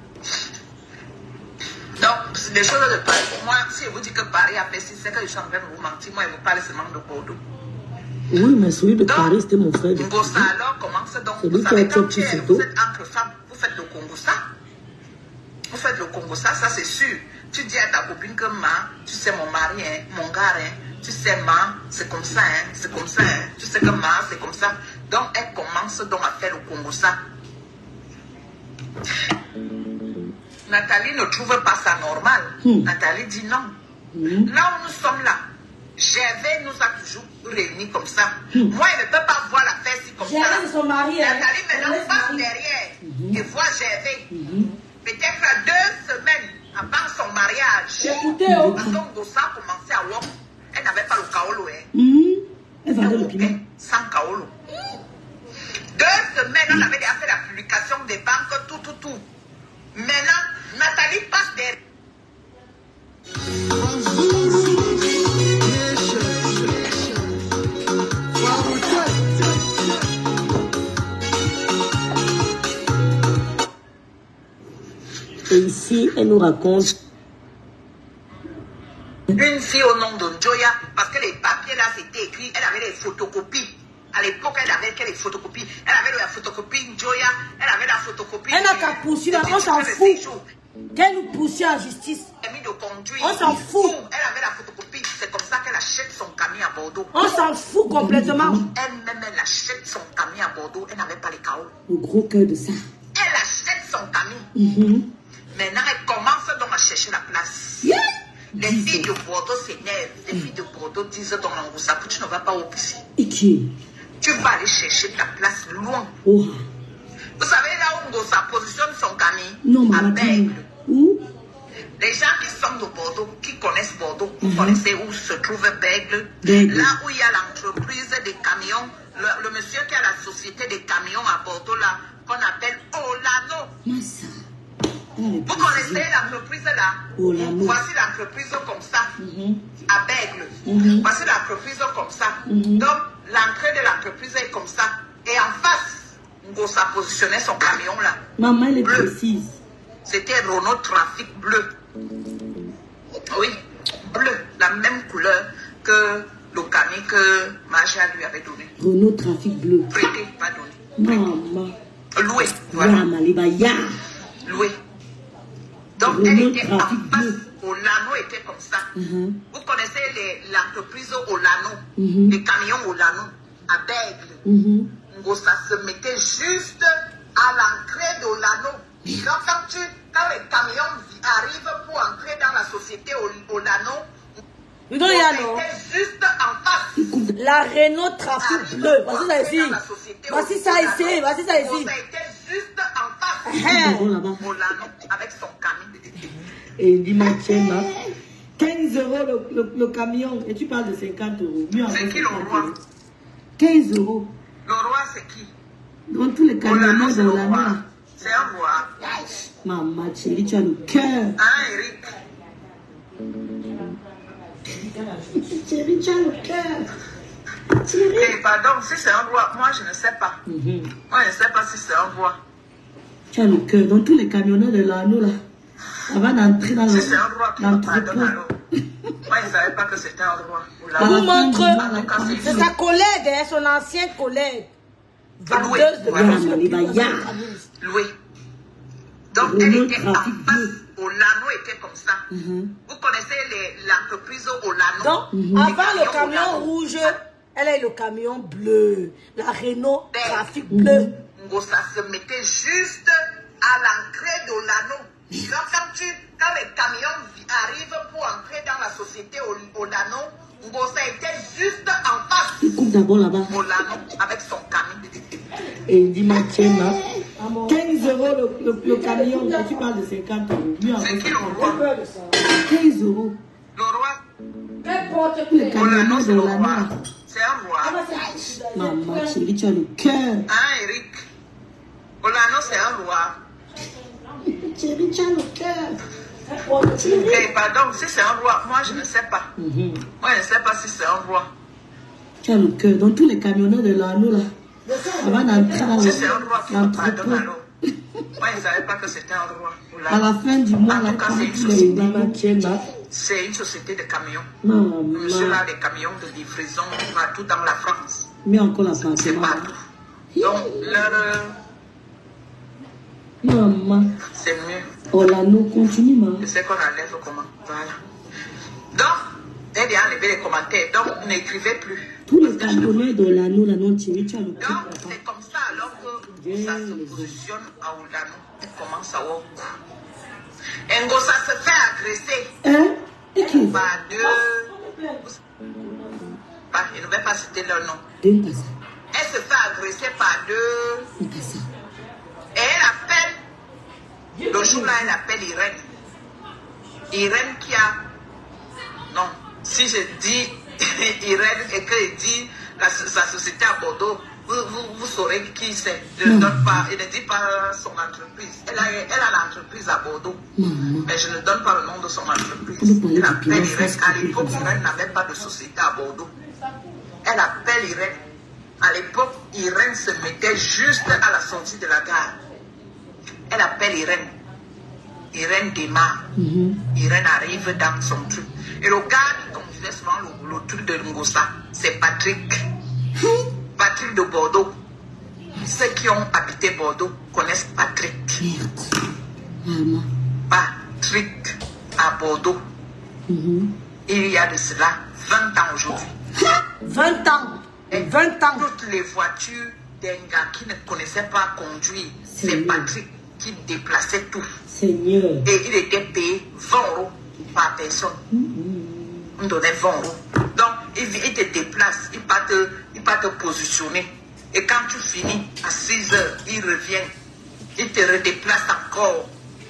Donc, c'est des choses de Paris. Moi, si je vous dis que Paris a fait si, c'est que je suis en train de vous mentir. Moi, je vous parle seulement de Bordeaux. Oui, mais celui de Paris, c'était mon frère. Ngossa, alors, comment c'est donc? Celui Vous qui a savez, été quand petit vous êtes entre femmes, vous faites le Congossa. Vous faites le Congossa, ça c'est sûr. Tu dis à ta copine que tu sais mon mari, hein, mon gars, hein, tu sais c'est comme ça, hein, c'est comme ça, hein, tu sais que c'est comme ça. Donc, elle commence donc à faire le Congossa. Nathalie ne trouve pas ça normal. Nathalie dit non. Là où nous sommes là, Gervais nous a toujours réunis comme ça. Moi, je ne peux pas voir la fête comme ça. Gervais, c'est son mari. Nathalie maintenant passe derrière et voit Gervais. Peut-être à 2 semaines avant son mariage. Écoutez, parce que Ngossa a commencé à voir. Elle n'avait pas le kaolo. Elle vendait le piment. Sans kaolo. 2 semaines, on avait déjà fait la publication des banques, tout. Maintenant, Nathalie passe derrière. Et ici, elle nous raconte une fille au nom de Joya, parce que les papiers là, c'était écrit, elle avait des photocopies. À l'époque, elle avait les photocopies. Elle avait la photocopie Joya, elle avait la photocopie. Elle n'a qu'à poursuivre, on s'en fout. Qu'elle nous poursuit en justice. On s'en fout. Elle avait la photocopie. C'est comme ça qu'elle achète son camion à Bordeaux. On s'en fout complètement. Elle-même, elle achète son camion à Bordeaux. Elle n'avait pas les chaos. le gros cœur de ça. Elle achète son camion. Maintenant, elle commence donc à chercher la place. Les filles de Bordeaux s'énervent. Les filles de Bordeaux disent dans l'Angoussa que tu ne vas pas au PC. Et qui? Tu vas aller chercher ta place loin. Oh. Vous savez, là où Ngossa positionne son camion, non, à maman. Bègle. Où? Les gens qui sont de Bordeaux, qui connaissent Bordeaux, vous connaissez où se trouve Bègle. Bègle. Là où il y a l'entreprise des camions, le monsieur qui a la société des camions à Bordeaux, là, qu'on appelle Olano. Massa. Vous connaissez l'entreprise là? Olano. Voici l'entreprise comme ça, à Bègle. Voici l'entreprise comme ça. Donc, l'entrée de l'entreprise est comme ça. Et en face, Ngossa positionnait son camion là. Maman, elle est Bleu. précise. C'était Renault Trafic bleu. Oui, bleu, la même couleur que le camion que Maja lui avait donné. Renault Trafic bleu. Prêté, pas donné. Maman. Loué, voilà. Ya, Maliba, ya. Loué. Donc, Renault elle était en Trafic face. bleu. Olano était comme ça. Vous connaissez l'entreprise Olano, Mhm. les camions Olano, à Bègle. Ça se mettait juste à l'entrée d'Olano. Donc, quand les camions arrivent pour entrer dans la société Olano, You don't hear, no? c'était juste en face. La Renault Trafic bleu. Voici ça ici. Dans la société Voici ça Olano. ici. Voici ça ici. Ça était juste en face. Bon, là-bas. Olano, avec son camion. Et il dit, ma tienne, là. 15 € le camion. Et tu parles de 50 €. Mieux encore, C'est qui le 50 roi? €. 15 €. Le roi, c'est qui? Dans tous les Olano, camionneurs c'est de le la roi. mer. C'est un roi. Maman, chérie, tu as le cœur. Hein, Eric? Chérie, tu as le cœur. Chérie. Eh, pardon, si c'est un roi, moi je ne sais pas. Moi je ne sais pas si c'est un roi. Tu as le cœur. Dans tous les camionneurs de l'anneau, là. Avant d'entrer dans Si c'est un roi qui me pardonne l'entrepôt. alors. Moi je ne savais pas que c'était un roi. À Vous la fin montre. du mois, C'est sa collègue, hein, son ancien collègue. Vendeuse de Voilà. camions. Loué. Donc Renault elle était en Trafic face. bleu. Olano était comme ça. Vous connaissez l'entreprise Olano? Donc, Les avant le camions camion Olano. rouge, elle a eu le camion bleu. La Renault Ben, Trafic bleu. Ça se mettait juste à l'entrée d'Olano. Donc, quand les camions arrivent pour entrer dans la société Olano, ça était juste en face. Il coupe d'abord là-bas. Olano avec son camion. Et il dit, ma tienne, là. 15 € le camion. Et tu parles de 50 €. Mieux encore, C'est qui le 50 roi? 15 €. Le roi? Les camionneurs Olano, de c'est le la roi. mer. C'est un roi. Maman, chérie, tu as le cœur. Hein, Eric? Olano, c'est un roi. Chérie, tu as le cœur. Eh, pardon, si c'est un roi, moi je ne sais pas. Moi je ne sais pas si c'est un roi. Tu as le cœur. Dans tous les camionneurs de l'anneau, là. Avant d'entrer dans Si c'est un roi qui me pardonne l'entrepôt. alors. Moi je ne savais pas que c'était un roi. À la fin du mois, En là, tout cas, quand c'est une tu les société. matières, là. C'est une société de camions. Maman. Monsieur là, les camions de livraison partout dans la France. Mais encore la C'est partie. partout. Donc, leur, Maman. c'est mieux. Olano, continue, maman. Je sais qu'on enlève comment. Voilà. Donc, elle vient enlever les commentaires. Donc, n'écrivez plus. Tous les camionneurs de l'anneau, là, non, chérie, tu as le Donc, cœur. c'est comme ça alors que ça se positionne à Olano. Il commence à voir. Ngo, ça se fait agresser Hein? Et qui? par deux. Bah, je ne vais pas citer leur nom. Deux Kassa. Elle se fait agresser par deux. Kassa. Et elle appelle. Le jour-là, elle appelle Irène. Irène qui a. Non, si je dis Irène et que je dis sa société à Bordeaux, vous saurez qui c'est. Je ne donne pas, elle ne dit pas son entreprise. Elle a l'entreprise à Bordeaux. Mais je ne donne pas le nom de son entreprise. Elle appelle Irène. À l'époque, Irène n'avait pas de société à Bordeaux. Elle appelle Irène. À l'époque, Irène se mettait juste à la sortie de la gare. Elle appelle Irène. Irène démarre. Irène arrive dans son truc. Et le gars qui conduisait souvent le truc de Ngossa, c'est Patrick. Patrick de Bordeaux. Ceux qui ont habité Bordeaux connaissent Patrick. Maman. Patrick à Bordeaux. Il y a de cela 20 ans aujourd'hui. 20 ans. 20 ans. Toutes les voitures d'un gars qui ne connaissait pas conduire, c'est Patrick qui déplaçait tout. Seigneur. Et il était payé 20 € par personne. On donnait 20 €. Donc, il te déplace, il va te positionner. Et quand tu finis à 6 heures, il revient. Il te redéplace encore.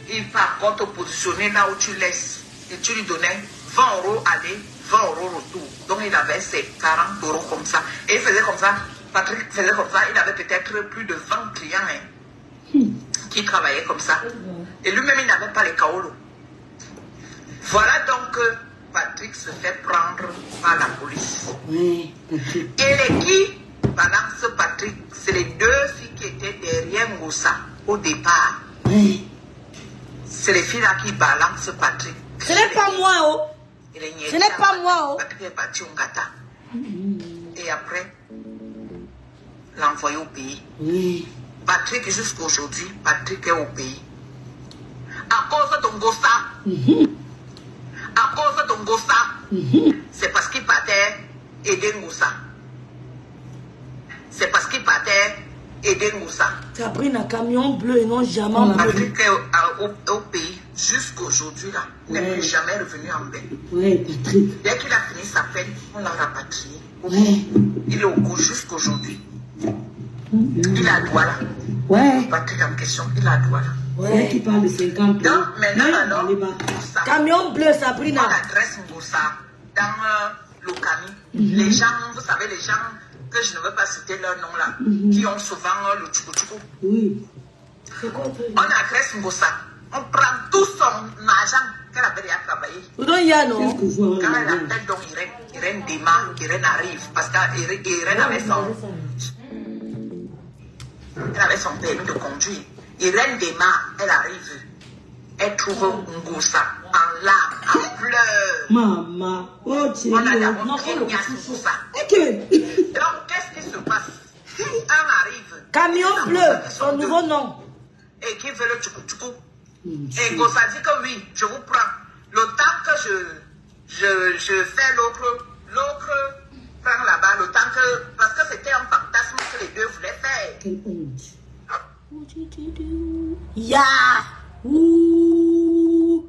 il va encore te positionner là où tu laisses. Et tu lui donnais 20 € aller, 20 € retour. Donc il avait ses 40 € comme ça. Et il faisait comme ça. Patrick faisait comme ça. Il avait peut-être plus de 20 clients qui travaillaient comme ça. Et lui-même, il n'avait pas les kaolos. Voilà donc que Patrick se fait prendre par la police. Oui. Et les qui balancent Patrick, c'est les deux filles qui étaient derrière Moussa au départ. Oui. C'est les filles là qui balancent Patrick. Ce n'est pas moi, oh. Ce n'est pas moi, oh. Patrick est parti au Ngata. Et après, l'envoyer au pays. Oui. Patrick, jusqu'à aujourd'hui, Patrick est au pays. À cause de Ngossa. À cause de Ngossa. C'est parce qu'il partait aider Ngossa. C'est parce qu'il partait aider Ngossa. Tu as pris un camion bleu et non jamais bleu. Patrick est au pays jusqu'à aujourd'hui là. Il n'est plus jamais revenu en paix. Oui, Patrick. Dès qu'il a fini sa peine, on l'a rapatrié. Ouais. Il est au cours jusqu'aujourd'hui. Il a Douala. Ouais. Patrick en question, il a Douala. Ouais. Qui parle de 50 Donc maintenant, alors, Moussa, Camion bleu, Sabrina. on adresse Moussa dans l'Okami. Les gens, vous savez, les gens que je ne veux pas citer leur nom là, qui ont souvent le tchoukou. Oui. On adresse Moussa. On prend tout son argent qu'elle avait déjà travaillé. Vous donnez ya, non? Quand elle appelle donc Irène démarre, Irène arrive. Parce qu'Irène avait son permis de conduire. Irène démarre, elle arrive. Elle trouve Ngoussa en larmes, en pleurs. Maman. Oh, On a d'abord Ngoussa. Donc, qu'est-ce qui se passe? Un arrive. Camion bleu, son nouveau nom. Et qui veut le tchoukou. Et Ngoussa dit que oui, je vous prends. Le temps que je fais l'autre prend là-bas, le temps que... Parce que c'était un fantasme que les deux voulaient faire. Quelle honte. Ya! Ouh!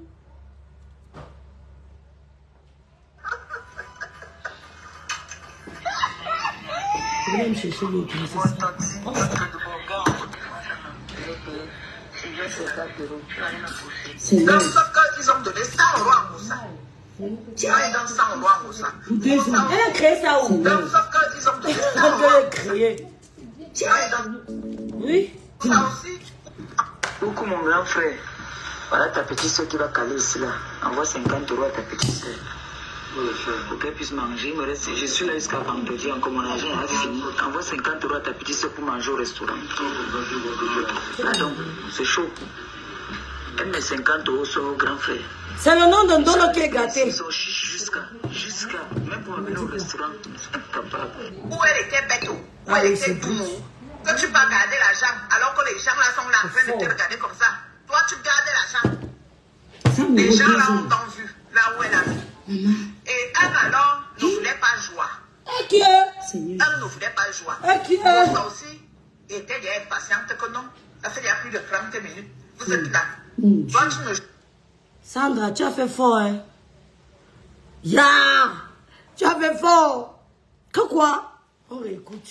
Je vais me chercher l'autre, c'est ça. C'est Donc, vrai. sauf qu'ils ont donné 100 € à Moussa. Tiens, ils donnent 100 € à Moussa. Elle a créé ça où? Donc, sauf qu'ils ont donné 100 € Elle à a créé. Tiens, ils donnent Oui? ça aussi. Coucou mon grand frère. Voilà ta petite soeur qui va caler ici là. Envoie 50 € à ta petite soeur. Pour qu'elle puisse manger. Je suis là jusqu'à vendredi. Encore mon argent est fini. Envoie 50 € à ta petite soeur pour manger au restaurant. Là donc, c'est chaud. Elle met 50 € sur au grand frère. C'est le nom d'un dono qui est gâté. Ils sont jusqu'à. Même pour amener au restaurant. Capable. Où elle était bête, où elle était doux. Que tu peux garder l'argent alors que les gens là sont là en train de te regarder comme ça. Toi, tu gardes l'argent. Les gens là ont tant vu, là où elle a mis. Et un alors ne voulait pas jouer. Ok. Un ne voulait pas jouer. Ok. Ça aussi était déjà impatiente que non. Ça fait déjà plus de 30 minutes. Vous êtes là. Toi, tu me... Sandra, tu as fait fort, hein? Ya! Tu as fait fort. Que quoi? Oh, écoute.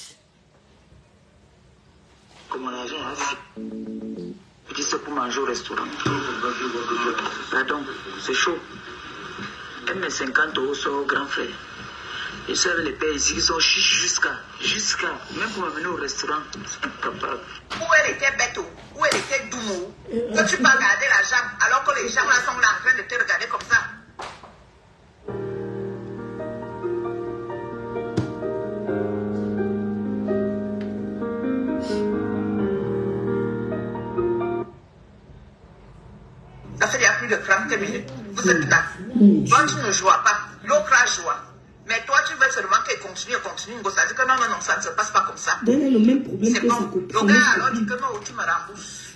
Comme mon argent est petit c'est pour manger au restaurant. Là donc, c'est chaud. Elle met 50 € sur au grand frère. Et ça, les pères ici qui sont jusqu'à. Même pour amener au restaurant. Capable. Où elle était bête, où elle était doux. Que tu peux garder l'argent alors que les gens là sont là en train de te regarder comme ça. Ça fait déjà plus de 30 minutes. Vous êtes là. Toi, tu ne joues pas. L'autre a joué. Mais toi, tu veux seulement qu'elle continue. Ça dit que non, ça ne se passe pas comme ça. Donne le même problème C'est que sa bon. copine. Le gars alors dit que non, tu me rembourses.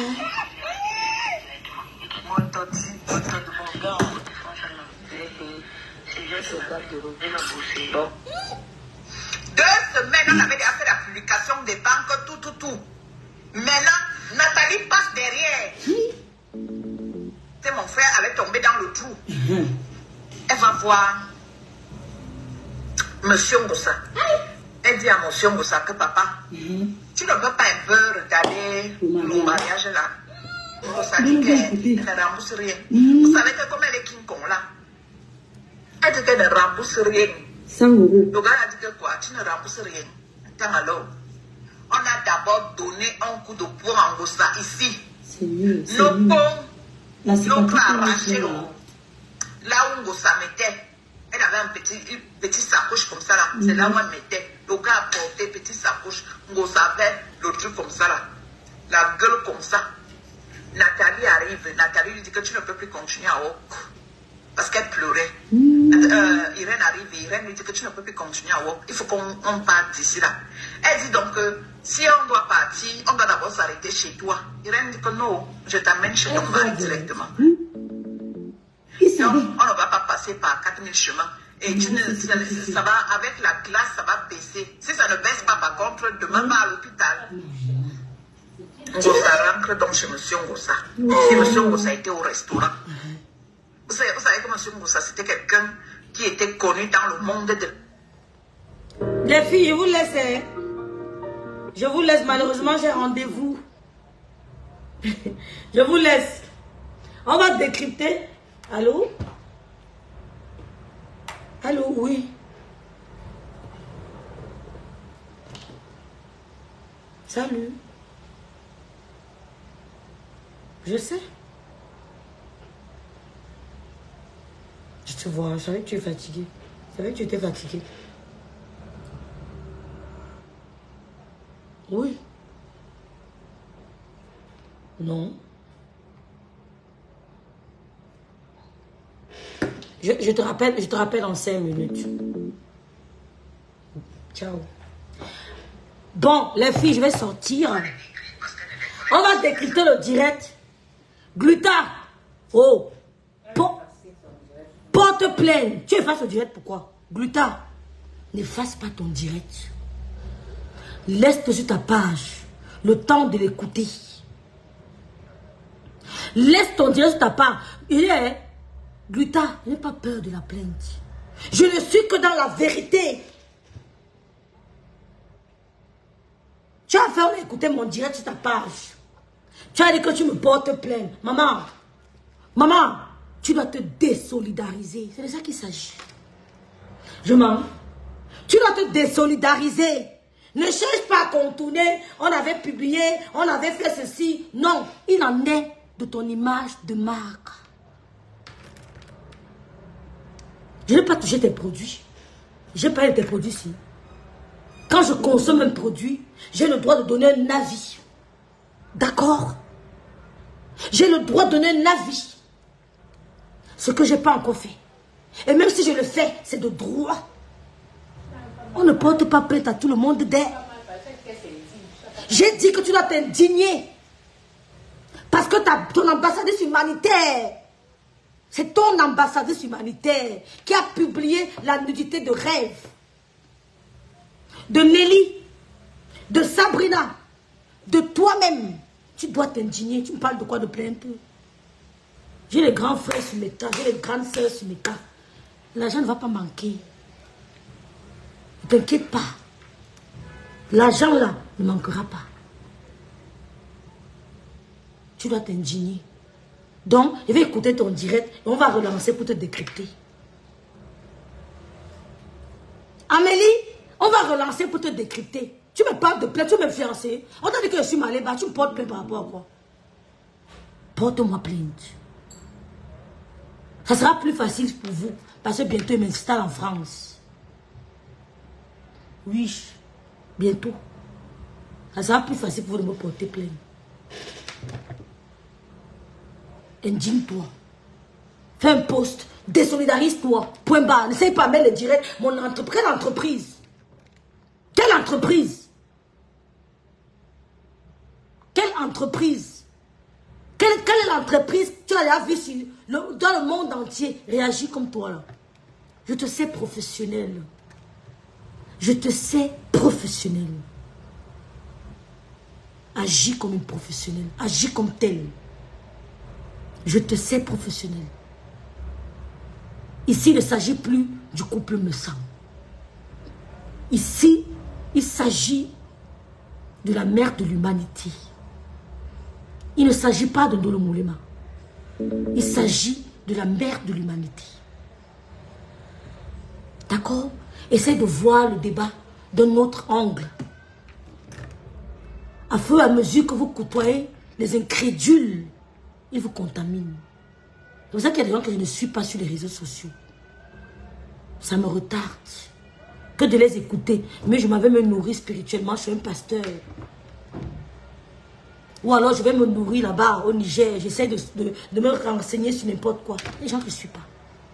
Bon. 2 semaines, on avait déjà fait la publication des banques, tout. Maintenant, Nathalie passe derrière. C'est mon frère allait tomber dans le trou. Elle va voir Monsieur Ngoussa. Elle dit à Monsieur Ngoussa que papa, tu ne peux pas un peu retarder mon mariage là. Ça dit qu'elle ne rembourse rien. Vous savez que comme elle est King Kong là, elle dit qu'elle ne rembourse rien. 100 euros. Le gars a dit que quoi? Tu ne rembourses rien. Attends alors. On a d'abord donné un coup de poing en Gossa ici. C'est mieux. Nos ponts, La l'autre a cicatrice, arraché là où Gossa mettait. Elle avait une petite sacoche comme ça là. C'est là où elle mettait. Le gars a porté petite sacoche. Gossa avait le truc comme ça là. La gueule comme ça. Nathalie arrive. Nathalie lui dit que tu ne peux plus continuer à Wok. Parce qu'elle pleurait. Irène arrive et Irène lui dit que tu ne peux plus continuer à Wok. Il faut qu'on parte d'ici là. Elle dit donc que si on doit partir, on doit d'abord s'arrêter chez toi. Irène dit que non, je t'amène chez ton mari directement. Donc, on ne va pas passer par 4000 chemins. Et tu ne, ça va, avec la glace, ça va baisser. Si ça ne baisse pas, par contre, demain, va à l'hôpital. Ngossa rentre donc chez M. Ngossa. Si M. Ngossa était au restaurant. Vous savez que M. Ngossa, c'était quelqu'un qui était connu dans le monde de... Les filles, je vous laisse. Hein? Je vous laisse. Malheureusement, j'ai rendez-vous. Je vous laisse. On va décrypter. Allô? Allô, oui. Salut. Je sais. Je te vois, je savais que tu es fatigué. Je savais que tu étais fatigué. Oui. Non. Je te rappelle en 5 minutes. Ciao. Bon, les filles, je vais sortir. On va décrypter le direct. Gluta. Oh. Porte plainte. Tu effaces le direct, pourquoi? Gluta. N'efface pas ton direct. Laisse-le sur ta page. Le temps de l'écouter. Laisse ton direct sur ta page. Il est... Gluta, n'aie pas peur de la plainte. Je ne suis que dans la vérité. Tu as fait écouter mon direct sur ta page. Tu as dit que tu me portes plainte. Maman, tu dois te désolidariser. C'est de ça qu'il s'agit. Je mens. Tu dois te désolidariser. Ne cherche pas à contourner. On avait publié, on avait fait ceci. Non, il en est de ton image de marque. Je n'ai pas touché tes produits. Je n'ai pas eu tes produits ici. Quand je consomme un produit, j'ai le droit de donner un avis. D'accord? J'ai le droit de donner un avis. Ce que je n'ai pas encore fait. Et même si je le fais, c'est de droit. On ne porte pas plainte à tout le monde d'air. J'ai dit que tu dois t'indigner. Parce que ton ambassadrice humanitaire, c'est ton ambassadrice humanitaire qui a publié la nudité de Rêve, de Nelly, de Sabrina, de toi-même. Tu dois t'indigner. Tu me parles de quoi, de plainte? J'ai les grands frères sur mes tas, j'ai les grandes sœurs sur mes tas. L'argent ne va pas manquer. Ne t'inquiète pas. L'argent là ne manquera pas. Tu dois t'indigner. Donc, je vais écouter ton direct et on va relancer pour te décrypter. Amélie, on va relancer pour te décrypter. Tu me parles de plainte, tu me fiancé. On t'a dit que je suis malade, tu me portes plainte par rapport à quoi? Porte-moi plainte. Ça sera plus facile pour vous, parce que bientôt il m'installe en France. Oui, bientôt. Ça sera plus facile pour vous de me porter plainte. Indigne-toi. Fais un post. Désolidarise-toi. Point barre. N'essaye pas de mettre le direct. Mon entreprise. Quelle entreprise? Quelle entreprise? Quelle entreprise? Quelle est l'entreprise que tu as vu dans le monde entier réagir comme toi là? Je te sais professionnel. Je te sais professionnel. Agis comme une professionnelle. Agis comme telle. Je te sais professionnel. Ici, il ne s'agit plus du couple me semble. Ici, il s'agit de la mère de l'humanité. Il ne s'agit pas de Ndolo Moulema. Il s'agit de la mère de l'humanité. D'accord? Essayez de voir le débat d'un autre angle. À fur et à mesure que vous côtoyez les incrédules, ils vous contaminent. C'est pour ça qu'il y a des gens que je ne suis pas sur les réseaux sociaux. Ça me retarde que de les écouter. Mais je m'avais me nourrir spirituellement. Je suis un pasteur. Ou alors je vais me nourrir là-bas au Niger. J'essaie de me renseigner sur n'importe quoi. Les gens que je ne suis pas.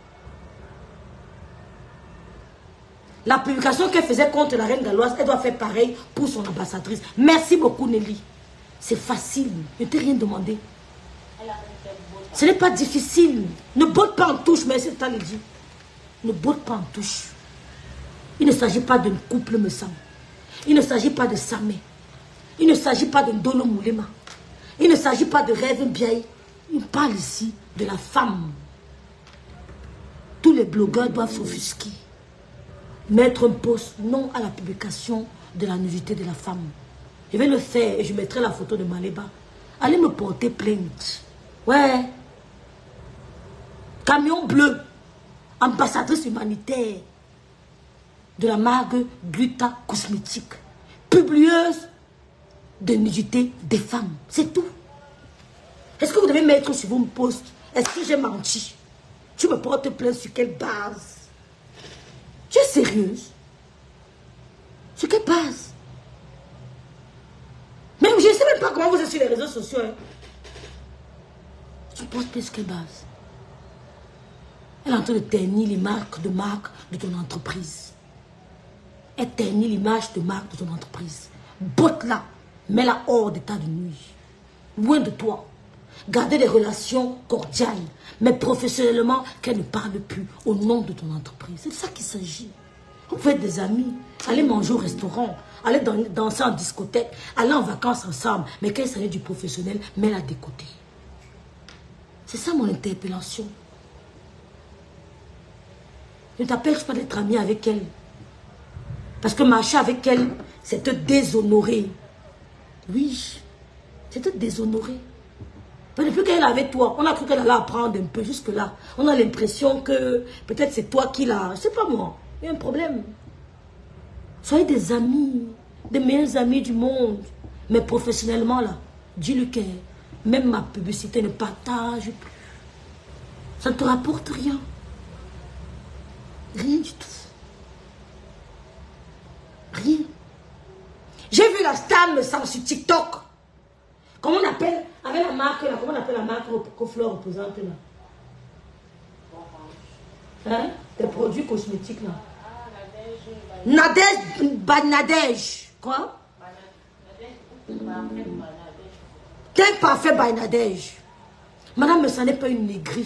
La publication qu'elle faisait contre la reine galloise, elle doit faire pareil pour son ambassadrice. Merci beaucoup Nelly. C'est facile. Je ne t'ai rien demandé. Ce n'est pas difficile. Ne botte pas en touche, mais c'est ça le dit. Ne botte pas en touche. Il ne s'agit pas d'un couple me semble. Il ne s'agit pas de Samé. Il ne s'agit pas de Ndolo Moulema. Il ne s'agit pas de Rêve Biaï. Il parle ici de la femme. Tous les blogueurs doivent s'offusquer. Mettre un post non à la publication de la nudité de la femme. Je vais le faire et je mettrai la photo de Maléba. Allez me porter plainte. Ouais. Camion bleu. Ambassadrice humanitaire de la marque Gluta Cosmétique. Publieuse de nudité des femmes. C'est tout. Est-ce que vous devez mettre sur vos posts? Est-ce que j'ai menti? Tu me portes plainte sur quelle base? Tu es sérieuse? Sur quelle base? Même je ne sais même pas comment vous êtes sur les réseaux sociaux. Hein. Tu poses plus sur quelle base? Elle est en train de ternir les marques de ton entreprise. Elle ternit l'image de marque de ton entreprise. Botte-la. Mets-la hors d'état de nuit. Loin de toi. Gardez des relations cordiales. Mais professionnellement, qu'elle ne parle plus au nom de ton entreprise. C'est de ça qu'il s'agit. Vous pouvez être des amis. Allez manger au restaurant. Allez danser en discothèque. Allez en vacances ensemble. Mais quand il s'agit du professionnel, mets-la de côté. C'est ça mon interpellation. Je ne t'empêche pas d'être ami avec elle. Parce que marcher avec elle, c'est te déshonorer. Oui, c'est te déshonorer. Mais depuis qu'elle est avec toi, on a cru qu'elle allait apprendre un peu jusque-là. On a l'impression que peut-être c'est toi qui l'as... C'est pas moi. Il y a un problème. Soyez des amis, des meilleurs amis du monde. Mais professionnellement, là, dis-lui que même ma publicité ne partage plus. Ça ne te rapporte rien. Rien du tout. Rien. J'ai vu la star me sent sur TikTok. Comment on appelle, avec la marque là, comment on appelle la marque que Fleur représente là? Hein? Des produits cosmétiques là. Nadège. Quoi? Teint parfait by Nadège. Madame, ça n'est pas une aigrie.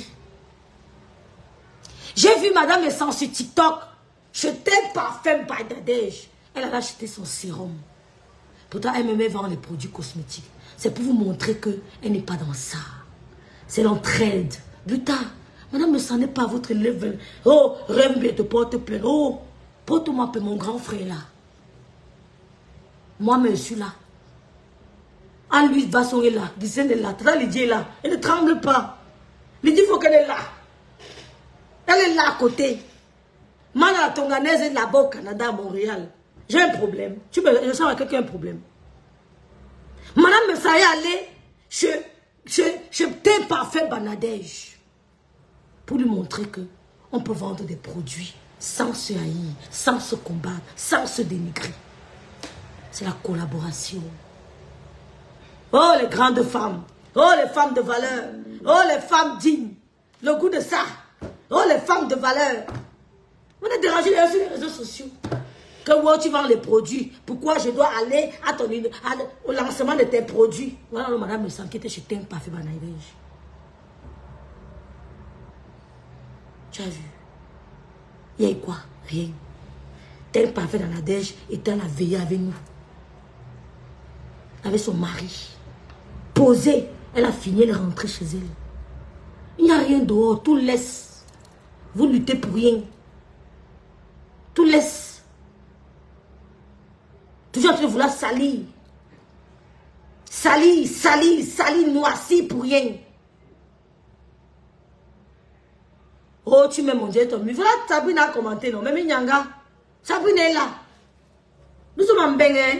J'ai vu Madame Essence sur TikTok. Je t'aime parfait by Nadège. Elle a acheté son sérum. Pourtant, elle me met vendre les produits cosmétiques. C'est pour vous montrer qu'elle n'est pas dans ça. C'est l'entraide. Plus tard, madame ne s'en est pas à votre level. Oh, Rêve bien te porte plainte. Oh, porte-moi un peu mon grand frère là. Moi, je suis là. En lui, va son là. Disait là. Tata Lydie est là. Elle ne tremble pas. Lydie, il faut qu'elle est là. Elle est là à côté. Mana la Tonganaise est là-bas au Canada, à Montréal. J'ai un problème. Je sens que quelqu'un a un problème. Madame Messaye allait, je t'ai parfait Banadège. Pour lui montrer que on peut vendre des produits sans se haïr, sans se combattre, sans se dénigrer. C'est la collaboration. Oh, les grandes femmes. Oh, les femmes de valeur. Oh, les femmes dignes. Le goût de ça. Oh, les femmes de valeur. On est dérangé sur les réseaux sociaux. Que wow, tu vends les produits. Pourquoi je dois aller au lancement de tes produits? Voilà, madame me semble qui était chez Teint Parfait Banadège. Tu as vu? Il y a eu quoi? Rien. Teint Parfait Banadège était à la veillée avec nous. Avec son mari. Posée. Elle a fini, elle est rentrée chez elle. Il n'y a rien dehors. Tout laisse. Vous luttez pour rien. Tout laisse. Toujours en train de vouloir salir. Sali, noirci pour rien. Oh, tu m'aimes mon Dieu, ton voilà, Sabrina a commenté, non, même Nyanga. Sabrina est là. Nous sommes en Bénin.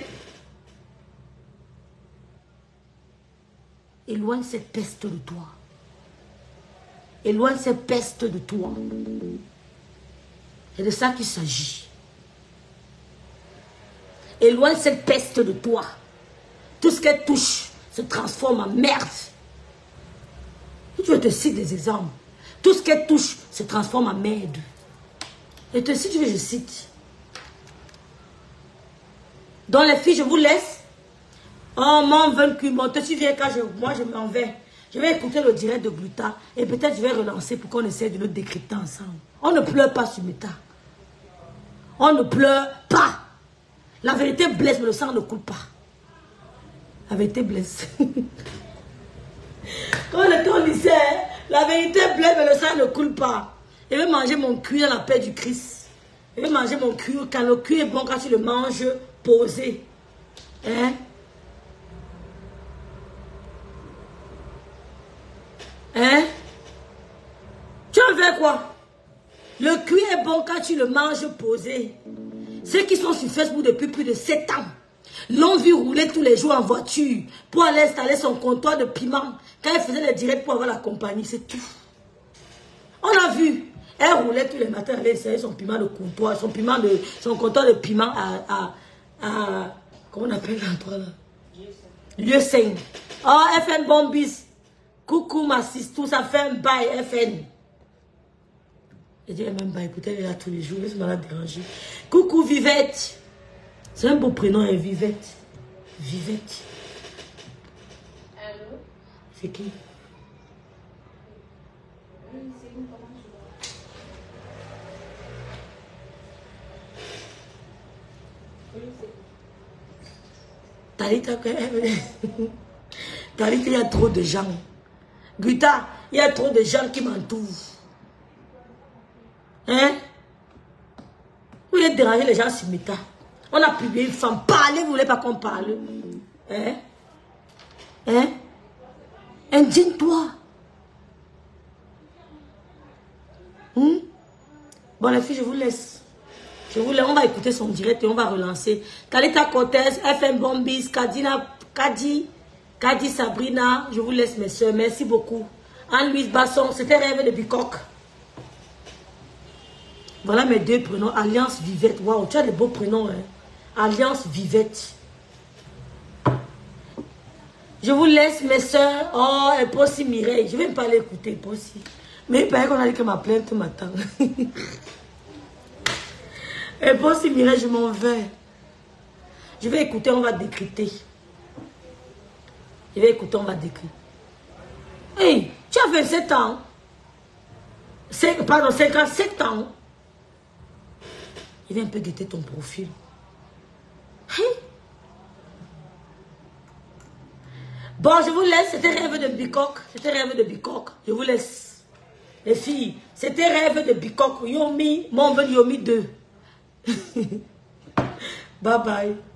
Éloigne cette peste de toi. Éloigne cette peste de toi. C'est de ça qu'il s'agit. Éloigne cette peste de toi. Tout ce qu'elle touche se transforme en merde. Je te cite des exemples. Tout ce qu'elle touche se transforme en merde. Et te cite, je cite. Dans les filles, je vous laisse. Oh, mon vaincu, mon te souviens quand moi je m'en vais. Je vais écouter le direct de Gluta et peut-être je vais relancer pour qu'on essaie de le décrypter ensemble. On ne pleure pas sur Meta. On ne pleure pas. La vérité blesse, mais le sang ne coule pas. La vérité blesse. Quand on était au lycée, la vérité blesse, mais le sang ne coule pas. Je vais manger mon cuir à la paix du Christ. Je vais manger mon cuir. Quand le cuir est bon, quand tu le manges, posé. Hein? Hein? Tu en veux quoi? Le cuir est bon quand tu le manges posé. Ceux qui sont sur Facebook depuis plus de 7 ans l'ont vu rouler tous les jours en voiture pour aller installer son comptoir de piment quand elle faisait les directs pour avoir la compagnie, c'est tout. On a vu, elle roulait tous les matins, elle allait essayer son piment de comptoir, son comptoir de piment à comment on appelle l'endroit là? Lieu sain. Oh, FN Bombis. Coucou ma sister, ça fait un bail FN. Je dis même bail, écoutez, elle est là tous les jours, laisse-moi la déranger. Coucou Vivette. C'est un beau prénom, hein, Vivette. Vivette. Allô? C'est qui? Talita, il y a trop de gens. Guta, il y a trop de gens qui m'entourent. Hein? Vous voulez déranger les gens sur Meta. On a publié une femme. Parlez, vous voulez pas qu'on parle? Hein? Hein? Indigne-toi. Bon, les filles, je vous laisse. On va écouter son direct et on va relancer. Talita Cortez, FM Bombis, Kadi Sabrina, je vous laisse mes soeurs. Merci beaucoup. Anne-Louise Basson, c'était Rêve de Bicoque. Voilà mes deux prénoms. Alliance Vivette. Waouh, tu as des beaux prénoms. Hein? Alliance Vivette. Je vous laisse mes soeurs. Oh, et Possi Mireille. Je vais pas aller écouter Possi. Mais il paraît qu'on a dit que ma plainte m'attend. Et Possi Mireille, je m'en vais. Je vais écouter, on va décrypter. Je vais écouter, on va décrypter. Hey, tu as 27 ans. 57 ans. Il vient un peu guetter ton profil. Hey. Bon, je vous laisse. C'était Rêve de Bicoque. C'était Rêve de Bicoque. Je vous laisse. Les filles, c'était Rêve de Bicoque. Yomi, mon ben Yomi 2. Bye bye.